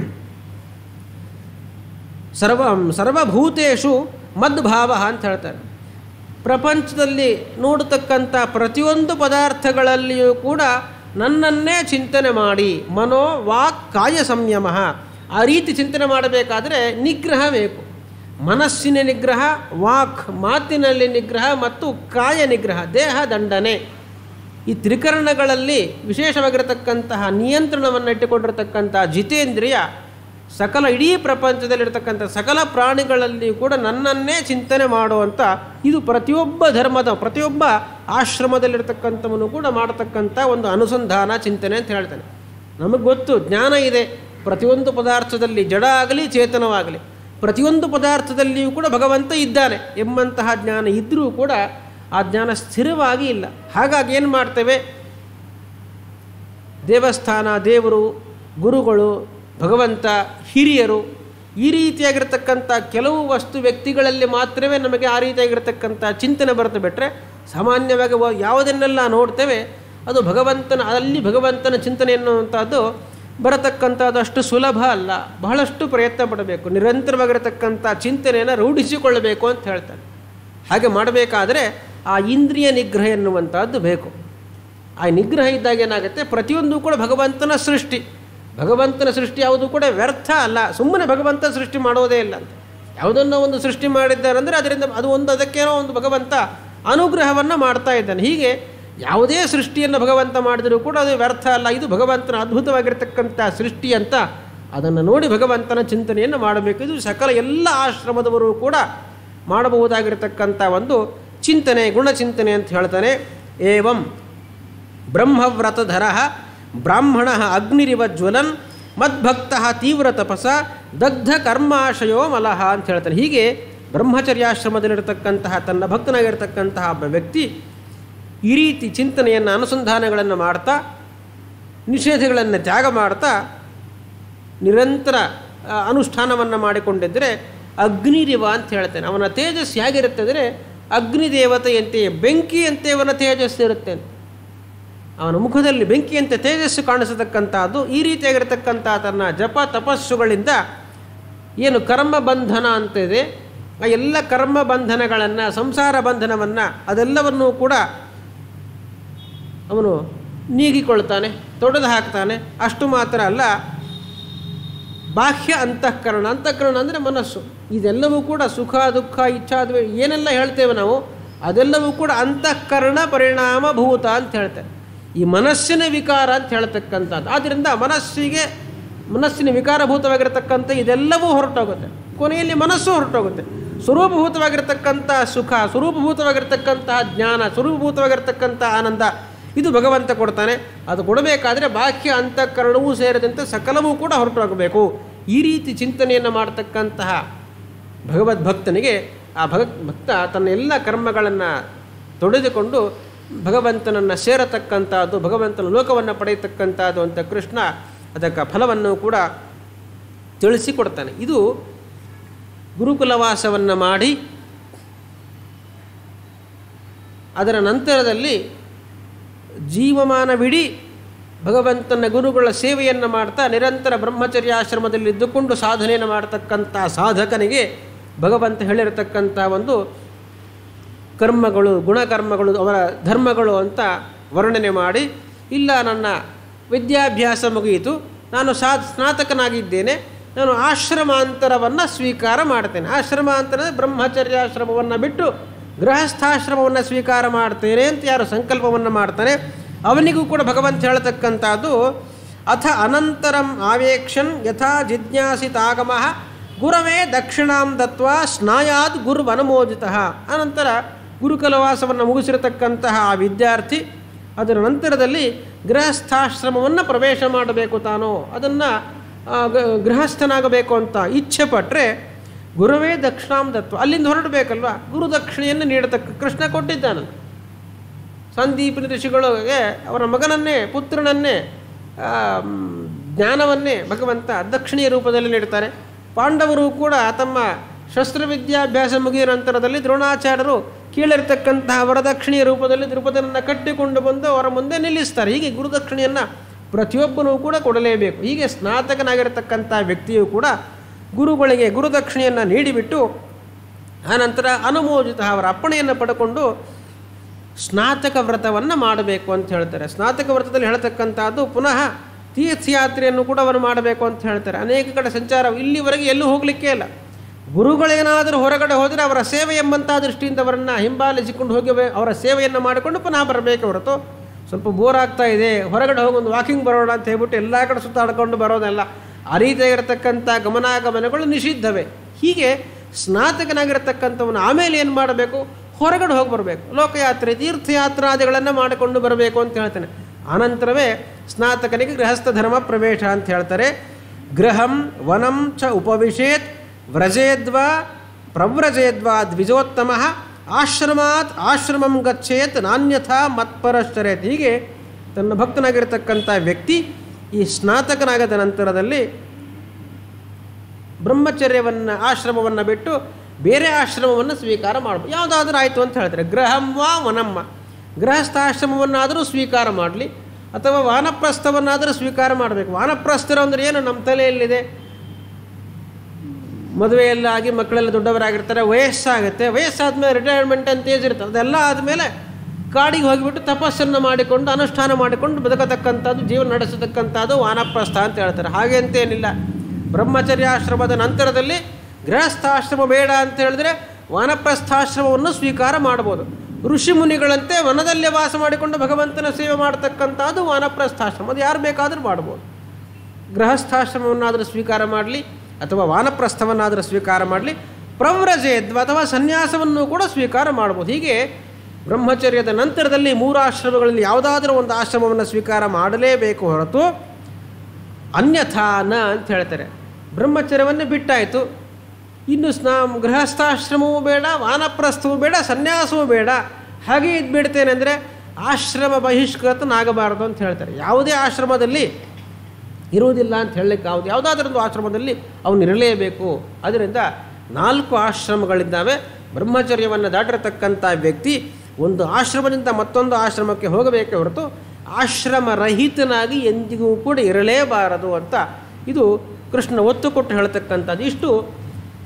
ಸರ್ವ ಸರ್ವಭೂತೇಷು ಮದ್ಭಾವ ಅಂತ ಹೇಳ್ತಾರೆ. ಪ್ರಪಂಚದಲ್ಲಿ ನೋಡತಕ್ಕಂಥ ಪ್ರತಿಯೊಂದು ಪದಾರ್ಥಗಳಲ್ಲಿಯೂ ಕೂಡ ನನ್ನನ್ನೇ ಚಿಂತನೆ ಮಾಡಿ ಮನೋ ವಾಕ್ ಕಾಯ ಸಂಯಮ ಆ ರೀತಿ ಚಿಂತನೆ ಮಾಡಬೇಕಾದರೆ ನಿಗ್ರಹ ಬೇಕು. ಮನಸ್ಸಿನ ನಿಗ್ರಹ, ವಾಕ್ ಮಾತಿನಲ್ಲಿ ನಿಗ್ರಹ ಮತ್ತು ಕಾಯ ನಿಗ್ರಹ ದೇಹ ದಂಡನೆ. ಈ ತ್ರಿಕರಣಗಳಲ್ಲಿ ವಿಶೇಷವಾಗಿರತಕ್ಕಂತಹ ನಿಯಂತ್ರಣವನ್ನು ಇಟ್ಟುಕೊಂಡಿರತಕ್ಕಂಥ ಜಿತೇಂದ್ರಿಯ ಸಕಲ ಇಡೀ ಪ್ರಪಂಚದಲ್ಲಿರ್ತಕ್ಕಂಥ ಸಕಲ ಪ್ರಾಣಿಗಳಲ್ಲಿ ಕೂಡ ನನ್ನನ್ನೇ ಚಿಂತನೆ ಮಾಡುವಂಥ ಇದು ಪ್ರತಿಯೊಬ್ಬ ಧರ್ಮದ ಪ್ರತಿಯೊಬ್ಬ ಆಶ್ರಮದಲ್ಲಿರ್ತಕ್ಕಂಥವನು ಕೂಡ ಮಾಡತಕ್ಕಂಥ ಒಂದು ಅನುಸಂಧಾನ ಚಿಂತನೆ ಅಂತ ಹೇಳ್ತಾನೆ. ನಮಗೆ ಗೊತ್ತು, ಜ್ಞಾನ ಇದೆ. ಪ್ರತಿಯೊಂದು ಪದಾರ್ಥದಲ್ಲಿ ಜಡ ಆಗಲಿ ಚೇತನವಾಗಲಿ ಪ್ರತಿಯೊಂದು ಪದಾರ್ಥದಲ್ಲಿಯೂ ಕೂಡ ಭಗವಂತ ಇದ್ದಾನೆ ಎಂಬಂತಹ ಜ್ಞಾನ ಇದ್ದರೂ ಕೂಡ ಆ ಜ್ಞಾನ ಸ್ಥಿರವಾಗಿ ಇಲ್ಲ. ಹಾಗಾಗಿ ಏನು ಮಾಡ್ತೇವೆ, ದೇವಸ್ಥಾನ, ದೇವರು, ಗುರುಗಳು, ಭಗವಂತ, ಹಿರಿಯರು ಈ ರೀತಿಯಾಗಿರ್ತಕ್ಕಂಥ ಕೆಲವು ವಸ್ತು ವ್ಯಕ್ತಿಗಳಲ್ಲಿ ಮಾತ್ರವೇ ನಮಗೆ ಆ ರೀತಿಯಾಗಿರ್ತಕ್ಕಂಥ ಚಿಂತನೆ ಬರುತ್ತೆ. ಬಿಟ್ಟರೆ ಸಾಮಾನ್ಯವಾಗಿ ಯಾವುದನ್ನೆಲ್ಲ ನೋಡ್ತೇವೆ ಅದು ಭಗವಂತನ ಅಲ್ಲಿ ಭಗವಂತನ ಚಿಂತನೆ ಎನ್ನುವಂಥದ್ದು ಬರತಕ್ಕಂಥದ್ದು ಅಷ್ಟು ಸುಲಭ ಅಲ್ಲ. ಬಹಳಷ್ಟು ಪ್ರಯತ್ನ ಪಡಬೇಕು. ನಿರಂತರವಾಗಿರತಕ್ಕಂಥ ಚಿಂತನೆಯನ್ನು ರೂಢಿಸಿಕೊಳ್ಳಬೇಕು ಅಂತ ಹೇಳ್ತಾನೆ. ಹಾಗೆ ಮಾಡಬೇಕಾದರೆ ಆ ಇಂದ್ರಿಯ ನಿಗ್ರಹ ಎನ್ನುವಂಥದ್ದು ಬೇಕು. ಆ ನಿಗ್ರಹ ಇದ್ದಾಗ ಏನಾಗುತ್ತೆ, ಪ್ರತಿಯೊಂದು ಕೂಡ ಭಗವಂತನ ಸೃಷ್ಟಿ. ಭಗವಂತನ ಸೃಷ್ಟಿ ಯಾವುದು ಕೂಡ ವ್ಯರ್ಥ ಅಲ್ಲ. ಸುಮ್ಮನೆ ಭಗವಂತ ಸೃಷ್ಟಿ ಮಾಡೋದೇ ಇಲ್ಲ ಅಂತ. ಯಾವುದನ್ನೋ ಒಂದು ಸೃಷ್ಟಿ ಮಾಡಿದ್ದಾರಂದರೆ ಅದರಿಂದ ಅದು ಒಂದು ಅದಕ್ಕೇನೋ ಒಂದು ಭಗವಂತ ಅನುಗ್ರಹವನ್ನು ಮಾಡ್ತಾ ಇದ್ದಾನೆ. ಹೀಗೆ ಯಾವುದೇ ಸೃಷ್ಟಿಯನ್ನು ಭಗವಂತ ಮಾಡಿದರೂ ಕೂಡ ಅದು ವ್ಯರ್ಥ ಅಲ್ಲ, ಇದು ಭಗವಂತನ ಅದ್ಭುತವಾಗಿರ್ತಕ್ಕಂಥ ಸೃಷ್ಟಿ ಅಂತ ಅದನ್ನು ನೋಡಿ ಭಗವಂತನ ಚಿಂತನೆಯನ್ನು ಮಾಡಬೇಕು. ಇದು ಸಕಲ ಎಲ್ಲ ಆಶ್ರಮದವರು ಕೂಡ ಮಾಡಬಹುದಾಗಿರ್ತಕ್ಕಂಥ ಒಂದು ಚಿಂತನೆ, ಗುಣಚಿಂತನೆ ಅಂತ ಹೇಳ್ತಾನೆ. ಏವಂ ಬ್ರಹ್ಮವ್ರತಧರ ಬ್ರಾಹ್ಮಣ ಅಗ್ನಿರಿವ ಜ್ವಲನ್ ಮದ್ಭಕ್ತ ತೀವ್ರ ತಪಸ ದಗ್ಧ ಕರ್ಮಾಶಯೋ ಮಲಹ ಅಂತ ಹೇಳ್ತಾನೆ. ಹೀಗೆ ಬ್ರಹ್ಮಚರ್ಯಾಶ್ರಮದಲ್ಲಿರತಕ್ಕಂತಹ ತನ್ನ ಭಕ್ತನಾಗಿರ್ತಕ್ಕಂತಹ ಒಬ್ಬ ವ್ಯಕ್ತಿ ಈ ರೀತಿ ಚಿಂತನೆಯನ್ನು ಅನುಸಂಧಾನಗಳನ್ನು ಮಾಡ್ತಾ ನಿಷೇಧಗಳನ್ನು ತ್ಯಾಗ ಮಾಡ್ತಾ ನಿರಂತರ ಅನುಷ್ಠಾನವನ್ನು ಮಾಡಿಕೊಂಡಿದ್ದರೆ ಅಗ್ನಿರಿವ ಅಂತ ಹೇಳ್ತೇನೆ. ಅವನ ತೇಜಸ್ಸು ಹೇಗಿರುತ್ತಂದರೆ ಅಗ್ನಿದೇವತೆಯಂತೆಯೇ ಬೆಂಕಿಯಂತೆ ಅವನ ತೇಜಸ್ಸು ಇರುತ್ತೆ. ಅವನ ಮುಖದಲ್ಲಿ ಬೆಂಕಿಯಂತೆ ತೇಜಸ್ಸು ಕಾಣಿಸತಕ್ಕಂಥದ್ದು. ಈ ರೀತಿಯಾಗಿರ್ತಕ್ಕಂಥ ತನ್ನ ಜಪ ತಪಸ್ಸುಗಳಿಂದ ಏನು ಕರ್ಮ ಬಂಧನ ಅಂತಿದೆ, ಆ ಎಲ್ಲ ಕರ್ಮ ಬಂಧನಗಳನ್ನು, ಸಂಸಾರ ಬಂಧನವನ್ನು ಅದೆಲ್ಲವನ್ನೂ ಕೂಡ ಅವನು ನೀಗಿಕೊಳ್ತಾನೆ, ತೊಡೆದು ಹಾಕ್ತಾನೆ. ಅಷ್ಟು ಮಾತ್ರ ಅಲ್ಲ, ಬಾಹ್ಯ ಅಂತಃಕರಣ. ಅಂತಃಕರಣ ಅಂದರೆ ಮನಸ್ಸು. ಇದೆಲ್ಲವೂ ಕೂಡ ಸುಖ ದುಃಖ ಇಚ್ಛಾದ್ವೇ ಏನೆಲ್ಲ ಹೇಳ್ತೇವೆ ನಾವು, ಅದೆಲ್ಲವೂ ಕೂಡ ಅಂತಃಕರಣ ಪರಿಣಾಮಭೂತ ಅಂತ ಹೇಳ್ತೇವೆ. ಈ ಮನಸ್ಸಿನ ವಿಕಾರ ಅಂತ ಹೇಳ್ತಕ್ಕಂಥದ್ದು. ಆದ್ದರಿಂದ ಮನಸ್ಸಿಗೆ ಮನಸ್ಸಿನ ವಿಕಾರಭೂತವಾಗಿರತಕ್ಕಂಥ ಇದೆಲ್ಲವೂ ಹೊರಟೋಗುತ್ತೆ. ಕೊನೆಯಲ್ಲಿ ಮನಸ್ಸು ಹೊರಟೋಗುತ್ತೆ. ಸ್ವರೂಪಭೂತವಾಗಿರ್ತಕ್ಕಂಥ ಸುಖ, ಸ್ವರೂಪಭೂತವಾಗಿರ್ತಕ್ಕಂತಹ ಜ್ಞಾನ, ಸ್ವರೂಪಭೂತವಾಗಿರ್ತಕ್ಕಂಥ ಆನಂದ ಇದು ಭಗವಂತ ಕೊಡ್ತಾನೆ. ಅದು ಕೊಡಬೇಕಾದ್ರೆ ಬಾಹ್ಯ ಅಂತಃಕರಣವೂ ಸೇರಿದಂತೆ ಸಕಲವೂ ಕೂಡ ಹೊರಟೋಗಬೇಕು. ಈ ರೀತಿ ಚಿಂತನೆಯನ್ನು ಮಾಡತಕ್ಕಂತಹ ಭಗವದ್ಭಕ್ತನಿಗೆ ಆ ಭಗ ಭಕ್ತ ತನ್ನ ಎಲ್ಲ ಕರ್ಮಗಳನ್ನು ತೊಡೆದುಕೊಂಡು ಭಗವಂತನನ್ನು ಸೇರತಕ್ಕಂಥದ್ದು, ಭಗವಂತನ ಲೋಕವನ್ನು ಪಡೆಯತಕ್ಕಂಥದ್ದು ಅಂತ ಕೃಷ್ಣ ಅದಕ್ಕೆ ಫಲವನ್ನು ಕೂಡ ತಿಳಿಸಿಕೊಡ್ತಾನೆ. ಇದು ಗುರುಕುಲವಾಸವನ್ನು ಮಾಡಿ ಅದರ ನಂತರದಲ್ಲಿ ಜೀವಮಾನವಿಡೀ ಭಗವಂತನ ಗುರುಗಳ ಸೇವೆಯನ್ನು ಮಾಡ್ತಾ ನಿರಂತರ ಬ್ರಹ್ಮಚರ್ಯಾಶ್ರಮದಲ್ಲಿದ್ದುಕೊಂಡು ಸಾಧನೆಯನ್ನು ಮಾಡತಕ್ಕಂಥ ಸಾಧಕನಿಗೆ ಭಗವಂತ ಹೇಳಿರತಕ್ಕಂಥ ಒಂದು ಕರ್ಮಗಳು, ಗುಣಕರ್ಮಗಳು, ಅವರ ಧರ್ಮಗಳು ಅಂತ ವರ್ಣನೆ ಮಾಡಿ, ಇಲ್ಲ ನನ್ನ ವಿದ್ಯಾಭ್ಯಾಸ ಮುಗಿಯಿತು, ನಾನು ಸಾ ಸ್ನಾತಕನಾಗಿದ್ದೇನೆ, ನಾನು ಆಶ್ರಮಾಂತರವನ್ನು ಸ್ವೀಕಾರ ಮಾಡ್ತೇನೆ. ಆಶ್ರಮಾಂತರ ಬ್ರಹ್ಮಚರ್ಯಾಶ್ರಮವನ್ನು ಬಿಟ್ಟು ಗೃಹಸ್ಥಾಶ್ರಮವನ್ನು ಸ್ವೀಕಾರ ಮಾಡ್ತೇನೆ ಅಂತ ಯಾರು ಸಂಕಲ್ಪವನ್ನು ಮಾಡ್ತಾನೆ ಅವನಿಗೂ ಕೂಡ ಭಗವಂತ ಹೇಳ್ತಕ್ಕಂಥದ್ದು, ಅಥ ಅನಂತರಂ ಆವೇಕ್ಷನ್ ಯಥಾ ಜಿಜ್ಞಾಸಿತಾಗಮಃ ಗುರವೇ ದಕ್ಷಿಣಾಂ ದತ್ವಾ ಸ್ನಾಯಾದ್ ಗುರುವನುಮೋದಿತಃ. ಅನಂತರ ಗುರುಕುಲವಾಸವನ್ನು ಮುಗಿಸಿರತಕ್ಕಂತಹ ಆ ವಿದ್ಯಾರ್ಥಿ ಅದರ ನಂತರದಲ್ಲಿ ಗೃಹಸ್ಥಾಶ್ರಮವನ್ನು ಪ್ರವೇಶ ಮಾಡಬೇಕು, ತಾನು ಅದನ್ನು ಗೃಹಸ್ಥನಾಗಬೇಕು ಅಂತ ಇಚ್ಛೆ ಪಟ್ಟರೆ ಗುರುವೇ ದಕ್ಷಿಣಾಂ ದತ್ವ, ಅಲ್ಲಿಂದ ಹೊರಡಬೇಕಲ್ವ, ಗುರು ದಕ್ಷಿಣೆಯನ್ನು ನೀಡತಕ್ಕ ಕೃಷ್ಣ ಕೊಟ್ಟಿದ್ದಾನಲ್ಲ. ಸಂದೀಪನ ಋಷಿಗಳಿಗೆ ಅವರ ಮಗನನ್ನೇ, ಪುತ್ರನನ್ನೇ, ಜ್ಞಾನವನ್ನೇ ಭಗವಂತ ದಕ್ಷಿಣೆಯ ರೂಪದಲ್ಲಿ ನೀಡ್ತಾರೆ. ಪಾಂಡವರು ಕೂಡ ತಮ್ಮ ಶಸ್ತ್ರವಿದ್ಯಾಭ್ಯಾಸ ಮುಗಿಯ ನಂತರದಲ್ಲಿ ದ್ರೋಣಾಚಾರ್ಯರು ಕೇಳಿರ್ತಕ್ಕಂತಹ ವರದಕ್ಷಿಣೆಯ ರೂಪದಲ್ಲಿ ದ್ರುಪದನನ್ನು ಕಟ್ಟಿಕೊಂಡು ಬಂದು ಅವರ ಮುಂದೆ ನಿಲ್ಲಿಸ್ತಾರೆ. ಹೀಗೆ ಗುರುದಕ್ಷಿಣೆಯನ್ನು ಪ್ರತಿಯೊಬ್ಬನೂ ಕೂಡ ಕೊಡಲೇಬೇಕು. ಹೀಗೆ ಸ್ನಾತಕನಾಗಿರತಕ್ಕಂಥ ವ್ಯಕ್ತಿಯು ಕೂಡ ಗುರುಗಳಿಗೆ ಗುರುದಕ್ಷಿಣೆಯನ್ನು ನೀಡಿಬಿಟ್ಟು ಆನಂತರ ಅನುಮೋದಿತ ಅವರ ಅಪ್ಪಣೆಯನ್ನು ಪಡ್ಕೊಂಡು ಸ್ನಾತಕ ವ್ರತವನ್ನು ಮಾಡಬೇಕು ಅಂತ ಹೇಳ್ತಾರೆ. ಸ್ನಾತಕ ವ್ರತದಲ್ಲಿ ಹೇಳ್ತಕ್ಕಂಥದ್ದು ಪುನಃ ತೀರ್ಥಯಾತ್ರೆಯನ್ನು ಕೂಡ ಅವರು ಮಾಡಬೇಕು ಅಂತ ಹೇಳ್ತಾರೆ. ಅನೇಕ ಕಡೆ ಸಂಚಾರ, ಇಲ್ಲಿವರೆಗೆ ಎಲ್ಲೂ ಹೋಗಲಿಕ್ಕೆ ಇಲ್ಲ. ಗುರುಗಳೇನಾದರೂ ಹೊರಗಡೆ ಹೋದರೆ ಅವರ ಸೇವೆ ಎಂಬಂಥ ದೃಷ್ಟಿಯಿಂದ ಅವರನ್ನು ಹಿಂಬಾಲಿಸಿಕೊಂಡು ಹೋಗಿ ಅವರ ಸೇವೆಯನ್ನು ಮಾಡಿಕೊಂಡು ಪುನಃ ಬರಬೇಕು ಹೊರತು ಸ್ವಲ್ಪ ಬೋರ್ ಆಗ್ತಾ ಇದೆ, ಹೊರಗಡೆ ಹೋಗಿ ಒಂದು ವಾಕಿಂಗ್ ಬರೋಣ ಅಂತ ಹೇಳ್ಬಿಟ್ಟು ಎಲ್ಲ ಕಡೆ ಸುತ್ತಾಡ್ಕೊಂಡು ಬರೋದಲ್ಲ. ಆ ರೀತಿಯಾಗಿರ್ತಕ್ಕಂಥ ಗಮನಾಗಮನಗಳು ನಿಷಿದ್ಧವೇ. ಹೀಗೆ ಸ್ನಾತಕನಾಗಿರ್ತಕ್ಕಂಥವನು ಆಮೇಲೆ ಏನು ಮಾಡಬೇಕು, ಹೊರಗಡೆ ಹೋಗಿ ಬರಬೇಕು, ಲೋಕಯಾತ್ರೆ ತೀರ್ಥಯಾತ್ರಾದಿಗಳನ್ನು ಮಾಡಿಕೊಂಡು ಬರಬೇಕು ಅಂತ ಹೇಳ್ತಾನೆ. ಆನಂತರವೇ ಸ್ನಾತಕನಿಗೆ ಗೃಹಸ್ಥ ಧರ್ಮ ಪ್ರವೇಶ ಅಂತ ಹೇಳ್ತಾರೆ. ಗೃಹಂ ವನಂ ಚ ಉಪವಿಶೇತ್ ವ್ರಜೇದ್ವಾ ಪ್ರವ್ರಜೇದ್ವಾ ದ್ವಿಜೋತ್ತಮಃ ಆಶ್ರಮಾತ್ ಆಶ್ರಮಂ ಗಚ್ಚೇತ್ ನಾನ್ಯಥಾ ಮತ್ಪರಶ್ಚರೇತ್. ಹೀಗೆ ತನ್ನ ಭಕ್ತನಾಗಿರ್ತಕ್ಕಂಥ ವ್ಯಕ್ತಿ ಈ ಸ್ನಾತಕನಾಗದ ನಂತರದಲ್ಲಿ ಬ್ರಹ್ಮಚರ್ಯವನ್ನು ಆಶ್ರಮವನ್ನು ಬಿಟ್ಟು ಬೇರೆ ಆಶ್ರಮವನ್ನು ಸ್ವೀಕಾರ ಮಾಡಬೇಕು. ಯಾವುದಾದ್ರೂ ಆಯಿತು ಅಂತ ಹೇಳ್ತಾರೆ. ಗೃಹಂ ವಾ ವನಮ್ಮ, ಗೃಹಸ್ಥಾಶ್ರಮವನ್ನಾದರೂ ಸ್ವೀಕಾರ ಮಾಡಲಿ ಅಥವಾ ವಾನಪ್ರಸ್ಥವನ್ನಾದರೂ ಸ್ವೀಕಾರ ಮಾಡಬೇಕು. ವಾನಪ್ರಸ್ಥರು ಅಂದರೆ ಏನು, ನಮ್ಮ ತಲೆಯಲ್ಲಿದೆ, ಮದುವೆಯಲ್ಲಾಗಿ ಮಕ್ಕಳೆಲ್ಲ ದೊಡ್ಡವರಾಗಿರ್ತಾರೆ, ವಯಸ್ಸಾಗುತ್ತೆ, ವಯಸ್ಸಾದ ಮೇಲೆ ರಿಟೈರ್ಮೆಂಟ್ ಅಂತ ಏಜ್ ಇರ್ತದೆ, ಅದೆಲ್ಲ ಆದಮೇಲೆ ಕಾಡಿಗೆ ಹೋಗಿಬಿಟ್ಟು ತಪಸ್ಸನ್ನು ಮಾಡಿಕೊಂಡು ಅನುಷ್ಠಾನ ಮಾಡಿಕೊಂಡು ಬದುಕತಕ್ಕಂಥದ್ದು, ಜೀವನ ನಡೆಸತಕ್ಕಂಥದ್ದು ವಾನಪ್ರಸ್ಥ ಅಂತ ಹೇಳ್ತಾರೆ. ಹಾಗೆ ಅಂತೇನಿಲ್ಲ. ಬ್ರಹ್ಮಚರ್ಯಾಶ್ರಮದ ನಂತರದಲ್ಲಿ ಗೃಹಸ್ಥಾಶ್ರಮ ಬೇಡ ಅಂತ ಹೇಳಿದ್ರೆ ವಾನಪ್ರಸ್ಥಾಶ್ರಮವನ್ನು ಸ್ವೀಕಾರ ಮಾಡ್ಬೋದು. ಋಷಿ ಮುನಿಗಳಂತೆ ವನದಲ್ಲೇ ವಾಸ ಮಾಡಿಕೊಂಡು ಭಗವಂತನ ಸೇವೆ ಮಾಡತಕ್ಕಂಥದ್ದು ವಾನಪ್ರಸ್ಥಾಶ್ರಮ. ಅದು ಯಾರು ಬೇಕಾದರೂ ಮಾಡ್ಬೋದು. ಗೃಹಸ್ಥಾಶ್ರಮವನ್ನಾದರೂ ಸ್ವೀಕಾರ ಮಾಡಲಿ ಅಥವಾ ವಾನಪ್ರಸ್ಥವನ್ನಾದರೂ ಸ್ವೀಕಾರ ಮಾಡಲಿ, ಪ್ರವ್ರಜೇದ್ವ ಅಥವಾ ಸನ್ಯಾಸವನ್ನು ಕೂಡ ಸ್ವೀಕಾರ ಮಾಡ್ಬೋದು. ಹೀಗೆ ಬ್ರಹ್ಮಚರ್ಯದ ನಂತರದಲ್ಲಿ ಮೂರು ಆಶ್ರಮಗಳಲ್ಲಿ ಯಾವುದಾದ್ರೂ ಒಂದು ಆಶ್ರಮವನ್ನು ಸ್ವೀಕಾರ ಮಾಡಲೇಬೇಕು ಹೊರತು ಅನ್ಯಥಾ ನ ಅಂತ ಹೇಳ್ತಾರೆ. ಬ್ರಹ್ಮಚರ್ಯವನ್ನು ಬಿಟ್ಟಾಯಿತು, ಇನ್ನು ಸ್ನಾ ಗೃಹಸ್ಥಾಶ್ರಮವೂ ಬೇಡ, ವಾನಪ್ರಸ್ಥವೂ ಬೇಡ, ಸನ್ಯಾಸವೂ ಬೇಡ, ಹಾಗೆ ಇದು ಬಿಡ್ತೇನೆ ಅಂದರೆ ಆಶ್ರಮ ಬಹಿಷ್ಕೃತನಾಗಬಾರದು ಅಂತ ಹೇಳ್ತಾರೆ. ಯಾವುದೇ ಆಶ್ರಮದಲ್ಲಿ ಇರುವುದಿಲ್ಲ ಅಂತ ಹೇಳಲಿಕ್ಕೆ ಆಗುದು. ಯಾವುದಾದ್ರೊಂದು ಆಶ್ರಮದಲ್ಲಿ ಅವನು ಇರಲೇಬೇಕು. ಅದರಿಂದ ನಾಲ್ಕು ಆಶ್ರಮಗಳಿದ್ದಾವೆ. ಬ್ರಹ್ಮಚರ್ಯವನ್ನು ದಾಟಿರತಕ್ಕಂಥ ವ್ಯಕ್ತಿ ಒಂದು ಆಶ್ರಮದಿಂದ ಮತ್ತೊಂದು ಆಶ್ರಮಕ್ಕೆ ಹೋಗಬೇಕೇ ಹೊರತು ಆಶ್ರಮರಹಿತನಾಗಿ ಎಂದಿಗೂ ಕೂಡ ಇರಲೇಬಾರದು ಅಂತ ಇದು ಕೃಷ್ಣ ಒತ್ತು ಕೊಟ್ಟು ಹೇಳ್ತಕ್ಕಂಥದ್ದು. ಇಷ್ಟು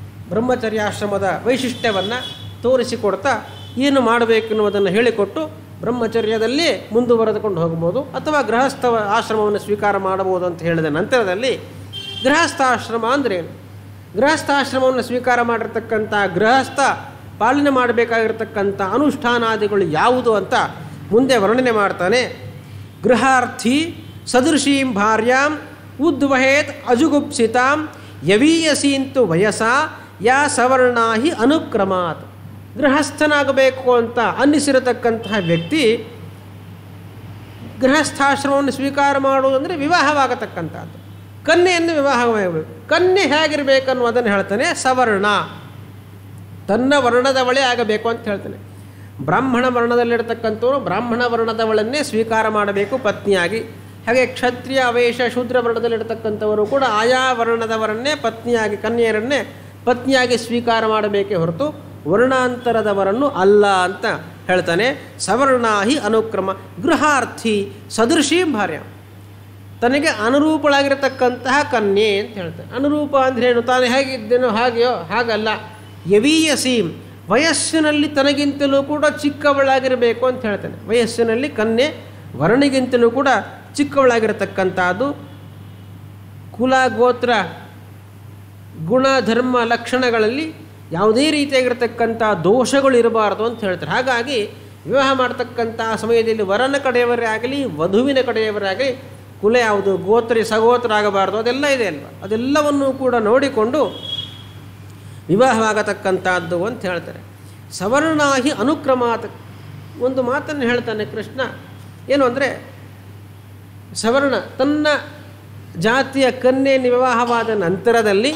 ಬ್ರಹ್ಮಚರ್ಯಾಶ್ರಮದ ವೈಶಿಷ್ಟ್ಯವನ್ನು ತೋರಿಸಿಕೊಡ್ತಾ ಏನು ಮಾಡಬೇಕೆನ್ನುವುದನ್ನು ಹೇಳಿಕೊಟ್ಟು ಬ್ರಹ್ಮಚರ್ಯದಲ್ಲಿ ಮುಂದುವರೆದುಕೊಂಡು ಹೋಗ್ಬೋದು ಅಥವಾ ಗೃಹಸ್ಥ ಆಶ್ರಮವನ್ನು ಸ್ವೀಕಾರ ಮಾಡಬಹುದು ಅಂತ ಹೇಳಿದ ನಂತರದಲ್ಲಿ ಗೃಹಸ್ಥಾಶ್ರಮ ಅಂದ್ರೇನು, ಗೃಹಸ್ಥಾಶ್ರಮವನ್ನು ಸ್ವೀಕಾರ ಮಾಡಿರ್ತಕ್ಕಂಥ ಗೃಹಸ್ಥ ಪಾಲನೆ ಮಾಡಬೇಕಾಗಿರ್ತಕ್ಕಂಥ ಅನುಷ್ಠಾನಾದಿಗಳು ಯಾವುದು ಅಂತ ಮುಂದೆ ವರ್ಣನೆ ಮಾಡ್ತಾನೆ. ಗೃಹಾರ್ಥಿ ಸದೃಶೀಂ ಭಾರ್ಯಾಂ ಉದ್ವಹೇತ್ ಅಜುಗುಪ್ಸಿತಾಂ ಯವೀಯಸೀಂತು ವಯಸ ಯಾ ಸವರ್ಣಾ ಹಿ ಅನುಕ್ರಮಾತ್. ಗೃಹಸ್ಥನಾಗಬೇಕು ಅಂತ ಅನ್ನಿಸಿರತಕ್ಕಂತಹ ವ್ಯಕ್ತಿ ಗೃಹಸ್ಥಾಶ್ರಮವನ್ನು ಸ್ವೀಕಾರ ಮಾಡುವುದಂದರೆ ವಿವಾಹವಾಗತಕ್ಕಂಥದ್ದು. ಕನ್ಯೆಯನ್ನು ವಿವಾಹವಾಗಬೇಕು. ಕನ್ಯೆ ಹೇಗಿರಬೇಕನ್ನುವುದನ್ನು ಹೇಳ್ತಾನೆ. ಸವರ್ಣ, ತನ್ನ ವರ್ಣದವಳೇ ಆಗಬೇಕು ಅಂತ ಹೇಳ್ತಾನೆ. ಬ್ರಾಹ್ಮಣ ವರ್ಣದಲ್ಲಿರ್ತಕ್ಕಂಥವರು ಬ್ರಾಹ್ಮಣ ವರ್ಣದವಳನ್ನೇ ಸ್ವೀಕಾರ ಮಾಡಬೇಕು ಪತ್ನಿಯಾಗಿ. ಹಾಗೆ ಕ್ಷತ್ರಿಯ ವೈಶ್ಯ ಶೂದ್ರ ವರ್ಣದಲ್ಲಿರ್ತಕ್ಕಂಥವರು ಕೂಡ ಆಯಾ ವರ್ಣದವರನ್ನೇ ಪತ್ನಿಯಾಗಿ ಕನ್ಯೆಯರನ್ನೇ ಪತ್ನಿಯಾಗಿ ಸ್ವೀಕಾರ ಮಾಡಬೇಕೇ ಹೊರತು ವರ್ಣಾಂತರದವರನ್ನು ಅಲ್ಲ ಅಂತ ಹೇಳ್ತಾನೆ. ಸವರ್ಣಾ ಹಿ ಅನುಕ್ರಮ ಗೃಹಾರ್ಥಿ ಸದೃಶೀ ಭಾರ್ಯ, ತನಗೆ ಅನುರೂಪಳಾಗಿರತಕ್ಕಂತಹ ಕನ್ಯೆ ಅಂತ ಹೇಳ್ತಾನೆ. ಅನುರೂಪ ಅಂದ್ರೇನು? ತಾನು ಹೇಗಿದ್ದೇನೋ ಹಾಗೆಯೋ ಹಾಗಲ್ಲ. ಯವೀಯಸೀಂ, ವಯಸ್ಸಿನಲ್ಲಿ ತನಗಿಂತಲೂ ಕೂಡ ಚಿಕ್ಕವಳಾಗಿರಬೇಕು ಅಂತ ಹೇಳ್ತಾನೆ. ವಯಸ್ಸಿನಲ್ಲಿ ಕನ್ಯೆ ವರ್ಣಿಗಿಂತಲೂ ಕೂಡ ಚಿಕ್ಕವಳಾಗಿರತಕ್ಕಂಥದ್ದು. ಕುಲ ಗೋತ್ರ ಗುಣ ಧರ್ಮ ಲಕ್ಷಣಗಳಲ್ಲಿ ಯಾವುದೇ ರೀತಿಯಾಗಿರ್ತಕ್ಕಂಥ ದೋಷಗಳು ಇರಬಾರ್ದು ಅಂತ ಹೇಳ್ತಾರೆ. ಹಾಗಾಗಿ ವಿವಾಹ ಮಾಡ್ತಕ್ಕಂಥ ಸಮಯದಲ್ಲಿ ವರನ ಕಡೆಯವರೇ ಆಗಲಿ ವಧುವಿನ ಕಡೆಯವರೇ ಆಗಲಿ ಕುಲ ಯಾವುದು, ಗೋತ್ರ ಸಗೋತ್ರ ಆಗಬಾರ್ದು, ಅದೆಲ್ಲ ಇದೆ ಅಲ್ವ, ಅದೆಲ್ಲವನ್ನೂ ಕೂಡ ನೋಡಿಕೊಂಡು ವಿವಾಹವಾಗತಕ್ಕಂಥದ್ದು ಅಂತ ಹೇಳ್ತಾರೆ. ಸವರ್ಣಾಹಿ ಅನುಕ್ರಮಾತ್ ಒಂದು ಮಾತನ್ನು ಹೇಳ್ತಾನೆ ಕೃಷ್ಣ. ಏನು ಅಂದರೆ, ಸವರ್ಣ ತನ್ನ ಜಾತಿಯ ಕನ್ಯೆಯನ್ನು ವಿವಾಹವಾದ ನಂತರದಲ್ಲಿ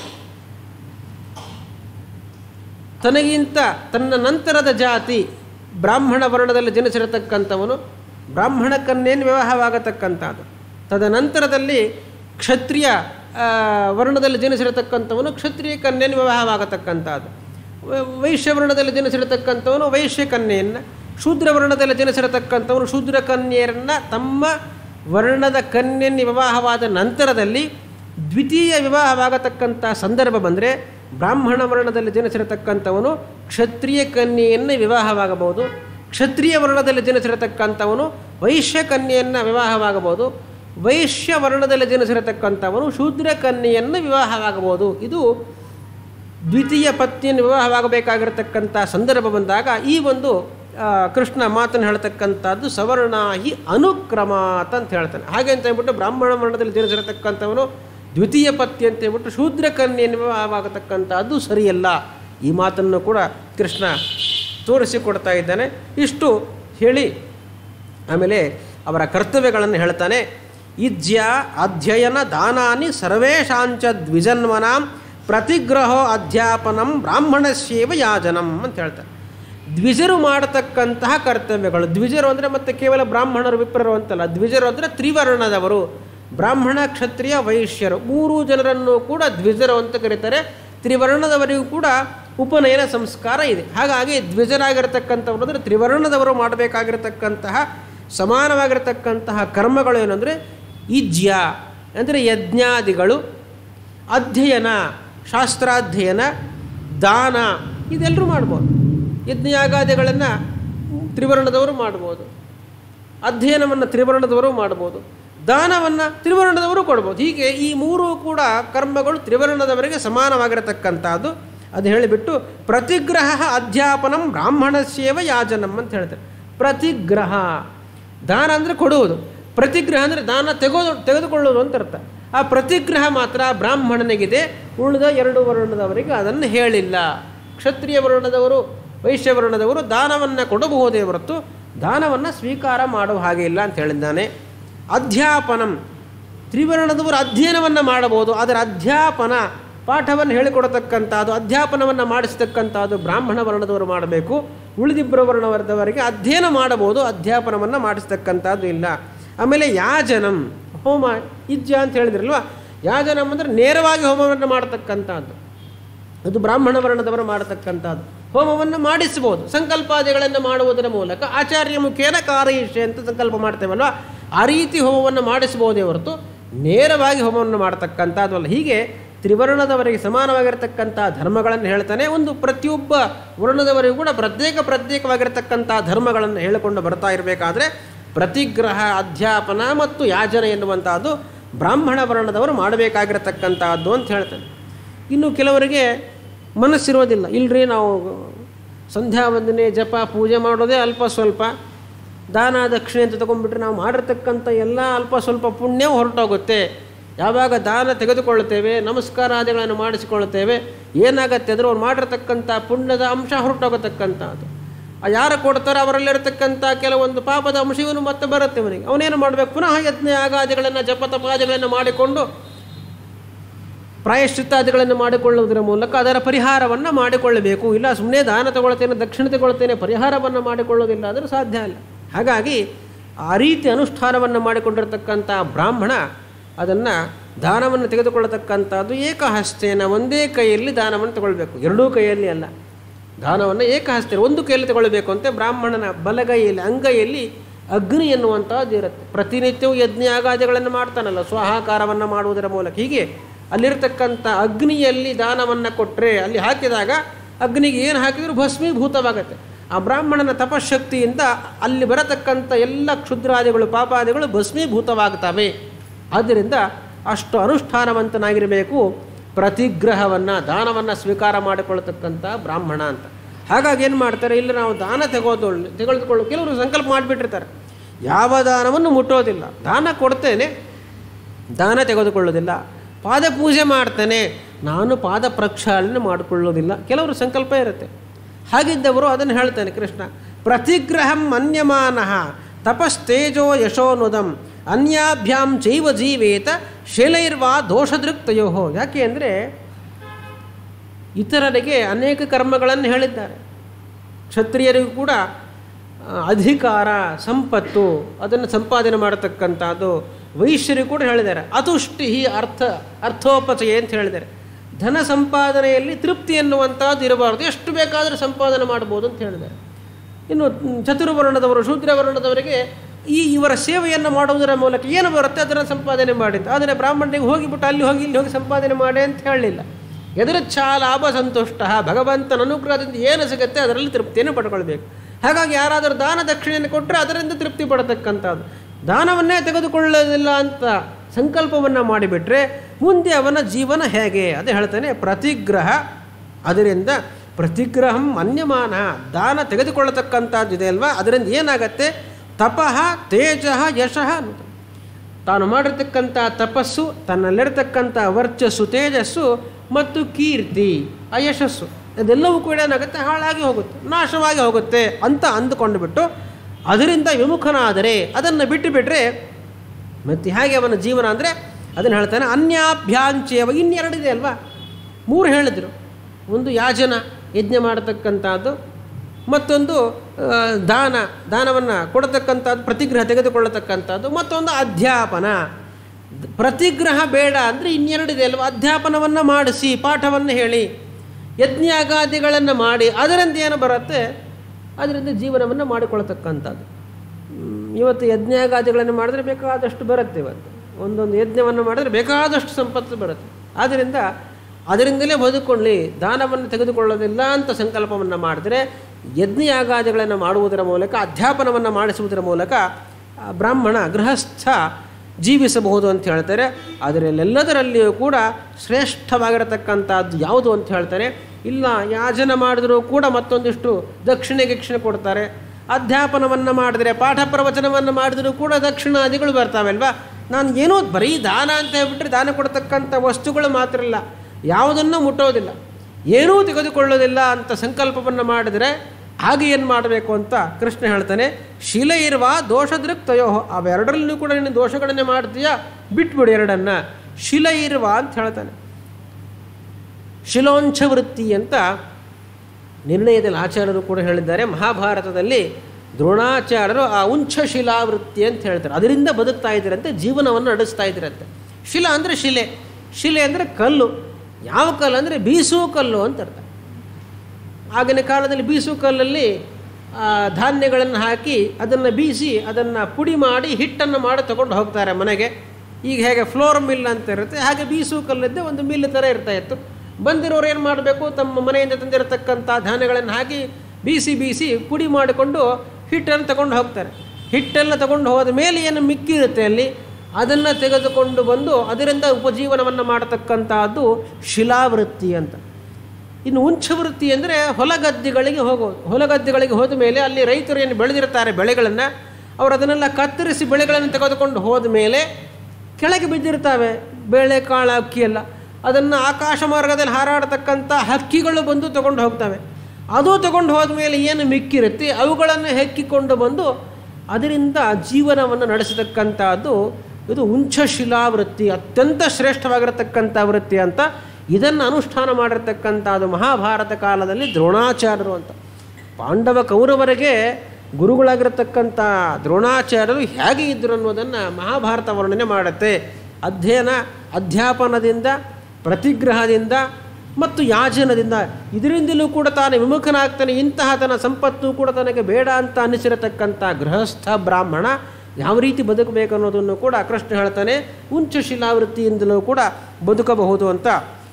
ತನಗಿಂತ ತನ್ನ ನಂತರದ ಜಾತಿ ಬ್ರಾಹ್ಮಣ ವರ್ಣದಲ್ಲಿ ಜನಿಸಿರತಕ್ಕಂಥವನು ಬ್ರಾಹ್ಮಣ ಕನ್ಯೆಯನ್ನು ವಿವಾಹವಾಗತಕ್ಕಂಥದ್ದು. ತದನಂತರದಲ್ಲಿ ಕ್ಷತ್ರಿಯ ವರ್ಣದಲ್ಲಿ ಜನಿಸಿರತಕ್ಕಂಥವನು ಕ್ಷತ್ರಿಯ ಕನ್ಯೆಯನ್ನು ವಿವಾಹವಾಗತಕ್ಕಂಥದ್ದು. ವೈಶ್ಯವರ್ಣದಲ್ಲಿ ಜನಿಸಿರತಕ್ಕಂಥವನು ವೈಶ್ಯ ಕನ್ಯೆಯನ್ನು, ಶೂದ್ರ ವರ್ಣದಲ್ಲಿ ಜನಿಸಿರತಕ್ಕಂಥವನು ಶೂದ್ರ ಕನ್ಯೆಯರನ್ನು ತಮ್ಮ ವರ್ಣದ ಕನ್ಯೆಯನ್ನು ವಿವಾಹವಾದ ನಂತರದಲ್ಲಿ ದ್ವಿತೀಯ ವಿವಾಹವಾಗತಕ್ಕಂಥ ಸಂದರ್ಭ ಬಂದರೆ ಬ್ರಾಹ್ಮಣ ವರ್ಣದಲ್ಲಿ ಜನಿಸಿರತಕ್ಕಂಥವನು ಕ್ಷತ್ರಿಯ ಕನ್ಯೆಯನ್ನು ವಿವಾಹವಾಗಬಹುದು, ಕ್ಷತ್ರಿಯ ವರ್ಣದಲ್ಲಿ ಜನಿಸಿರತಕ್ಕಂಥವನು ವೈಶ್ಯ ಕನ್ಯೆಯನ್ನು ವಿವಾಹವಾಗಬಹುದು, ವೈಶ್ಯ ವರ್ಣದಲ್ಲಿ ಜನಿಸಿರತಕ್ಕಂಥವನು ಶೂದ್ರ ಕನ್ಯೆಯನ್ನು ವಿವಾಹವಾಗಬಹುದು. ಇದು ದ್ವಿತೀಯ ಪತ್ನಿಯನ್ನು ವಿವಾಹವಾಗಬೇಕಾಗಿರತಕ್ಕಂಥ ಸಂದರ್ಭ ಬಂದಾಗ ಈ ಒಂದು ಕೃಷ್ಣ ಮಾತನ್ನು ಹೇಳ್ತಕ್ಕಂಥದ್ದು ಸವರ್ಣಾಹಿ ಅನುಕ್ರಮಾತ್ ಅಂತ ಹೇಳ್ತಾನೆ. ಹಾಗೆ ಅಂತ ಹೇಳ್ಬಿಟ್ಟು ಬ್ರಾಹ್ಮಣ ವರ್ಣದಲ್ಲಿ ಜನಿಸಿರತಕ್ಕಂಥವನು ದ್ವಿತೀಯ ಪತ್ನಿ ಅಂತ ಹೇಳ್ಬಿಟ್ಟು ಶೂದ್ರ ಕನ್ಯೆಯನ್ನು ವಿವಾಹವಾಗತಕ್ಕಂಥದ್ದು ಸರಿಯಲ್ಲ. ಈ ಮಾತನ್ನು ಕೂಡ ಕೃಷ್ಣ ತೋರಿಸಿಕೊಡ್ತಾ ಇದ್ದಾನೆ. ಇಷ್ಟು ಹೇಳಿ ಆಮೇಲೆ ಅವರ ಕರ್ತವ್ಯಗಳನ್ನು ಹೇಳ್ತಾನೆ. ಇಜ್ಯ ಅಧ್ಯಯನ ದಾನಾನಿ ಸರ್ವೇಷಾಂಚ ದ್ವಿಜನ್ಮನಾಂ ಪ್ರತಿಗ್ರಹೋ ಅಧ್ಯಾಪನಂ ಬ್ರಾಹ್ಮಣಸ್ಯೇವ ಯಾಜನಂ ಅಂತ ಹೇಳ್ತಾರೆ. ದ್ವಿಜರು ಮಾಡತಕ್ಕಂತಹ ಕರ್ತವ್ಯಗಳು. ದ್ವಿಜರು ಅಂದರೆ ಮತ್ತೆ ಕೇವಲ ಬ್ರಾಹ್ಮಣರು ವಿಪ್ರರು ಅಂತಲ್ಲ, ದ್ವಿಜರು ಅಂದರೆ ತ್ರಿವರ್ಣದವರು, ಬ್ರಾಹ್ಮಣ ಕ್ಷತ್ರಿಯ ವೈಶ್ಯರು ಮೂರು ಜನರನ್ನು ಕೂಡ ದ್ವಿಜರು ಅಂತ ಕರೀತಾರೆ. ತ್ರಿವರ್ಣದವರಿಗೂ ಕೂಡ ಉಪನಯನ ಸಂಸ್ಕಾರ ಇದೆ. ಹಾಗಾಗಿ ದ್ವಿಜರಾಗಿರ್ತಕ್ಕಂಥವ್ರು ಅಂದರೆ ತ್ರಿವರ್ಣದವರು ಮಾಡಬೇಕಾಗಿರತಕ್ಕಂತಹ ಸಮಾನವಾಗಿರತಕ್ಕಂತಹ ಕರ್ಮಗಳು ಏನು ಅಂದರೆ ಇಜ್ಯ ಅಂದರೆ ಯಜ್ಞಾದಿಗಳು, ಅಧ್ಯಯನ ಶಾಸ್ತ್ರಾಧ್ಯಯನ, ದಾನ ಇದೆಲ್ಲರೂ ಮಾಡ್ಬೋದು. ಯಜ್ಞಯಾಗಾದಿಗಳನ್ನು ತ್ರಿವರ್ಣದವರು ಮಾಡ್ಬೋದು, ಅಧ್ಯಯನವನ್ನು ತ್ರಿವರ್ಣದವರು ಮಾಡ್ಬೋದು, ದಾನವನ್ನು ತ್ರಿವರ್ಣದವರು ಕೊಡ್ಬೋದು. ಹೀಗೆ ಈ ಮೂರೂ ಕೂಡ ಕರ್ಮಗಳು ತ್ರಿವರ್ಣದವರಿಗೆ ಸಮಾನವಾಗಿರತಕ್ಕಂಥದ್ದು. ಅದು ಹೇಳಿಬಿಟ್ಟು ಪ್ರತಿಗ್ರಹ ಅಧ್ಯಾಪನಂ ಬ್ರಾಹ್ಮಣಸ್ಯೇವ ಯಾಜನಂ ಅಂತ ಹೇಳ್ತಾರೆ. ಪ್ರತಿಗ್ರಹ ದಾನ ಅಂದರೆ ಕೊಡುವುದು, ಪ್ರತಿಗ್ರಹ ಅಂದರೆ ದಾನ ತೆಗೆದು ತೆಗೆದುಕೊಳ್ಳುವುದು ಅಂತ ಅರ್ಥ. ಆ ಪ್ರತಿಗ್ರಹ ಮಾತ್ರ ಬ್ರಾಹ್ಮಣನಿಗಿದೆ, ಉಳಿದ ಎರಡು ವರ್ಣದವರಿಗೆ ಅದನ್ನು ಹೇಳಿಲ್ಲ. ಕ್ಷತ್ರಿಯ ವರ್ಣದವರು ವೈಶ್ಯ ವರ್ಣದವರು ದಾನವನ್ನು ಕೊಡಬಹುದೇ ಹೊರತು ದಾನವನ್ನು ಸ್ವೀಕಾರ ಮಾಡುವ ಹಾಗೆ ಇಲ್ಲ ಅಂತ ಹೇಳಿದ್ದಾನೆ. ಅಧ್ಯಾಪನಂ ತ್ರಿವರ್ಣದವರು ಅಧ್ಯಯನವನ್ನು ಮಾಡಬಹುದು, ಅದರ ಅಧ್ಯಾಪನ ಪಾಠವನ್ನು ಹೇಳಿಕೊಡತಕ್ಕಂಥದ್ದು ಅಧ್ಯಾಪನವನ್ನು ಮಾಡಿಸ್ತಕ್ಕಂಥದ್ದು ಬ್ರಾಹ್ಮಣ ವರ್ಣದವರು ಮಾಡಬೇಕು. ಉಳಿದಿಬ್ಬರು ವರ್ಣವರ್ಗದವರಿಗೆ ಅಧ್ಯಯನ ಮಾಡಬಹುದು, ಅಧ್ಯಾಪನವನ್ನು ಮಾಡಿಸ್ತಕ್ಕಂಥದ್ದು ಇಲ್ಲ. ಆಮೇಲೆ ಯಾಜನಂ ಹೋಮ ಇಜ್ಜ ಅಂತ ಹೇಳಿದ್ರಲ್ವ, ಯಾಜನಂ ಅಂದರೆ ನೇರವಾಗಿ ಹೋಮವನ್ನು ಮಾಡತಕ್ಕಂಥದ್ದು, ಅದು ಬ್ರಾಹ್ಮಣ ವರ್ಣದವರು ಮಾಡತಕ್ಕಂಥದ್ದು. ಹೋಮವನ್ನು ಮಾಡಿಸ್ಬೋದು, ಸಂಕಲ್ಪಾದಿಗಳನ್ನು ಮಾಡುವುದರ ಮೂಲಕ ಆಚಾರ್ಯ ಮುಖೇನ ಕಾರ್ಯಿಷ್ಯ ಅಂತ ಸಂಕಲ್ಪ ಮಾಡ್ತೇವಲ್ವ, ಆ ರೀತಿ ಹೋಮವನ್ನು ಮಾಡಿಸ್ಬೋದೇ ಹೊರತು ನೇರವಾಗಿ ಹೋಮವನ್ನು ಮಾಡತಕ್ಕಂಥದ್ದು ಅಲ್ಲ. ಹೀಗೆ ತ್ರಿವರ್ಣದವರಿಗೆ ಸಮಾನವಾಗಿರತಕ್ಕಂಥ ಧರ್ಮಗಳನ್ನು ಹೇಳ್ತಾನೆ. ಒಂದು ಪ್ರತಿಯೊಬ್ಬ ವರ್ಣದವರಿಗೂ ಕೂಡ ಪ್ರತ್ಯೇಕ ಪ್ರತ್ಯೇಕವಾಗಿರತಕ್ಕಂಥ ಧರ್ಮಗಳನ್ನು ಹೇಳಿಕೊಂಡು ಬರ್ತಾ ಇರಬೇಕಾದ್ರೆ ಪ್ರತಿಗ್ರಹ, ಅಧ್ಯಾಪನ ಮತ್ತು ಯಾಜನೆ ಎನ್ನುವಂಥದ್ದು ಬ್ರಾಹ್ಮಣ ವರ್ಣದವರು ಮಾಡಬೇಕಾಗಿರತಕ್ಕಂಥದ್ದು ಅಂತ ಹೇಳ್ತಾನೆ. ಇನ್ನು ಕೆಲವರಿಗೆ ಮನಸ್ಸಿರೋದಿಲ್ಲ, ಇಲ್ಲರಿ ನಾವು ಸಂಧ್ಯಾ ವಂದನೆ ಜಪ ಪೂಜೆ ಮಾಡೋದೇ ಅಲ್ಪ ಸ್ವಲ್ಪ, ದಾನ ದಕ್ಷಿಣೆ ಅಂತ ತೊಗೊಂಡ್ಬಿಟ್ರೆ ನಾವು ಮಾಡಿರ್ತಕ್ಕಂಥ ಎಲ್ಲ ಅಲ್ಪ ಸ್ವಲ್ಪ ಪುಣ್ಯ ಹೊರಟೋಗುತ್ತೆ. ಯಾವಾಗ ದಾನ ತೆಗೆದುಕೊಳ್ಳುತ್ತೇವೆ, ನಮಸ್ಕಾರಾದಿಗಳನ್ನು ಮಾಡಿಸಿಕೊಳ್ಳುತ್ತೇವೆ, ಏನಾಗತ್ತೆ ಅಂದರೆ ಅವ್ರು ಮಾಡಿರ್ತಕ್ಕಂಥ ಪುಣ್ಯದ ಅಂಶ ಹೊರಟೋಗತಕ್ಕಂಥದ್ದು. ಯಾರು ಕೊಡ್ತಾರೆ ಅವರಲ್ಲಿರತಕ್ಕಂಥ ಕೆಲವೊಂದು ಪಾಪದ ಅಂಶ ಇವನು ಮತ್ತೆ ಬರುತ್ತೆ ಅವನಿಗೆ. ಅವನೇನು ಮಾಡಬೇಕು, ಪುನಃ ಯಜ್ಞ ಯಾಗಾದಿಗಳನ್ನು ಜಪ ತಪಾದಿಗಳನ್ನು ಮಾಡಿಕೊಂಡು ಪ್ರಾಯಶ್ಚಿತ್ತಾದಿಗಳನ್ನು ಮಾಡಿಕೊಳ್ಳುವುದರ ಮೂಲಕ ಅದರ ಪರಿಹಾರವನ್ನು ಮಾಡಿಕೊಳ್ಳಬೇಕು. ಇಲ್ಲ ಸುಮ್ಮನೆ ದಾನ ತಗೊಳ್ತೇನೆ ದಕ್ಷಿಣ ತಗೊಳ್ತೇನೆ ಪರಿಹಾರವನ್ನು ಮಾಡಿಕೊಳ್ಳೋದಿಲ್ಲ ಅಂದರೆ ಸಾಧ್ಯ ಇಲ್ಲ. ಹಾಗಾಗಿ ಆ ರೀತಿ ಅನುಷ್ಠಾನವನ್ನು ಮಾಡಿಕೊಂಡಿರ್ತಕ್ಕಂಥ ಬ್ರಾಹ್ಮಣ ಅದನ್ನು ದಾನವನ್ನು ತೆಗೆದುಕೊಳ್ಳತಕ್ಕಂಥದ್ದು ಏಕಹಸ್ತೇನ, ಒಂದೇ ಕೈಯಲ್ಲಿ ದಾನವನ್ನು ತಗೊಳ್ಬೇಕು, ಎರಡೂ ಕೈಯಲ್ಲಿ ಅಲ್ಲ. ದಾನವನ್ನು ಏಕಹಸ್ತೇನ ಒಂದು ಕೈಯಲ್ಲಿ ತಗೊಳ್ಬೇಕು ಅಂತ ಬ್ರಾಹ್ಮಣನ ಬಲಗೈಯಲ್ಲಿ ಅಂಗೈಯಲ್ಲಿ ಅಗ್ನಿ ಎನ್ನುವಂಥದ್ದು ಇರುತ್ತೆ. ಪ್ರತಿನಿತ್ಯವೂ ಯಜ್ಞ ಯಾಗಾದಿಗಳನ್ನು ಮಾಡ್ತಾನಲ್ಲ ಸ್ವಾಹಾಕಾರವನ್ನು ಮಾಡುವುದರ ಮೂಲಕ. ಹೀಗೆ ಅಲ್ಲಿರ್ತಕ್ಕಂಥ ಅಗ್ನಿಯಲ್ಲಿ ದಾನವನ್ನು ಕೊಟ್ಟರೆ, ಅಲ್ಲಿ ಹಾಕಿದಾಗ ಅಗ್ನಿಗೆ ಏನು ಹಾಕಿದರೂ ಭಸ್ಮೀಭೂತವಾಗುತ್ತೆ. ಆ ಬ್ರಾಹ್ಮಣನ ತಪಶಕ್ತಿಯಿಂದ ಅಲ್ಲಿ ಬರತಕ್ಕಂಥ ಎಲ್ಲ ಕ್ಷುದ್ರಾದಿಗಳು ಪಾಪಾದಿಗಳು ಭಸ್ಮೀಭೂತವಾಗ್ತವೆ. ಆದ್ದರಿಂದ ಅಷ್ಟು ಅನುಷ್ಠಾನವಂತನಾಗಿರಬೇಕು ಪ್ರತಿಗ್ರಹವನ್ನು, ದಾನವನ್ನು ಸ್ವೀಕಾರ ಮಾಡಿಕೊಳ್ಳತಕ್ಕಂಥ ಬ್ರಾಹ್ಮಣ ಅಂತ. ಹಾಗಾಗಿ ಏನು ಮಾಡ್ತಾರೆ, ಇಲ್ಲಿ ನಾವು ದಾನ ತೆಗೋದು ತೆಗೆದುಕೊಳ್ಳು ಕೆಲವರು ಸಂಕಲ್ಪ ಮಾಡಿಬಿಟ್ಟಿರ್ತಾರೆ, ಯಾವ ದಾನವನ್ನು ಮುಟ್ಟೋದಿಲ್ಲ, ದಾನ ಕೊಡ್ತೇನೆ ದಾನ ತೆಗೆದುಕೊಳ್ಳೋದಿಲ್ಲ, ಪಾದ ಪೂಜೆ ಮಾಡ್ತೇನೆ ನಾನು ಪಾದ ಪ್ರಕ್ಷಾಳನೆ ಮಾಡಿಕೊಳ್ಳೋದಿಲ್ಲ, ಕೆಲವರು ಸಂಕಲ್ಪ ಇರುತ್ತೆ. ಹಾಗಿದ್ದವರು ಅದನ್ನು ಹೇಳ್ತಾನೆ ಕೃಷ್ಣ, ಪ್ರತಿಗ್ರಹಂ ಮನ್ಯಮಾನಃ ತಪಸ್ತೇಜೋ ಯಶೋನುದಂ ಅನ್ಯಾಭ್ಯಾಂ ಚೈವ ಜೀವೇತ ಶೈಲೈರ್ವಾ ದೋಷದೃಕ್ತಯೋ. ಯಾಕೆ ಅಂದರೆ ಇತರರಿಗೆ ಅನೇಕ ಕರ್ಮಗಳನ್ನು ಹೇಳಿದ್ದಾರೆ. ಕ್ಷತ್ರಿಯರಿಗೂ ಕೂಡ ಅಧಿಕಾರ ಸಂಪತ್ತು ಅದನ್ನು ಸಂಪಾದನೆ ಮಾಡತಕ್ಕಂಥದ್ದು, ವೈಶ್ಯರಿಗೂ ಕೂಡ ಹೇಳಿದ್ದಾರೆ ಅತುಷ್ಟಿ ಅರ್ಥ ಅರ್ಥೋಪಚಯ ಅಂತ ಹೇಳಿದ್ದಾರೆ. ಧನ ಸಂಪಾದನೆಯಲ್ಲಿ ತೃಪ್ತಿ ಎನ್ನುವಂಥದ್ದು ಇರಬಾರ್ದು, ಎಷ್ಟು ಬೇಕಾದರೂ ಸಂಪಾದನೆ ಮಾಡ್ಬೋದು ಅಂತ ಹೇಳಿದ್ದಾರೆ. ಇನ್ನು ಚತುರ್ವರ್ಣದವರು ಶೂದ್ರವರ್ಣದವರಿಗೆ ಈ ಇವರ ಸೇವೆಯನ್ನು ಮಾಡುವುದರ ಮೂಲಕ ಏನು ಬರುತ್ತೆ ಅದನ್ನು ಸಂಪಾದನೆ ಮಾಡಿದ್ದು. ಆದರೆ ಬ್ರಾಹ್ಮಣರಿಗೆ ಹೋಗಿಬಿಟ್ಟು ಅಲ್ಲಿ ಹೋಗಿ ಇಲ್ಲಿ ಹೋಗಿ ಸಂಪಾದನೆ ಮಾಡಿ ಅಂತ ಹೇಳಲಿಲ್ಲ. ಎದುರುಚ್ಛಾ ಲಾಭ ಸಂತುಷ್ಟ, ಭಗವಂತನ ಅನುಗ್ರಹದಿಂದ ಏನು ಸಿಗುತ್ತೆ ಅದರಲ್ಲಿ ತೃಪ್ತಿಯನ್ನು ಪಡ್ಕೊಳ್ಬೇಕು. ಹಾಗಾಗಿ ಯಾರಾದರೂ ದಾನ ದಕ್ಷಿಣೆಯನ್ನು ಕೊಟ್ಟರೆ ಅದರಿಂದ ತೃಪ್ತಿ ಪಡತಕ್ಕಂಥದ್ದು. ದಾನವನ್ನೇ ತೆಗೆದುಕೊಳ್ಳೋದಿಲ್ಲ ಅಂತ ಸಂಕಲ್ಪವನ್ನು ಮಾಡಿಬಿಟ್ರೆ ಮುಂದೆ ಅವನ ಜೀವನ ಹೇಗೆ ಅದು ಹೇಳ್ತಾನೆ. ಪ್ರತಿಗ್ರಹ, ಅದರಿಂದ ಪ್ರತಿಗ್ರಹಂ ಮನ್ಯಮಾನ, ದಾನ ತೆಗೆದುಕೊಳ್ಳತಕ್ಕಂಥದ್ದು ಇದೆ ಅಲ್ವಾ, ಅದರಿಂದ ಏನಾಗತ್ತೆ, ತಪಃ ತೇಜ ಯಶಃ ಅನ್ನೋದು. ತಾನು ಮಾಡಿರ್ತಕ್ಕಂಥ ತಪಸ್ಸು, ತನ್ನಲ್ಲಿರ್ತಕ್ಕಂಥ ವರ್ಚಸ್ಸು ತೇಜಸ್ಸು ಮತ್ತು ಕೀರ್ತಿ ಆ ಯಶಸ್ಸು ಅದೆಲ್ಲವೂ ಕೂಡ ಏನಾಗುತ್ತೆ, ಹಾಳಾಗಿ ಹೋಗುತ್ತೆ, ನಾಶವಾಗಿ ಹೋಗುತ್ತೆ ಅಂತ ಅಂದುಕೊಂಡು ಬಿಟ್ಟು ಅದರಿಂದ ವಿಮುಖನಾದರೆ ಅದನ್ನು ಬಿಟ್ಟು ಬಿಟ್ಟರೆ ಮತ್ತು ಹೇಗೆ ಅವನ ಜೀವನ ಅಂದರೆ ಅದನ್ನು ಹೇಳ್ತಾನೆ. ಅನ್ಯಾಭ್ಯಾಂಚೇವ, ಇನ್ನೆರಡಿದೆ ಅಲ್ವಾ, ಮೂರು ಹೇಳಿದರು. ಒಂದು ಯಾಜನ ಯಜ್ಞ ಮಾಡತಕ್ಕಂಥದ್ದು, ಮತ್ತೊಂದು ದಾನ ದಾನವನ್ನು ಕೊಡತಕ್ಕಂಥದ್ದು, ಪ್ರತಿಗ್ರಹ ತೆಗೆದುಕೊಳ್ಳತಕ್ಕಂಥದ್ದು, ಮತ್ತೊಂದು ಅಧ್ಯಾಪನ. ಪ್ರತಿಗ್ರಹ ಬೇಡ ಅಂದರೆ ಇನ್ನೆರಡಿದೆ ಅಲ್ವಾ, ಅಧ್ಯಾಪನವನ್ನು ಮಾಡಿಸಿ ಪಾಠವನ್ನು ಹೇಳಿ ಯಜ್ಞಾಗಾದಿಗಳನ್ನು ಮಾಡಿ ಅದರಿಂದ ಏನು ಬರುತ್ತೆ, ಅದರಿಂದ ಜೀವನವನ್ನು ಮಾಡಿಕೊಳ್ತಕ್ಕಂಥದ್ದು. ಇವತ್ತು ಯಜ್ಞಾಗಾದಿಗಳನ್ನು ಮಾಡಿದ್ರೆ ಬೇಕಾದಷ್ಟು ಬರುತ್ತೆ. ಇವತ್ತು ಒಂದೊಂದು ಯಜ್ಞವನ್ನು ಮಾಡಿದ್ರೆ ಬೇಕಾದಷ್ಟು ಸಂಪತ್ತು ಬರುತ್ತೆ. ಆದ್ದರಿಂದ ಅದರಿಂದಲೇ ಬದುಕೊಳ್ಳಿ, ದಾನವನ್ನು ತೆಗೆದುಕೊಳ್ಳೋದಿಲ್ಲ ಅಂತ ಸಂಕಲ್ಪವನ್ನು ಮಾಡಿದ್ರೆ ಯಜ್ಞಯಾಗಾದಿಗಳನ್ನು ಮಾಡುವುದರ ಮೂಲಕ ಅಧ್ಯಾಪನವನ್ನು ಮಾಡಿಸುವುದರ ಮೂಲಕ ಬ್ರಾಹ್ಮಣ ಗೃಹಸ್ಥ ಜೀವಿಸಬಹುದು ಅಂತ ಹೇಳ್ತಾರೆ. ಅದರಲ್ಲೆಲ್ಲದರಲ್ಲಿಯೂ ಕೂಡ ಶ್ರೇಷ್ಠವಾಗಿರತಕ್ಕಂಥದ್ದು ಯಾವುದು ಅಂತ ಹೇಳ್ತಾರೆ. ಇಲ್ಲ ಯಾಜನ ಮಾಡಿದರೂ ಕೂಡ ಮತ್ತೊಂದಿಷ್ಟು ದಕ್ಷಿಣೆ ಗಿಕ್ಷಣೆ ಕೊಡ್ತಾರೆ, ಅಧ್ಯಾಪನವನ್ನು ಮಾಡಿದರೆ ಪಾಠ ಪ್ರವಚನವನ್ನು ಮಾಡಿದರೂ ಕೂಡ ದಕ್ಷಿಣಾದಿಗಳು ಬರ್ತಾವಲ್ವ. ನಾನು ಏನೋ ಬರೀ ದಾನ ಅಂತ ಹೇಳ್ಬಿಟ್ರೆ ದಾನ ಕೊಡ್ತಕ್ಕಂಥ ವಸ್ತುಗಳು ಮಾತ್ರ ಇಲ್ಲ, ಯಾವುದನ್ನು ಮುಟ್ಟೋದಿಲ್ಲ, ಏನೂ ತೆಗೆದುಕೊಳ್ಳೋದಿಲ್ಲ ಅಂತ ಸಂಕಲ್ಪವನ್ನು ಮಾಡಿದರೆ ಹಾಗೆ ಏನು ಮಾಡಬೇಕು ಅಂತ ಕೃಷ್ಣ ಹೇಳ್ತಾನೆ. ಶಿಲೆ ಇರುವ ದೋಷದೃಕ್ತಯೋ, ಅವೆರಡರಲ್ಲೂ ಕೂಡ ನೀನು ದೋಷಗಳನ್ನೇ ಮಾಡ್ತೀಯಾ, ಬಿಟ್ಬಿಡು ಎರಡನ್ನು. ಶಿಲೆ ಇರುವ ಅಂತ ಹೇಳ್ತಾನೆ. ಶಿಲೋಂಚ ವೃತ್ತಿ ಅಂತ ನಿರ್ಣಯದಲ್ಲಿ ಆಚಾರ್ಯರು ಕೂಡ ಹೇಳಿದ್ದಾರೆ. ಮಹಾಭಾರತದಲ್ಲಿ ದ್ರೋಣಾಚಾರ್ಯರು ಆ ಉಂಚಶಿಲಾವೃತ್ತಿ ಅಂತ ಹೇಳ್ತಾರೆ, ಅದರಿಂದ ಬದುಕ್ತಾ ಇದ್ದೀರಂತೆ, ಜೀವನವನ್ನು ನಡೆಸ್ತಾ ಇದ್ದೀರಂತೆ. ಶಿಲ ಅಂದರೆ ಶಿಲೆ, ಶಿಲೆ ಅಂದರೆ ಕಲ್ಲು. ಯಾವ ಕಲ್ಲು ಅಂದರೆ ಬೀಸು ಕಲ್ಲು ಅಂತ ಅರ್ಥ. ಆಗಿನ ಕಾಲದಲ್ಲಿ ಬೀಸು ಕಲ್ಲಲ್ಲಿ ಧಾನ್ಯಗಳನ್ನು ಹಾಕಿ ಅದನ್ನು ಬೀಸಿ ಅದನ್ನು ಪುಡಿ ಮಾಡಿ ಹಿಟ್ಟನ್ನು ಮಾಡಿ ತಗೊಂಡು ಹೋಗ್ತಾರೆ ಮನೆಗೆ. ಈಗ ಹೇಗೆ ಫ್ಲೋರ್ ಮಿಲ್ ಅಂತ ಇರುತ್ತೆ ಹಾಗೆ ಬೀಸು ಕಲ್ಲಿದ್ದೆ ಒಂದು ಮಿಲ್ ಥರ ಇರ್ತಾ ಇತ್ತು. ಬಂದಿರೋರು ಏನು ಮಾಡಬೇಕು, ತಮ್ಮ ಮನೆಯಿಂದ ತಂದಿರತಕ್ಕಂಥ ಧಾನ್ಯಗಳನ್ನು ಹಾಕಿ ಬೀಸಿ ಬೀಸಿ ಪುಡಿ ಮಾಡಿಕೊಂಡು ಹಿಟ್ಟನ್ನು ತಗೊಂಡು ಹೋಗ್ತಾರೆ. ಹಿಟ್ಟೆಲ್ಲ ತಗೊಂಡು ಹೋದ ಮೇಲೆ ಏನು ಮಿಕ್ಕಿರುತ್ತೆ ಅಲ್ಲಿ ಅದನ್ನು ತೆಗೆದುಕೊಂಡು ಬಂದು ಅದರಿಂದ ಉಪಜೀವನವನ್ನು ಮಾಡತಕ್ಕಂಥದ್ದು ಶಿಲಾವೃತ್ತಿ ಅಂತ. ಇನ್ನು ಉಂಚವೃತ್ತಿ ಅಂದರೆ ಹೊಲಗದ್ದೆಗಳಿಗೆ ಹೋಗೋದು. ಹೊಲಗದ್ದೆಗಳಿಗೆ ಹೋದ ಮೇಲೆ ಅಲ್ಲಿ ರೈತರು ಏನು ಬೆಳೆದಿರ್ತಾರೆ ಬೆಳೆಗಳನ್ನು, ಅವರು ಅದನ್ನೆಲ್ಲ ಕತ್ತರಿಸಿ ಬೆಳೆಗಳನ್ನು ತೆಗೆದುಕೊಂಡು ಹೋದ ಮೇಲೆ ಕೆಳಗೆ ಬಿದ್ದಿರ್ತಾವೆ ಬೇಳೆ ಕಾಳು ಅಕ್ಕಿ ಎಲ್ಲ, ಅದನ್ನು ಆಕಾಶ ಮಾರ್ಗದಲ್ಲಿ ಹಾರಾಡತಕ್ಕಂಥ ಹಕ್ಕಿಗಳು ಬಂದು ತಗೊಂಡು ಹೋಗ್ತವೆ. ಅದು ತಗೊಂಡು ಹೋದ ಮೇಲೆ ಏನು ಮಿಕ್ಕಿರುತ್ತೆ ಅವುಗಳನ್ನು ಹೆಕ್ಕಿಕೊಂಡು ಬಂದು ಅದರಿಂದ ಜೀವನವನ್ನು ನಡೆಸತಕ್ಕಂಥದ್ದು ಇದು ಉಂಚಶಿಲಾವೃತ್ತಿ, ಅತ್ಯಂತ ಶ್ರೇಷ್ಠವಾಗಿರತಕ್ಕಂಥ ವೃತ್ತಿ ಅಂತ. ಇದನ್ನು ಅನುಷ್ಠಾನ ಮಾಡಿರ್ತಕ್ಕಂಥದ್ದು ಮಹಾಭಾರತ ಕಾಲದಲ್ಲಿ ದ್ರೋಣಾಚಾರ್ಯರು ಅಂತ. ಪಾಂಡವ ಕೌರವರಿಗೆ ಗುರುಗಳಾಗಿರತಕ್ಕಂಥ ದ್ರೋಣಾಚಾರ್ಯರು ಹೇಗೆ ಇದ್ದರು ಅನ್ನೋದನ್ನು ಮಹಾಭಾರತ ವರ್ಣನೆ ಮಾಡುತ್ತೆ. ಅಧ್ಯಯನ ಅಧ್ಯಾಪನದಿಂದ, ಪ್ರತಿಗ್ರಹದಿಂದ ಮತ್ತು ಯಾಜನದಿಂದ ಇದರಿಂದಲೂ ಕೂಡ ತಾನು ವಿಮುಖನಾಗ್ತಾನೆ. ಇಂತಹ ತನ್ನ ಸಂಪತ್ತು ಕೂಡ ತನಗೆ ಬೇಡ ಅಂತ ಅನ್ನಿಸಿರತಕ್ಕಂಥ ಗೃಹಸ್ಥ ಬ್ರಾಹ್ಮಣ ಯಾವ ರೀತಿ ಬದುಕಬೇಕು ಅನ್ನೋದನ್ನು ಕೂಡ ಕೃಷ್ಣ ಹೇಳ್ತಾನೆ. ಉಂಚಶಿಲಾವೃತ್ತಿಯಿಂದಲೂ ಕೂಡ ಬದುಕಬಹುದು ಅಂತ.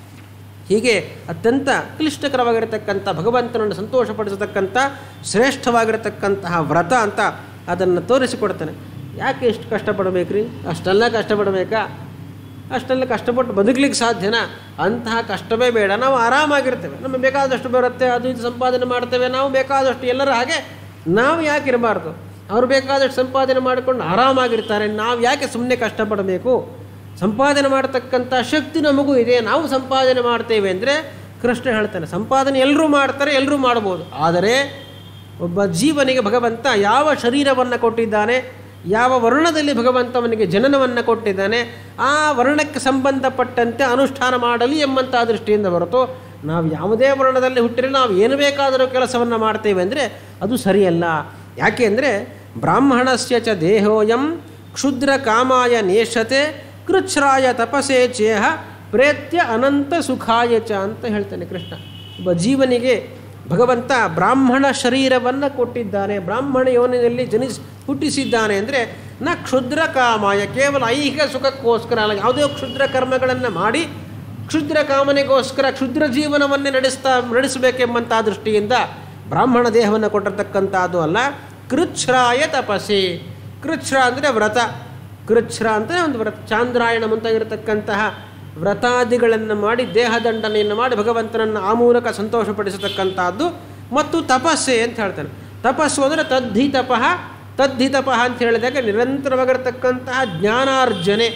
ಹೀಗೆ ಅತ್ಯಂತ ಕ್ಲಿಷ್ಟಕರವಾಗಿರತಕ್ಕಂಥ ಭಗವಂತನನ್ನು ಸಂತೋಷಪಡಿಸತಕ್ಕಂಥ ಶ್ರೇಷ್ಠವಾಗಿರತಕ್ಕಂತಹ ವ್ರತ ಅಂತ ಅದನ್ನು ತೋರಿಸಿಕೊಡ್ತಾನೆ. ಯಾಕೆ ಇಷ್ಟು ಕಷ್ಟಪಡಬೇಕ್ರಿ, ಅಷ್ಟೆಲ್ಲ ಕಷ್ಟಪಡಬೇಕಾ, ಅಷ್ಟೆಲ್ಲ ಕಷ್ಟಪಟ್ಟು ಬದುಕಲಿಕ್ಕೆ ಸಾಧ್ಯನಾ? ಅಂತಹ ಕಷ್ಟವೇ ಬೇಡ. ನಾವು ಆರಾಮಾಗಿರ್ತೇವೆ, ನಮಗೆ ಬೇಕಾದಷ್ಟು ಬರುತ್ತೆ, ಅದು ಇದು ಸಂಪಾದನೆ ಮಾಡ್ತೇವೆ, ನಾವು ಬೇಕಾದಷ್ಟು ಎಲ್ಲರ ಹಾಗೆ ನಾವು ಯಾಕೆ ಇರಬಾರ್ದು? ಅವರು ಬೇಕಾದಷ್ಟು ಸಂಪಾದನೆ ಮಾಡಿಕೊಂಡು ಆರಾಮಾಗಿರ್ತಾರೆ, ನಾವು ಯಾಕೆ ಸುಮ್ಮನೆ ಕಷ್ಟಪಡಬೇಕು? ಸಂಪಾದನೆ ಮಾಡತಕ್ಕಂಥ ಶಕ್ತಿ ನಮಗೂ ಇದೆ, ನಾವು ಸಂಪಾದನೆ ಮಾಡ್ತೇವೆ ಅಂದರೆ ಕೃಷ್ಣ ಹೇಳ್ತಾನೆ ಸಂಪಾದನೆ ಎಲ್ಲರೂ ಮಾಡ್ತಾರೆ, ಎಲ್ಲರೂ ಮಾಡ್ಬೋದು. ಆದರೆ ಒಬ್ಬ ಜೀವನಿಗೆ ಭಗವಂತ ಯಾವ ಶರೀರವನ್ನು ಕೊಟ್ಟಿದ್ದಾನೆ, ಯಾವ ವರ್ಣದಲ್ಲಿ ಭಗವಂತವನಿಗೆ ಜನನವನ್ನು ಕೊಟ್ಟಿದ್ದಾನೆ, ಆ ವರ್ಣಕ್ಕೆ ಸಂಬಂಧಪಟ್ಟಂತೆ ಅನುಷ್ಠಾನ ಮಾಡಲಿ ಎಂಬಂಥ ದೃಷ್ಟಿಯಿಂದ ಹೊರತು ನಾವು ಯಾವುದೇ ವರ್ಣದಲ್ಲಿ ಹುಟ್ಟಿರಲಿ ನಾವು ಏನು ಬೇಕಾದರೂ ಕೆಲಸವನ್ನು ಮಾಡ್ತೇವೆ ಅಂದರೆ ಅದು ಸರಿಯಲ್ಲ. ಯಾಕೆ ಅಂದರೆ ಬ್ರಾಹ್ಮಣಸ್ಯ ಚ ದೇಹೋಯಂ ಕ್ಷುದ್ರ ಕಾಮಾಯ ನೇಷತೆ ಕೃಚ್ಛ್ರಾಯ ತಪಸೇ ಚೇಹ ಪ್ರೇತ್ಯ ಅನಂತ ಸುಖಾಯ ಚ ಅಂತ ಹೇಳ್ತಾನೆ ಕೃಷ್ಣ. ಒಬ್ಬ ಜೀವನಿಗೆ ಭಗವಂತ ಬ್ರಾಹ್ಮಣ ಶರೀರವನ್ನು ಕೊಟ್ಟಿದ್ದಾನೆ, ಬ್ರಾಹ್ಮಣ ಯೋನಿನಲ್ಲಿ ಜನಿಸಿ ಹುಟ್ಟಿಸಿದ್ದಾನೆ ಅಂದರೆ ನ ಕ್ಷುದ್ರ ಕಾಮಾಯ, ಕೇವಲ ಐಹಿಕ ಸುಖಕ್ಕೋಸ್ಕರ ಅಲ್ಲ, ಯಾವುದೇ ಕ್ಷುದ್ರ ಕರ್ಮಗಳನ್ನು ಮಾಡಿ ಕ್ಷುದ್ರ ಕಾಮನೆಗೋಸ್ಕರ ಕ್ಷುದ್ರ ಜೀವನವನ್ನೇ ನಡೆಸ್ತಾ ನಡೆಸಬೇಕೆಂಬಂಥ ದೃಷ್ಟಿಯಿಂದ ಬ್ರಾಹ್ಮಣ ದೇಹವನ್ನು ಕೊಟ್ಟಿರ್ತಕ್ಕಂಥದ್ದು ಅಲ್ಲ. ಕೃಚ್ಛ್ರಾಯ ತಪಸ್ಸೆ, ಕೃಚ್ಛ್ರ ಅಂದರೆ ವ್ರತ, ಕೃಚ್ಛ್ರ ಅಂದರೆ ಒಂದು ವ್ರತ, ಚಾಂದ್ರಾಯಣ ಮುಂತಾಗಿರತಕ್ಕಂತಹ ವ್ರತಾದಿಗಳನ್ನು ಮಾಡಿ ದೇಹದಂಡನೆಯನ್ನು ಮಾಡಿ ಭಗವಂತನನ್ನು ಆ ಮೂಲಕ ಸಂತೋಷಪಡಿಸತಕ್ಕಂಥದ್ದು. ಮತ್ತು ತಪಸ್ಸೆ ಅಂತ ಹೇಳ್ತಾನೆ. ತಪಸ್ಸು ಅಂದರೆ ತದ್ಧಿ ತಪಃ, ತದ್ಧಿ ತಪಃ ಅಂತ ಹೇಳಿದಾಗ ನಿರಂತರವಾಗಿರತಕ್ಕಂತಹ ಜ್ಞಾನಾರ್ಜನೆ.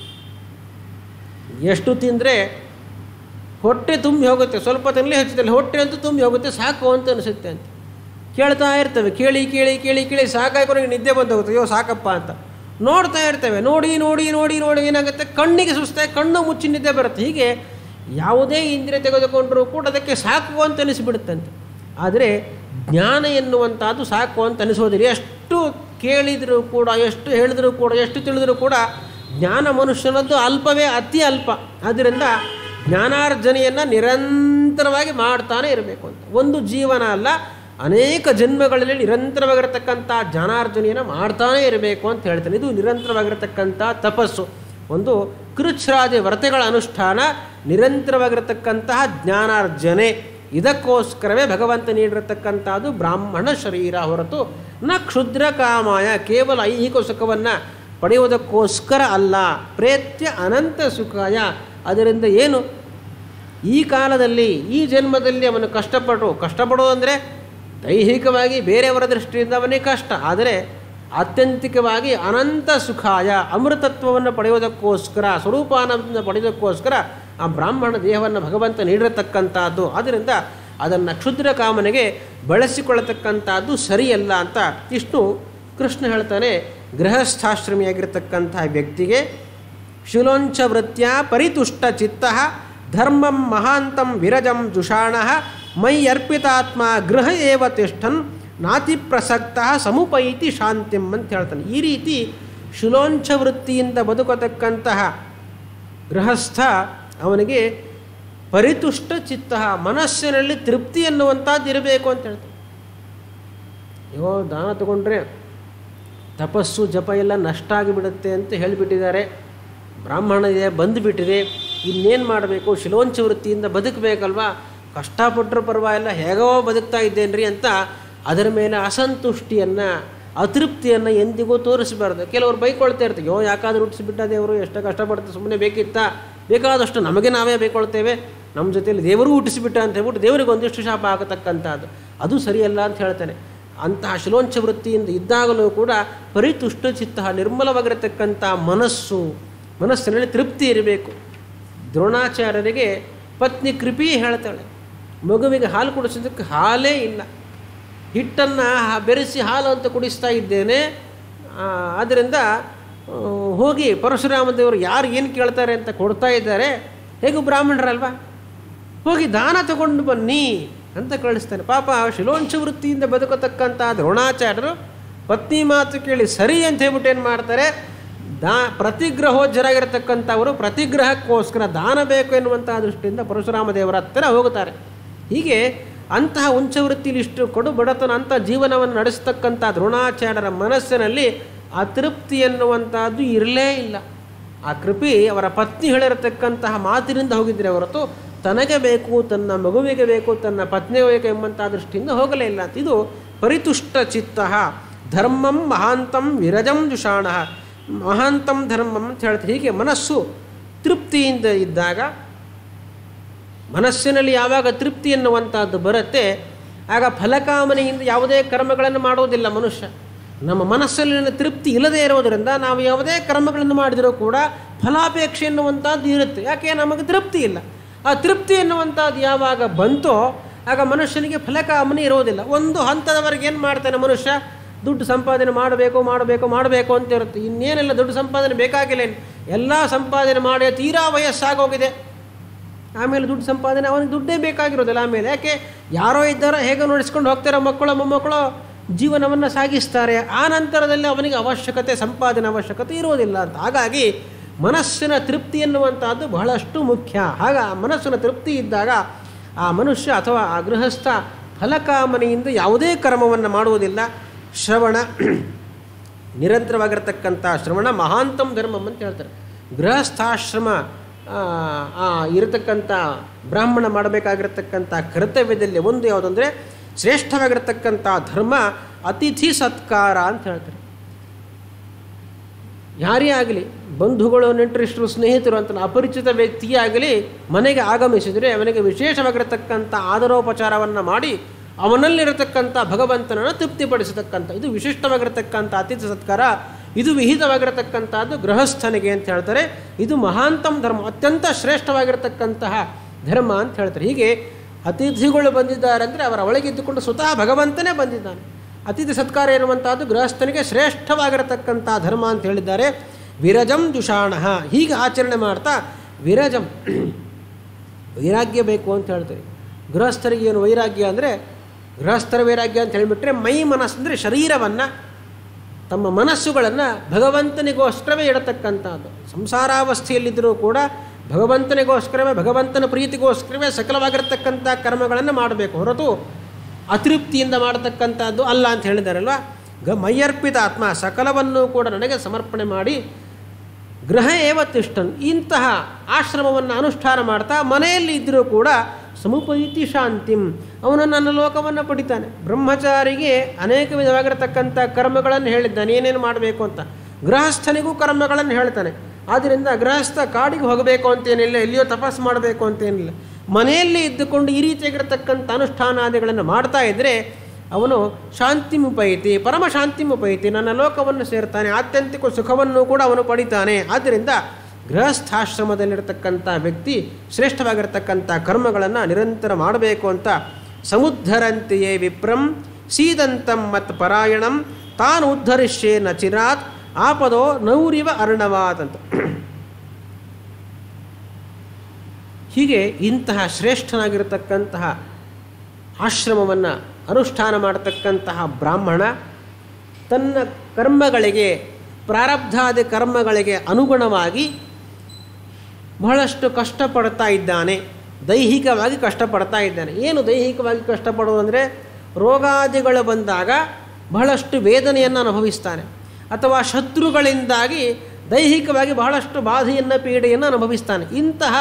ಎಷ್ಟು ತಿಂದರೆ ಹೊಟ್ಟೆ ತುಂಬಿ ಹೋಗುತ್ತೆ, ಸ್ವಲ್ಪ ತಿನ್ನಲೇ ಹೆಚ್ಚಿದಲ್ಲಿ ಹೊಟ್ಟೆ ಅಂತೂ ತುಂಬಿ ಹೋಗುತ್ತೆ, ಸಾಕು ಅಂತ ಅನಿಸುತ್ತೆ ಅಂತ ಕೇಳ್ತಾ ಇರ್ತವೆ. ಕೇಳಿ ಕೇಳಿ ಕೇಳಿ ಕೇಳಿ ಸಾಕಾಗಿ ನಿದ್ದೆ ಬಂದು ಹೋಗುತ್ತೆ, ಅಯ್ಯೋ ಸಾಕಪ್ಪ ಅಂತ ನೋಡ್ತಾ ಇರ್ತೇವೆ. ನೋಡಿ ನೋಡಿ ನೋಡಿ ನೋಡಿ ಏನಾಗುತ್ತೆ, ಕಣ್ಣಿಗೆ ಸುಸ್ತಾಗಿ ಕಣ್ಣು ಮುಚ್ಚಿ ನಿದ್ದೆ ಬರುತ್ತೆ. ಹೀಗೆ ಯಾವುದೇ ಇಂದ್ರಿಯ ತೆಗೆದುಕೊಂಡರೂ ಕೂಡ ಅದಕ್ಕೆ ಸಾಕು ಅಂತ ಅನಿಸಿಬಿಡುತ್ತಂತೆ. ಆದರೆ ಜ್ಞಾನ ಎನ್ನುವಂಥದ್ದು ಸಾಕು ಅಂತ ಅನಿಸೋದಿಲ್ಲ. ಎಷ್ಟು ಕೇಳಿದರೂ ಕೂಡ, ಎಷ್ಟು ಹೇಳಿದರೂ ಕೂಡ, ಎಷ್ಟು ತಿಳಿದರೂ ಕೂಡ ಜ್ಞಾನ ಮನುಷ್ಯನದ್ದು ಅಲ್ಪವೇ, ಅತಿ ಅಲ್ಪ. ಆದ್ದರಿಂದ ಜ್ಞಾನಾರ್ಜನೆಯನ್ನು ನಿರಂತರವಾಗಿ ಮಾಡ್ತಾನೆ ಇರಬೇಕು ಅಂತ. ಒಂದು ಜೀವನ ಅಲ್ಲ, ಅನೇಕ ಜನ್ಮಗಳಲ್ಲಿ ನಿರಂತರವಾಗಿರತಕ್ಕಂಥ ಜ್ಞಾನಾರ್ಜನೆಯನ್ನು ಮಾಡ್ತಾನೇ ಇರಬೇಕು ಅಂತ ಹೇಳ್ತಾನೆ. ಇದು ನಿರಂತರವಾಗಿರತಕ್ಕಂಥ ತಪಸ್ಸು. ಒಂದು ಕೃಚ್ಛ್ರಾದಿ ವ್ರತಗಳ ಅನುಷ್ಠಾನ, ನಿರಂತರವಾಗಿರತಕ್ಕಂತಹ ಜ್ಞಾನಾರ್ಜನೆ. ಇದಕ್ಕೋಸ್ಕರವೇ ಭಗವಂತ ನೀಡಿರತಕ್ಕಂಥದ್ದು ಬ್ರಾಹ್ಮಣ ಶರೀರ ಹೊರತು ನ ಕ್ಷುದ್ರ ಕಾಮಾಯ, ಕೇವಲ ಐಹಿಕ ಸುಖವನ್ನು ಪಡೆಯುವುದಕ್ಕೋಸ್ಕರ ಅಲ್ಲ. ಪ್ರೇತ್ಯ ಅನಂತ ಸುಖಾಯ, ಅದರಿಂದ ಏನು ಈ ಕಾಲದಲ್ಲಿ ಈ ಜನ್ಮದಲ್ಲಿ ಅವನು ಕಷ್ಟಪಟ್ಟು, ಕಷ್ಟಪಡೋದಂದರೆ ದೈಹಿಕವಾಗಿ ಬೇರೆಯವರ ದೃಷ್ಟಿಯಿಂದ ಅವನಿಗೆ ಕಷ್ಟ, ಆದರೆ ಆತ್ಯಂತಿಕವಾಗಿ ಅನಂತ ಸುಖಾಯ, ಅಮೃತತ್ವವನ್ನು ಪಡೆಯೋದಕ್ಕೋಸ್ಕರ, ಸ್ವರೂಪಾನಂದವನ್ನು ಪಡೆಯೋದಕ್ಕೋಸ್ಕರ ಆ ಬ್ರಾಹ್ಮಣ ದೇಹವನ್ನು ಭಗವಂತ ನೀಡಿರತಕ್ಕಂಥದ್ದು. ಆದ್ದರಿಂದ ಅದನ್ನು ಕ್ಷುದ್ರ ಕಾಮನೆಗೆ ಬಳಸಿಕೊಳ್ಳತಕ್ಕಂಥದ್ದು ಸರಿಯಲ್ಲ ಅಂತ ಇಷ್ಟು ಕೃಷ್ಣ ಹೇಳ್ತಾನೆ. ಗೃಹಸ್ಥಾಶ್ರಮಿಯಾಗಿರ್ತಕ್ಕಂಥ ವ್ಯಕ್ತಿಗೆ ಶಿಲೋಂಚ ವೃತ್ಯ ಪರಿತುಷ್ಟ ಚಿತ್ತ ಧರ್ಮಂ ಮಹಾಂತಂ ವಿರಜಂ ಜುಷಾಣ ಮೈ ಅರ್ಪಿತಾತ್ಮ ಗೃಹ ಏವ ತಿಷ್ಠನ್ ನಾತಿ ಪ್ರಸಕ್ತ ಸಮುಪೈತಿ ಶಾಂತಿಂ ಅಂತ ಹೇಳ್ತಾನೆ. ಈ ರೀತಿ ಶಿಲೋಂಚ ವೃತ್ತಿಯಿಂದ ಬದುಕತಕ್ಕಂತಹ ಗೃಹಸ್ಥ ಅವನಿಗೆ ಪರಿತುಷ್ಟ ಚಿತ್ತ, ಮನಸ್ಸಿನಲ್ಲಿ ತೃಪ್ತಿ ಎನ್ನುವಂಥದ್ದು ಇರಬೇಕು ಅಂತ ಹೇಳ್ತಾನೆ. ಅಯ್ಯೋ ದಾನ ತಗೊಂಡ್ರೆ ತಪಸ್ಸು ಜಪ ಎಲ್ಲ ನಷ್ಟ ಆಗಿಬಿಡುತ್ತೆ ಅಂತ ಹೇಳಿಬಿಟ್ಟಿದ್ದಾರೆ, ಬ್ರಾಹ್ಮಣ ಇದೆ ಬಂದುಬಿಟ್ಟಿದೆ, ಇನ್ನೇನು ಮಾಡಬೇಕು, ಶಿಲೋಂಚ ವೃತ್ತಿಯಿಂದ ಬದುಕಬೇಕಲ್ವಾ, ಕಷ್ಟಪಟ್ಟರು ಪರವಾಗಿಲ್ಲ, ಹೇಗೋ ಬದುಕ್ತಾ ಇದ್ದೇನೆ ರೀ ಅಂತ ಅದರ ಮೇಲೆ ಅಸಂತುಷ್ಟಿಯನ್ನು ಅತೃಪ್ತಿಯನ್ನು ಎಂದಿಗೂ ತೋರಿಸಬಾರ್ದು. ಕೆಲವರು ಬೈಕೊಳ್ತಾ ಇರ್ತಾರೆ, ಯೋ ಯಾಕಾದ್ರೂ ಹುಟ್ಟಿಸಿಬಿಟ್ಟ ದೇವರು, ಎಷ್ಟು ಕಷ್ಟಪಡ್ತಾರೆ, ಸುಮ್ಮನೆ ಬೇಕಿತ್ತಾ, ಬೇಕಾದಷ್ಟು ನಮಗೆ ನಾವೇ ಬೈಕೊಳ್ತೇವೆ, ನಮ್ಮ ಜೊತೆಯಲ್ಲಿ ದೇವರು ಹುಟ್ಟಿಸಿಬಿಟ್ಟ ಅಂತ ಹೇಳ್ಬಿಟ್ಟು ದೇವರಿಗೆ ಒಂದಿಷ್ಟು ಶಾಪ ಆಗತಕ್ಕಂಥದ್ದು, ಅದು ಸರಿಯಲ್ಲ ಅಂತ ಹೇಳ್ತಾನೆ. ಅಂತಹ ಶಿಲೋಂಚ ವೃತ್ತಿಯಿಂದ ಇದ್ದಾಗಲೂ ಕೂಡ ಪರಿತುಷ್ಟ ಚಿತ್ತ, ನಿರ್ಮಲವಾಗಿರತಕ್ಕಂಥ ಮನಸ್ಸು, ಮನಸ್ಸಿನಲ್ಲಿ ತೃಪ್ತಿ ಇರಬೇಕು. ದ್ರೋಣಾಚಾರ್ಯರಿಗೆ ಪತ್ನಿ ಕೃಪಿ ಹೇಳ್ತಾಳೆ, ಮಗುವಿಗೆ ಹಾಲು ಕುಡಿಸೋದಕ್ಕೆ ಹಾಲೇ ಇಲ್ಲ, ಹಿಟ್ಟನ್ನು ಬೆರೆಸಿ ಹಾಲು ಅಂತ ಕುಡಿಸ್ತಾ ಇದ್ದೇನೆ, ಆದ್ದರಿಂದ ಹೋಗಿ ಪರಶುರಾಮ ದೇವರು ಯಾರು ಏನು ಕೇಳ್ತಾರೆ ಅಂತ ಕೊಡ್ತಾ ಇದ್ದಾರೆ, ಹೇಗೂ ಬ್ರಾಹ್ಮಣರಲ್ವಾ, ಹೋಗಿ ದಾನ ತಗೊಂಡು ಬನ್ನಿ ಅಂತ ಕಳಿಸ್ತಾನೆ. ಪಾಪ ಶಿಲೋಂಚ ವೃತ್ತಿಯಿಂದ ಬದುಕತಕ್ಕಂಥ ದ್ರೋಣಾಚಾರ್ಯರು ಪತ್ನಿ ಮಾತು ಕೇಳಿ ಸರಿ ಅಂತ ಹೇಳ್ಬಿಟ್ಟು ಏನು ಮಾಡ್ತಾರೆ, ದಾ ಪ್ರತಿಗ್ರಹೋಜ್ಜರಾಗಿರತಕ್ಕಂಥವರು ಪ್ರತಿಗ್ರಹಕ್ಕೋಸ್ಕರ ದಾನ ಬೇಕು ಎನ್ನುವಂಥ ದೃಷ್ಟಿಯಿಂದ ಪರಶುರಾಮ ದೇವರ ಹತ್ತಿರ ಹೋಗುತ್ತಾರೆ. ಹೀಗೆ ಅಂತಹ ಉಂಚವೃತ್ತಿಲಿ ಇಷ್ಟು ಕೊಡು ಬಡತನ ಅಂಥ ಜೀವನವನ್ನು ನಡೆಸ್ತಕ್ಕಂಥ ದ್ರೋಣಾಚಾರ್ಯರ ಮನಸ್ಸಿನಲ್ಲಿ ಅತೃಪ್ತಿ ಎನ್ನುವಂಥದ್ದು ಇರಲೇ ಇಲ್ಲ. ಆ ಕೃಪಿ ಅವರ ಪತ್ನಿ ಹೇಳಿರತಕ್ಕಂತಹ ಮಾತಿನಿಂದ ಹೋಗಿದ್ದರೆ ಹೊರತು ತನಗೆ ಬೇಕು, ತನ್ನ ಮಗುವಿಗೆ ಬೇಕು, ತನ್ನ ಪತ್ನಿಗೆ ಬೇಕು ಎಂಬಂಥ ದೃಷ್ಟಿಯಿಂದ ಹೋಗಲೇ ಇಲ್ಲ. ಇದು ಪರಿತುಷ್ಟ ಚಿತ್ತ ಧರ್ಮಂ ಮಹಾಂತಂ ವಿರಜಂ ಜುಷಾಣ, ಮಹಾಂತಂ ಧರ್ಮಂ ಅಂತ ಹೇಳ್ತಾರೆ. ಹೀಗೆ ಮನಸ್ಸು ತೃಪ್ತಿಯಿಂದ ಇದ್ದಾಗ, ಮನಸ್ಸಿನಲ್ಲಿ ಯಾವಾಗ ತೃಪ್ತಿ ಎನ್ನುವಂಥದ್ದು ಬರುತ್ತೆ ಆಗ ಫಲಕಾಮನೆಯಿಂದ ಯಾವುದೇ ಕರ್ಮಗಳನ್ನು ಮಾಡೋದಿಲ್ಲ ಮನುಷ್ಯ. ನಮ್ಮ ಮನಸ್ಸಲ್ಲಿನ ತೃಪ್ತಿ ಇಲ್ಲದೇ ಇರೋದರಿಂದ ನಾವು ಯಾವುದೇ ಕರ್ಮಗಳನ್ನು ಮಾಡಿದರೂ ಕೂಡ ಫಲಾಪೇಕ್ಷೆ ಎನ್ನುವಂಥದ್ದು ಇರುತ್ತೆ. ಯಾಕೆ ನಮಗೆ ತೃಪ್ತಿ ಇಲ್ಲ. ಆ ತೃಪ್ತಿ ಎನ್ನುವಂಥದ್ದು ಯಾವಾಗ ಬಂತೋ ಆಗ ಮನುಷ್ಯನಿಗೆ ಫಲಕಾಮನೆ ಇರೋದಿಲ್ಲ. ಒಂದು ಹಂತದವರೆಗೆ ಏನು ಮಾಡ್ತಾನೆ ಮನುಷ್ಯ, ದುಡ್ಡು ಸಂಪಾದನೆ ಮಾಡಬೇಕು ಮಾಡಬೇಕು ಮಾಡಬೇಕು ಅಂತ ಇರುತ್ತೆ. ಇನ್ನೇನೆಲ್ಲ ದುಡ್ಡು ಸಂಪಾದನೆ ಬೇಕಾಗಿಲ್ಲ, ಎಲ್ಲ ಸಂಪಾದನೆ ಮಾಡಿ ತೀರಾ ವಯಸ್ಸಾಗೋಗಿದೆ, ಆಮೇಲೆ ದುಡ್ಡು ಸಂಪಾದನೆ ಅವನಿಗೆ ದುಡ್ಡೇ ಬೇಕಾಗಿರೋದಿಲ್ಲ. ಆಮೇಲೆ ಯಾಕೆ ಯಾರೋ ಇದ್ದಾರೋ ಹೇಗೋ ನಡೆಸ್ಕೊಂಡು ಹೋಗ್ತಾರೆ, ಮಕ್ಕಳು ಮೊಮ್ಮಕ್ಕಳು ಜೀವನವನ್ನು ಸಾಗಿಸ್ತಾರೆ, ಆ ನಂತರದಲ್ಲಿ ಅವನಿಗೆ ಅವಶ್ಯಕತೆ ಸಂಪಾದನೆ ಅವಶ್ಯಕತೆ ಇರೋದಿಲ್ಲ ಅಂತ. ಹಾಗಾಗಿ ಮನಸ್ಸಿನ ತೃಪ್ತಿ ಎನ್ನುವಂಥದ್ದು ಬಹಳಷ್ಟು ಮುಖ್ಯ. ಆಗ ಮನಸ್ಸಿನ ತೃಪ್ತಿ ಇದ್ದಾಗ ಆ ಮನುಷ್ಯ ಅಥವಾ ಆ ಗೃಹಸ್ಥ ಫಲಕಾಮನೆಯಿಂದ ಯಾವುದೇ ಕರ್ಮವನ್ನು ಮಾಡುವುದಿಲ್ಲ. ಶ್ರವಣ, ನಿರಂತರವಾಗಿರತಕ್ಕಂಥ ಶ್ರವಣ ಮಹಾಂತಂ ಧರ್ಮಂ ಅಂತ ಹೇಳ್ತಾರೆ. ಗೃಹಸ್ಥಾಶ್ರಮ ಇರತಕ್ಕಂಥ ಬ್ರಾಹ್ಮಣ ಮಾಡಬೇಕಾಗಿರತಕ್ಕಂಥ ಕರ್ತವ್ಯದಲ್ಲಿ ಒಂದು ಯಾವುದಂದರೆ ಶ್ರೇಷ್ಠವಾಗಿರತಕ್ಕಂಥ ಧರ್ಮ ಅತಿಥಿ ಸತ್ಕಾರ ಅಂತ ಹೇಳ್ತಾರೆ. ಯಾರೇ ಆಗಲಿ, ಬಂಧುಗಳು, ನೆಂಟರಿಷ್ಟರು, ಸ್ನೇಹಿತರು ಅಂತ ಅಪರಿಚಿತ ವ್ಯಕ್ತಿಯೇ ಆಗಲಿ ಮನೆಗೆ ಆಗಮಿಸಿದರೆ ಅವನಿಗೆ ವಿಶೇಷವಾಗಿರತಕ್ಕಂಥ ಆದರೋಪಚಾರವನ್ನು ಮಾಡಿ ಅವನಲ್ಲಿರತಕ್ಕಂಥ ಭಗವಂತನನ್ನು ತೃಪ್ತಿಪಡಿಸತಕ್ಕಂಥ ಇದು ವಿಶಿಷ್ಟವಾಗಿರತಕ್ಕಂಥ ಅತಿಥಿ ಸತ್ಕಾರ. ಇದು ವಿಹಿತವಾಗಿರತಕ್ಕಂಥದ್ದು ಗೃಹಸ್ಥನಿಗೆ ಅಂತ ಹೇಳ್ತಾರೆ. ಇದು ಮಹಾಂತಂ ಧರ್ಮ, ಅತ್ಯಂತ ಶ್ರೇಷ್ಠವಾಗಿರತಕ್ಕಂತಹ ಧರ್ಮ ಅಂತ ಹೇಳ್ತಾರೆ. ಹೀಗೆ ಅತಿಥಿಗಳು ಬಂದಿದ್ದಾರೆ ಅಂದರೆ ಅವರ ಒಳಗಿದ್ದುಕೊಂಡು ಸ್ವತಃ ಭಗವಂತನೇ ಬಂದಿದ್ದಾನೆ. ಅತಿಥಿ ಸತ್ಕಾರ ಎನ್ನುವಂಥದ್ದು ಗೃಹಸ್ಥನಿಗೆ ಶ್ರೇಷ್ಠವಾಗಿರತಕ್ಕಂಥ ಧರ್ಮ ಅಂತ ಹೇಳಿದ್ದಾರೆ. ವಿರಜಂ ಜುಷಾಣ, ಹೀಗೆ ಆಚರಣೆ ಮಾಡ್ತಾ ವಿರಜಂ ವೈರಾಗ್ಯ ಬೇಕು ಅಂತ ಹೇಳ್ತಾರೆ. ಗೃಹಸ್ಥರಿಗೆ ಏನು ವೈರಾಗ್ಯ ಅಂದರೆ, ಗೃಹಸ್ಥರ ವೈರಾಗ್ಯ ಅಂತ ಹೇಳಿಬಿಟ್ರೆ ಮೈ ಮನಸ್ಸು ಅಂದರೆ ಶರೀರವನ್ನು, ತಮ್ಮ ಮನಸ್ಸುಗಳನ್ನು ಭಗವಂತನಿಗೋಸ್ಕರವೇ ಇಡತಕ್ಕಂಥದ್ದು. ಸಂಸಾರಾವಸ್ಥೆಯಲ್ಲಿದ್ದರೂ ಕೂಡ ಭಗವಂತನಿಗೋಸ್ಕರವೇ, ಭಗವಂತನ ಪ್ರೀತಿಗೋಸ್ಕರವೇ ಸಕಲವಾಗಿರತಕ್ಕಂಥ ಕರ್ಮಗಳನ್ನು ಮಾಡಬೇಕು, ಹೊರತು ಅತೃಪ್ತಿಯಿಂದ ಮಾಡತಕ್ಕಂಥದ್ದು ಅಲ್ಲ ಅಂತ ಹೇಳಿದಾರಲ್ವ. ಗ ಮಯ್ಯರ್ಪಿತ ಆತ್ಮ, ಸಕಲವನ್ನು ಕೂಡ ನನಗೆ ಸಮರ್ಪಣೆ ಮಾಡಿ ಗೃಹ ಏವ ತಿಷ್ಟನ್, ಇಂತಹ ಆಶ್ರಮವನ್ನು ಅನುಷ್ಠಾನ ಮಾಡ್ತಾ ಮನೆಯಲ್ಲಿ ಇದ್ದರೂ ಕೂಡ ಸಮುಪೈತಿ ಶಾಂತಿಂ, ಅವನು ನನ್ನ ಲೋಕವನ್ನು ಪಡಿತಾನೆ. ಬ್ರಹ್ಮಚಾರಿಗೆ ಅನೇಕ ವಿಧವಾಗಿರತಕ್ಕಂಥ ಕರ್ಮಗಳನ್ನು ಹೇಳಿದ್ದಾನೆ, ಏನೇನು ಮಾಡಬೇಕು ಅಂತ. ಗೃಹಸ್ಥನಿಗೂ ಕರ್ಮಗಳನ್ನು ಹೇಳ್ತಾನೆ. ಆದ್ದರಿಂದ ಗೃಹಸ್ಥ ಕಾಡಿಗೆ ಹೋಗಬೇಕು ಅಂತೇನಿಲ್ಲ, ಎಲ್ಲಿಯೋ ತಪಸ್ಸು ಮಾಡಬೇಕು ಅಂತೇನಿಲ್ಲ. ಮನೆಯಲ್ಲಿ ಇದ್ದುಕೊಂಡು ಈ ರೀತಿಯಾಗಿರತಕ್ಕಂಥ ಅನುಷ್ಠಾನಾದಿಗಳನ್ನು ಮಾಡ್ತಾ ಇದ್ದರೆ ಅವನು ಶಾಂತಿ ಮುಪೈತಿ, ಪರಮ ಶಾಂತಿ ಮುಪೈತಿ, ನನ್ನ ಲೋಕವನ್ನು ಸೇರ್ತಾನೆ, ಆತ್ಯಂತಿಕ ಸುಖವನ್ನು ಕೂಡ ಅವನು ಪಡಿತಾನೆ. ಆದ್ದರಿಂದ ಗೃಹಸ್ಥಾಶ್ರಮದಲ್ಲಿರತಕ್ಕಂಥ ವ್ಯಕ್ತಿ ಶ್ರೇಷ್ಠವಾಗಿರತಕ್ಕಂಥ ಕರ್ಮಗಳನ್ನು ನಿರಂತರ ಮಾಡಬೇಕು ಅಂತ. ಸಮುದ್ಧರಂತೆಯೇ ವಿಪ್ರಂ ಸೀದಂತಂ ಮತ್ ಪರಾಯಣಂ ತಾನು ಉದ್ಧರಿಷ್ಯೇ ನ ಚಿರಾತ್ ಆಪದೋ ನೌರಿವ ಅರ್ಣವಾತ್ ಅಂತ. ಹೀಗೆ ಇಂತಹ ಶ್ರೇಷ್ಠನಾಗಿರತಕ್ಕಂತಹ ಆಶ್ರಮವನ್ನು ಅನುಷ್ಠಾನ ಮಾಡತಕ್ಕಂತಹ ಬ್ರಾಹ್ಮಣ ತನ್ನ ಕರ್ಮಗಳಿಗೆ, ಪ್ರಾರಬ್ಧಾದಿ ಕರ್ಮಗಳಿಗೆ ಅನುಗುಣವಾಗಿ ಬಹಳಷ್ಟು ಕಷ್ಟಪಡ್ತಾ ಇದ್ದಾನೆ. ದೈಹಿಕವಾಗಿ ಕಷ್ಟಪಡ್ತಾ ಇದ್ದಾನೆ. ಏನು ದೈಹಿಕವಾಗಿ ಕಷ್ಟಪಡುವುದಂದರೆ, ರೋಗಾದಿಗಳು ಬಂದಾಗ ಬಹಳಷ್ಟು ವೇದನೆಯನ್ನು ಅನುಭವಿಸ್ತಾನೆ, ಅಥವಾ ಶತ್ರುಗಳಿಂದಾಗಿ ದೈಹಿಕವಾಗಿ ಬಹಳಷ್ಟು ಬಾಧೆಯನ್ನು ಪೀಡೆಯನ್ನು ಅನುಭವಿಸ್ತಾನೆ. ಇಂತಹ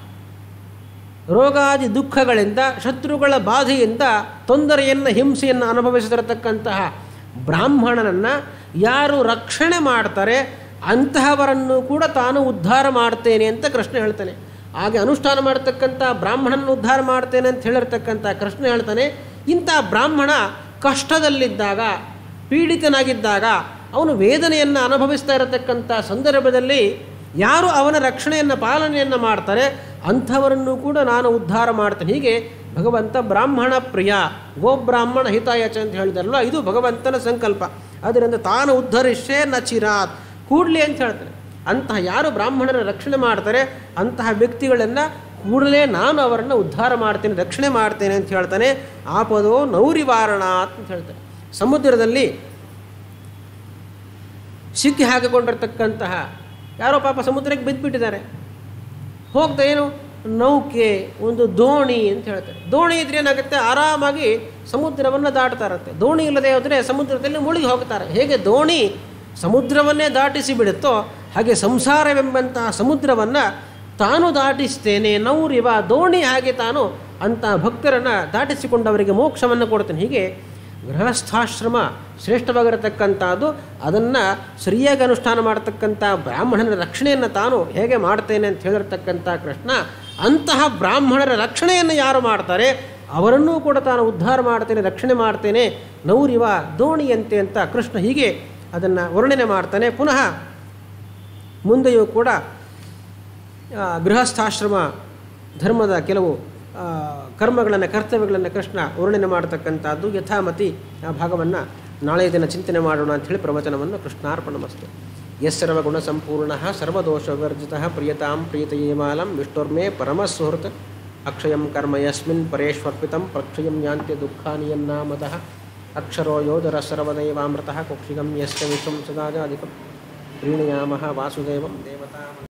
ರೋಗಾದಿ ದುಃಖಗಳಿಂದ, ಶತ್ರುಗಳ ಬಾಧೆಯಿಂದ ತೊಂದರೆಯನ್ನು, ಹಿಂಸೆಯನ್ನು ಅನುಭವಿಸಿರತಕ್ಕಂತಹ ಬ್ರಾಹ್ಮಣನನ್ನು ಯಾರು ರಕ್ಷಣೆ ಮಾಡ್ತಾರೆ ಅಂತಹವರನ್ನು ಕೂಡ ತಾನು ಉದ್ಧಾರ ಮಾಡ್ತೇನೆ ಅಂತ ಕೃಷ್ಣ ಹೇಳ್ತಾನೆ. ಹಾಗೆ ಅನುಷ್ಠಾನ ಮಾಡತಕ್ಕಂಥ ಬ್ರಾಹ್ಮಣನ ಉದ್ಧಾರ ಮಾಡ್ತೇನೆ ಅಂತ ಹೇಳಿರ್ತಕ್ಕಂಥ ಕೃಷ್ಣ ಹೇಳ್ತಾನೆ, ಇಂಥ ಬ್ರಾಹ್ಮಣ ಕಷ್ಟದಲ್ಲಿದ್ದಾಗ, ಪೀಡಿತನಾಗಿದ್ದಾಗ, ಅವನು ವೇದನೆಯನ್ನು ಅನುಭವಿಸ್ತಾ ಇರತಕ್ಕಂಥ ಸಂದರ್ಭದಲ್ಲಿ ಯಾರು ಅವನ ರಕ್ಷಣೆಯನ್ನು, ಪಾಲನೆಯನ್ನು ಮಾಡ್ತಾರೆ ಅಂಥವರನ್ನು ಕೂಡ ನಾನು ಉದ್ಧಾರ ಮಾಡ್ತೇನೆ. ಹೀಗೆ ಭಗವಂತ ಬ್ರಾಹ್ಮಣ ಪ್ರಿಯ, ಗೋಬ್ರಾಹ್ಮಣ ಹಿತಾಯಚ ಅಂತ ಹೇಳಿದಾರಲ್ಲ, ಇದು ಭಗವಂತನ ಸಂಕಲ್ಪ. ಅದರಿಂದ ತಾನು ಉದ್ಧರಿಷೇ ನ ಚಿರಾತ್, ಕೂಡಲೇ ಅಂತ ಹೇಳ್ತಾನೆ. ಅಂತಹ ಯಾರು ಬ್ರಾಹ್ಮಣರ ರಕ್ಷಣೆ ಮಾಡ್ತಾರೆ ಅಂತಹ ವ್ಯಕ್ತಿಗಳನ್ನು ಕೂಡಲೇ ನಾನು ಅವರನ್ನು ಉದ್ಧಾರ ಮಾಡ್ತೇನೆ, ರಕ್ಷಣೆ ಮಾಡ್ತೇನೆ ಅಂತ ಹೇಳ್ತಾನೆ. ಆಪದೋ ನೌರಿವಾರಣ ಅಂತ ಹೇಳ್ತಾನೆ. ಸಮುದ್ರದಲ್ಲಿ ಸಿಕ್ಕಿ ಹಾಕಿಕೊಂಡಿರ್ತಕ್ಕಂತಹ ಯಾರೋ ಪಾಪ ಸಮುದ್ರಕ್ಕೆ ಬಿದ್ದುಬಿಟ್ಟಿದ್ದಾರೆ. ಹೋಗ್ತಾ ಏನು ನೌಕೆ, ಒಂದು ದೋಣಿ ಅಂತ ಹೇಳ್ತಾರೆ. ದೋಣಿ ಇದ್ರೆ ಏನಾಗುತ್ತೆ, ಆರಾಮಾಗಿ ಸಮುದ್ರವನ್ನು ದಾಟ್ತಾ ಇರುತ್ತೆ. ದೋಣಿ ಇಲ್ಲದೆ ಹೋದರೆ ಸಮುದ್ರದಲ್ಲಿ ಮುಳುಗಿ ಹೋಗ್ತಾರೆ. ಹೇಗೆ ದೋಣಿ ಸಮುದ್ರವನ್ನೇ ದಾಟಿಸಿ ಬಿಡುತ್ತೋ ಹಾಗೆ ಸಂಸಾರವೆಂಬಂತಹ ಸಮುದ್ರವನ್ನು ತಾನು ದಾಟಿಸ್ತೇನೆ. ನೌರಿವ ದೋಣಿ ಹಾಗೆ ತಾನು ಅಂತಹ ಭಕ್ತರನ್ನು ದಾಟಿಸಿಕೊಂಡವರಿಗೆ ಮೋಕ್ಷವನ್ನು ಕೊಡ್ತೇನೆ. ಹೀಗೆ ಗೃಹಸ್ಥಾಶ್ರಮ ಶ್ರೇಷ್ಠವಾಗಿರತಕ್ಕಂಥದ್ದು, ಅದನ್ನು ಸರಿಯಾಗಿ ಅನುಷ್ಠಾನ ಮಾಡತಕ್ಕಂಥ ಬ್ರಾಹ್ಮಣನ ರಕ್ಷಣೆಯನ್ನು ತಾನು ಹೇಗೆ ಮಾಡ್ತೇನೆ ಅಂತ ಹೇಳಿರ್ತಕ್ಕಂಥ ಕೃಷ್ಣ, ಅಂತಹ ಬ್ರಾಹ್ಮಣರ ರಕ್ಷಣೆಯನ್ನು ಯಾರು ಮಾಡ್ತಾರೆ ಅವರನ್ನೂ ಕೂಡ ತಾನು ಉದ್ಧಾರ ಮಾಡ್ತೇನೆ, ರಕ್ಷಣೆ ಮಾಡ್ತೇನೆ, ನೌರಿವ ದೋಣಿಯಂತೆ ಅಂತ ಕೃಷ್ಣ ಹೀಗೆ ಅದನ್ನು ವರ್ಣನೆ ಮಾಡ್ತಾನೆ. ಪುನಃ ಮುಂದೆಯೂ ಕೂಡ ಗೃಹಸ್ಥಾಶ್ರಮ ಧರ್ಮದ ಕೆಲವು ಕರ್ಮಗಳನ್ನು, ಕರ್ತವ್ಯಗಳನ್ನು ಕೃಷ್ಣ ವರ್ಣನೆ ಮಾಡತಕ್ಕಂಥದ್ದು ಯಥಾಮತಿ. ಆ ಭಾಗವನ್ನು ನಾಳೆಯ ದಿನ ಚಿಂತನೆ ಮಾಡೋಣ ಅಂಥೇಳಿ ಪ್ರವಚನವನ್ನು ಕೃಷ್ಣಾರ್ಪಣಮಸ್ತು. ಯಸ್ಸರ್ವಗುಣ ಸಂಪೂರ್ಣ ಸರ್ವದೋಷ ವಿವರ್ಜಿತ ಪ್ರಿಯತಾಂ ಪ್ರೀತಯೇಮಾಲಂ ವಿಷ್ಣುರ್ಮೇ ಪರಮಸುಹೃತ್ ಅಕ್ಷಯಂ ಕರ್ಮ ಯಸ್ಮಿನ್ ಪರೇಶ್ವರ್ಪಿತಂ ಪ್ರಕ್ಷಯಂ ಯಾಂತ್ಯ ದುಃಖಾನಿ ಯನ್ನಾಮತಃ ಅಕ್ಷರೋ ಯೋಧರ ಸರ್ವದೈವಾಮೃತಃ ಕುಕ್ಷಿಗಂ ಯಸ್ಯ ವಿಶ್ವಂ ಸದಾಜಾಧಿಕಂ ಪ್ರೀಣಯಾಮಃ ವಾಸುದೇವಂ ದೇವತಾ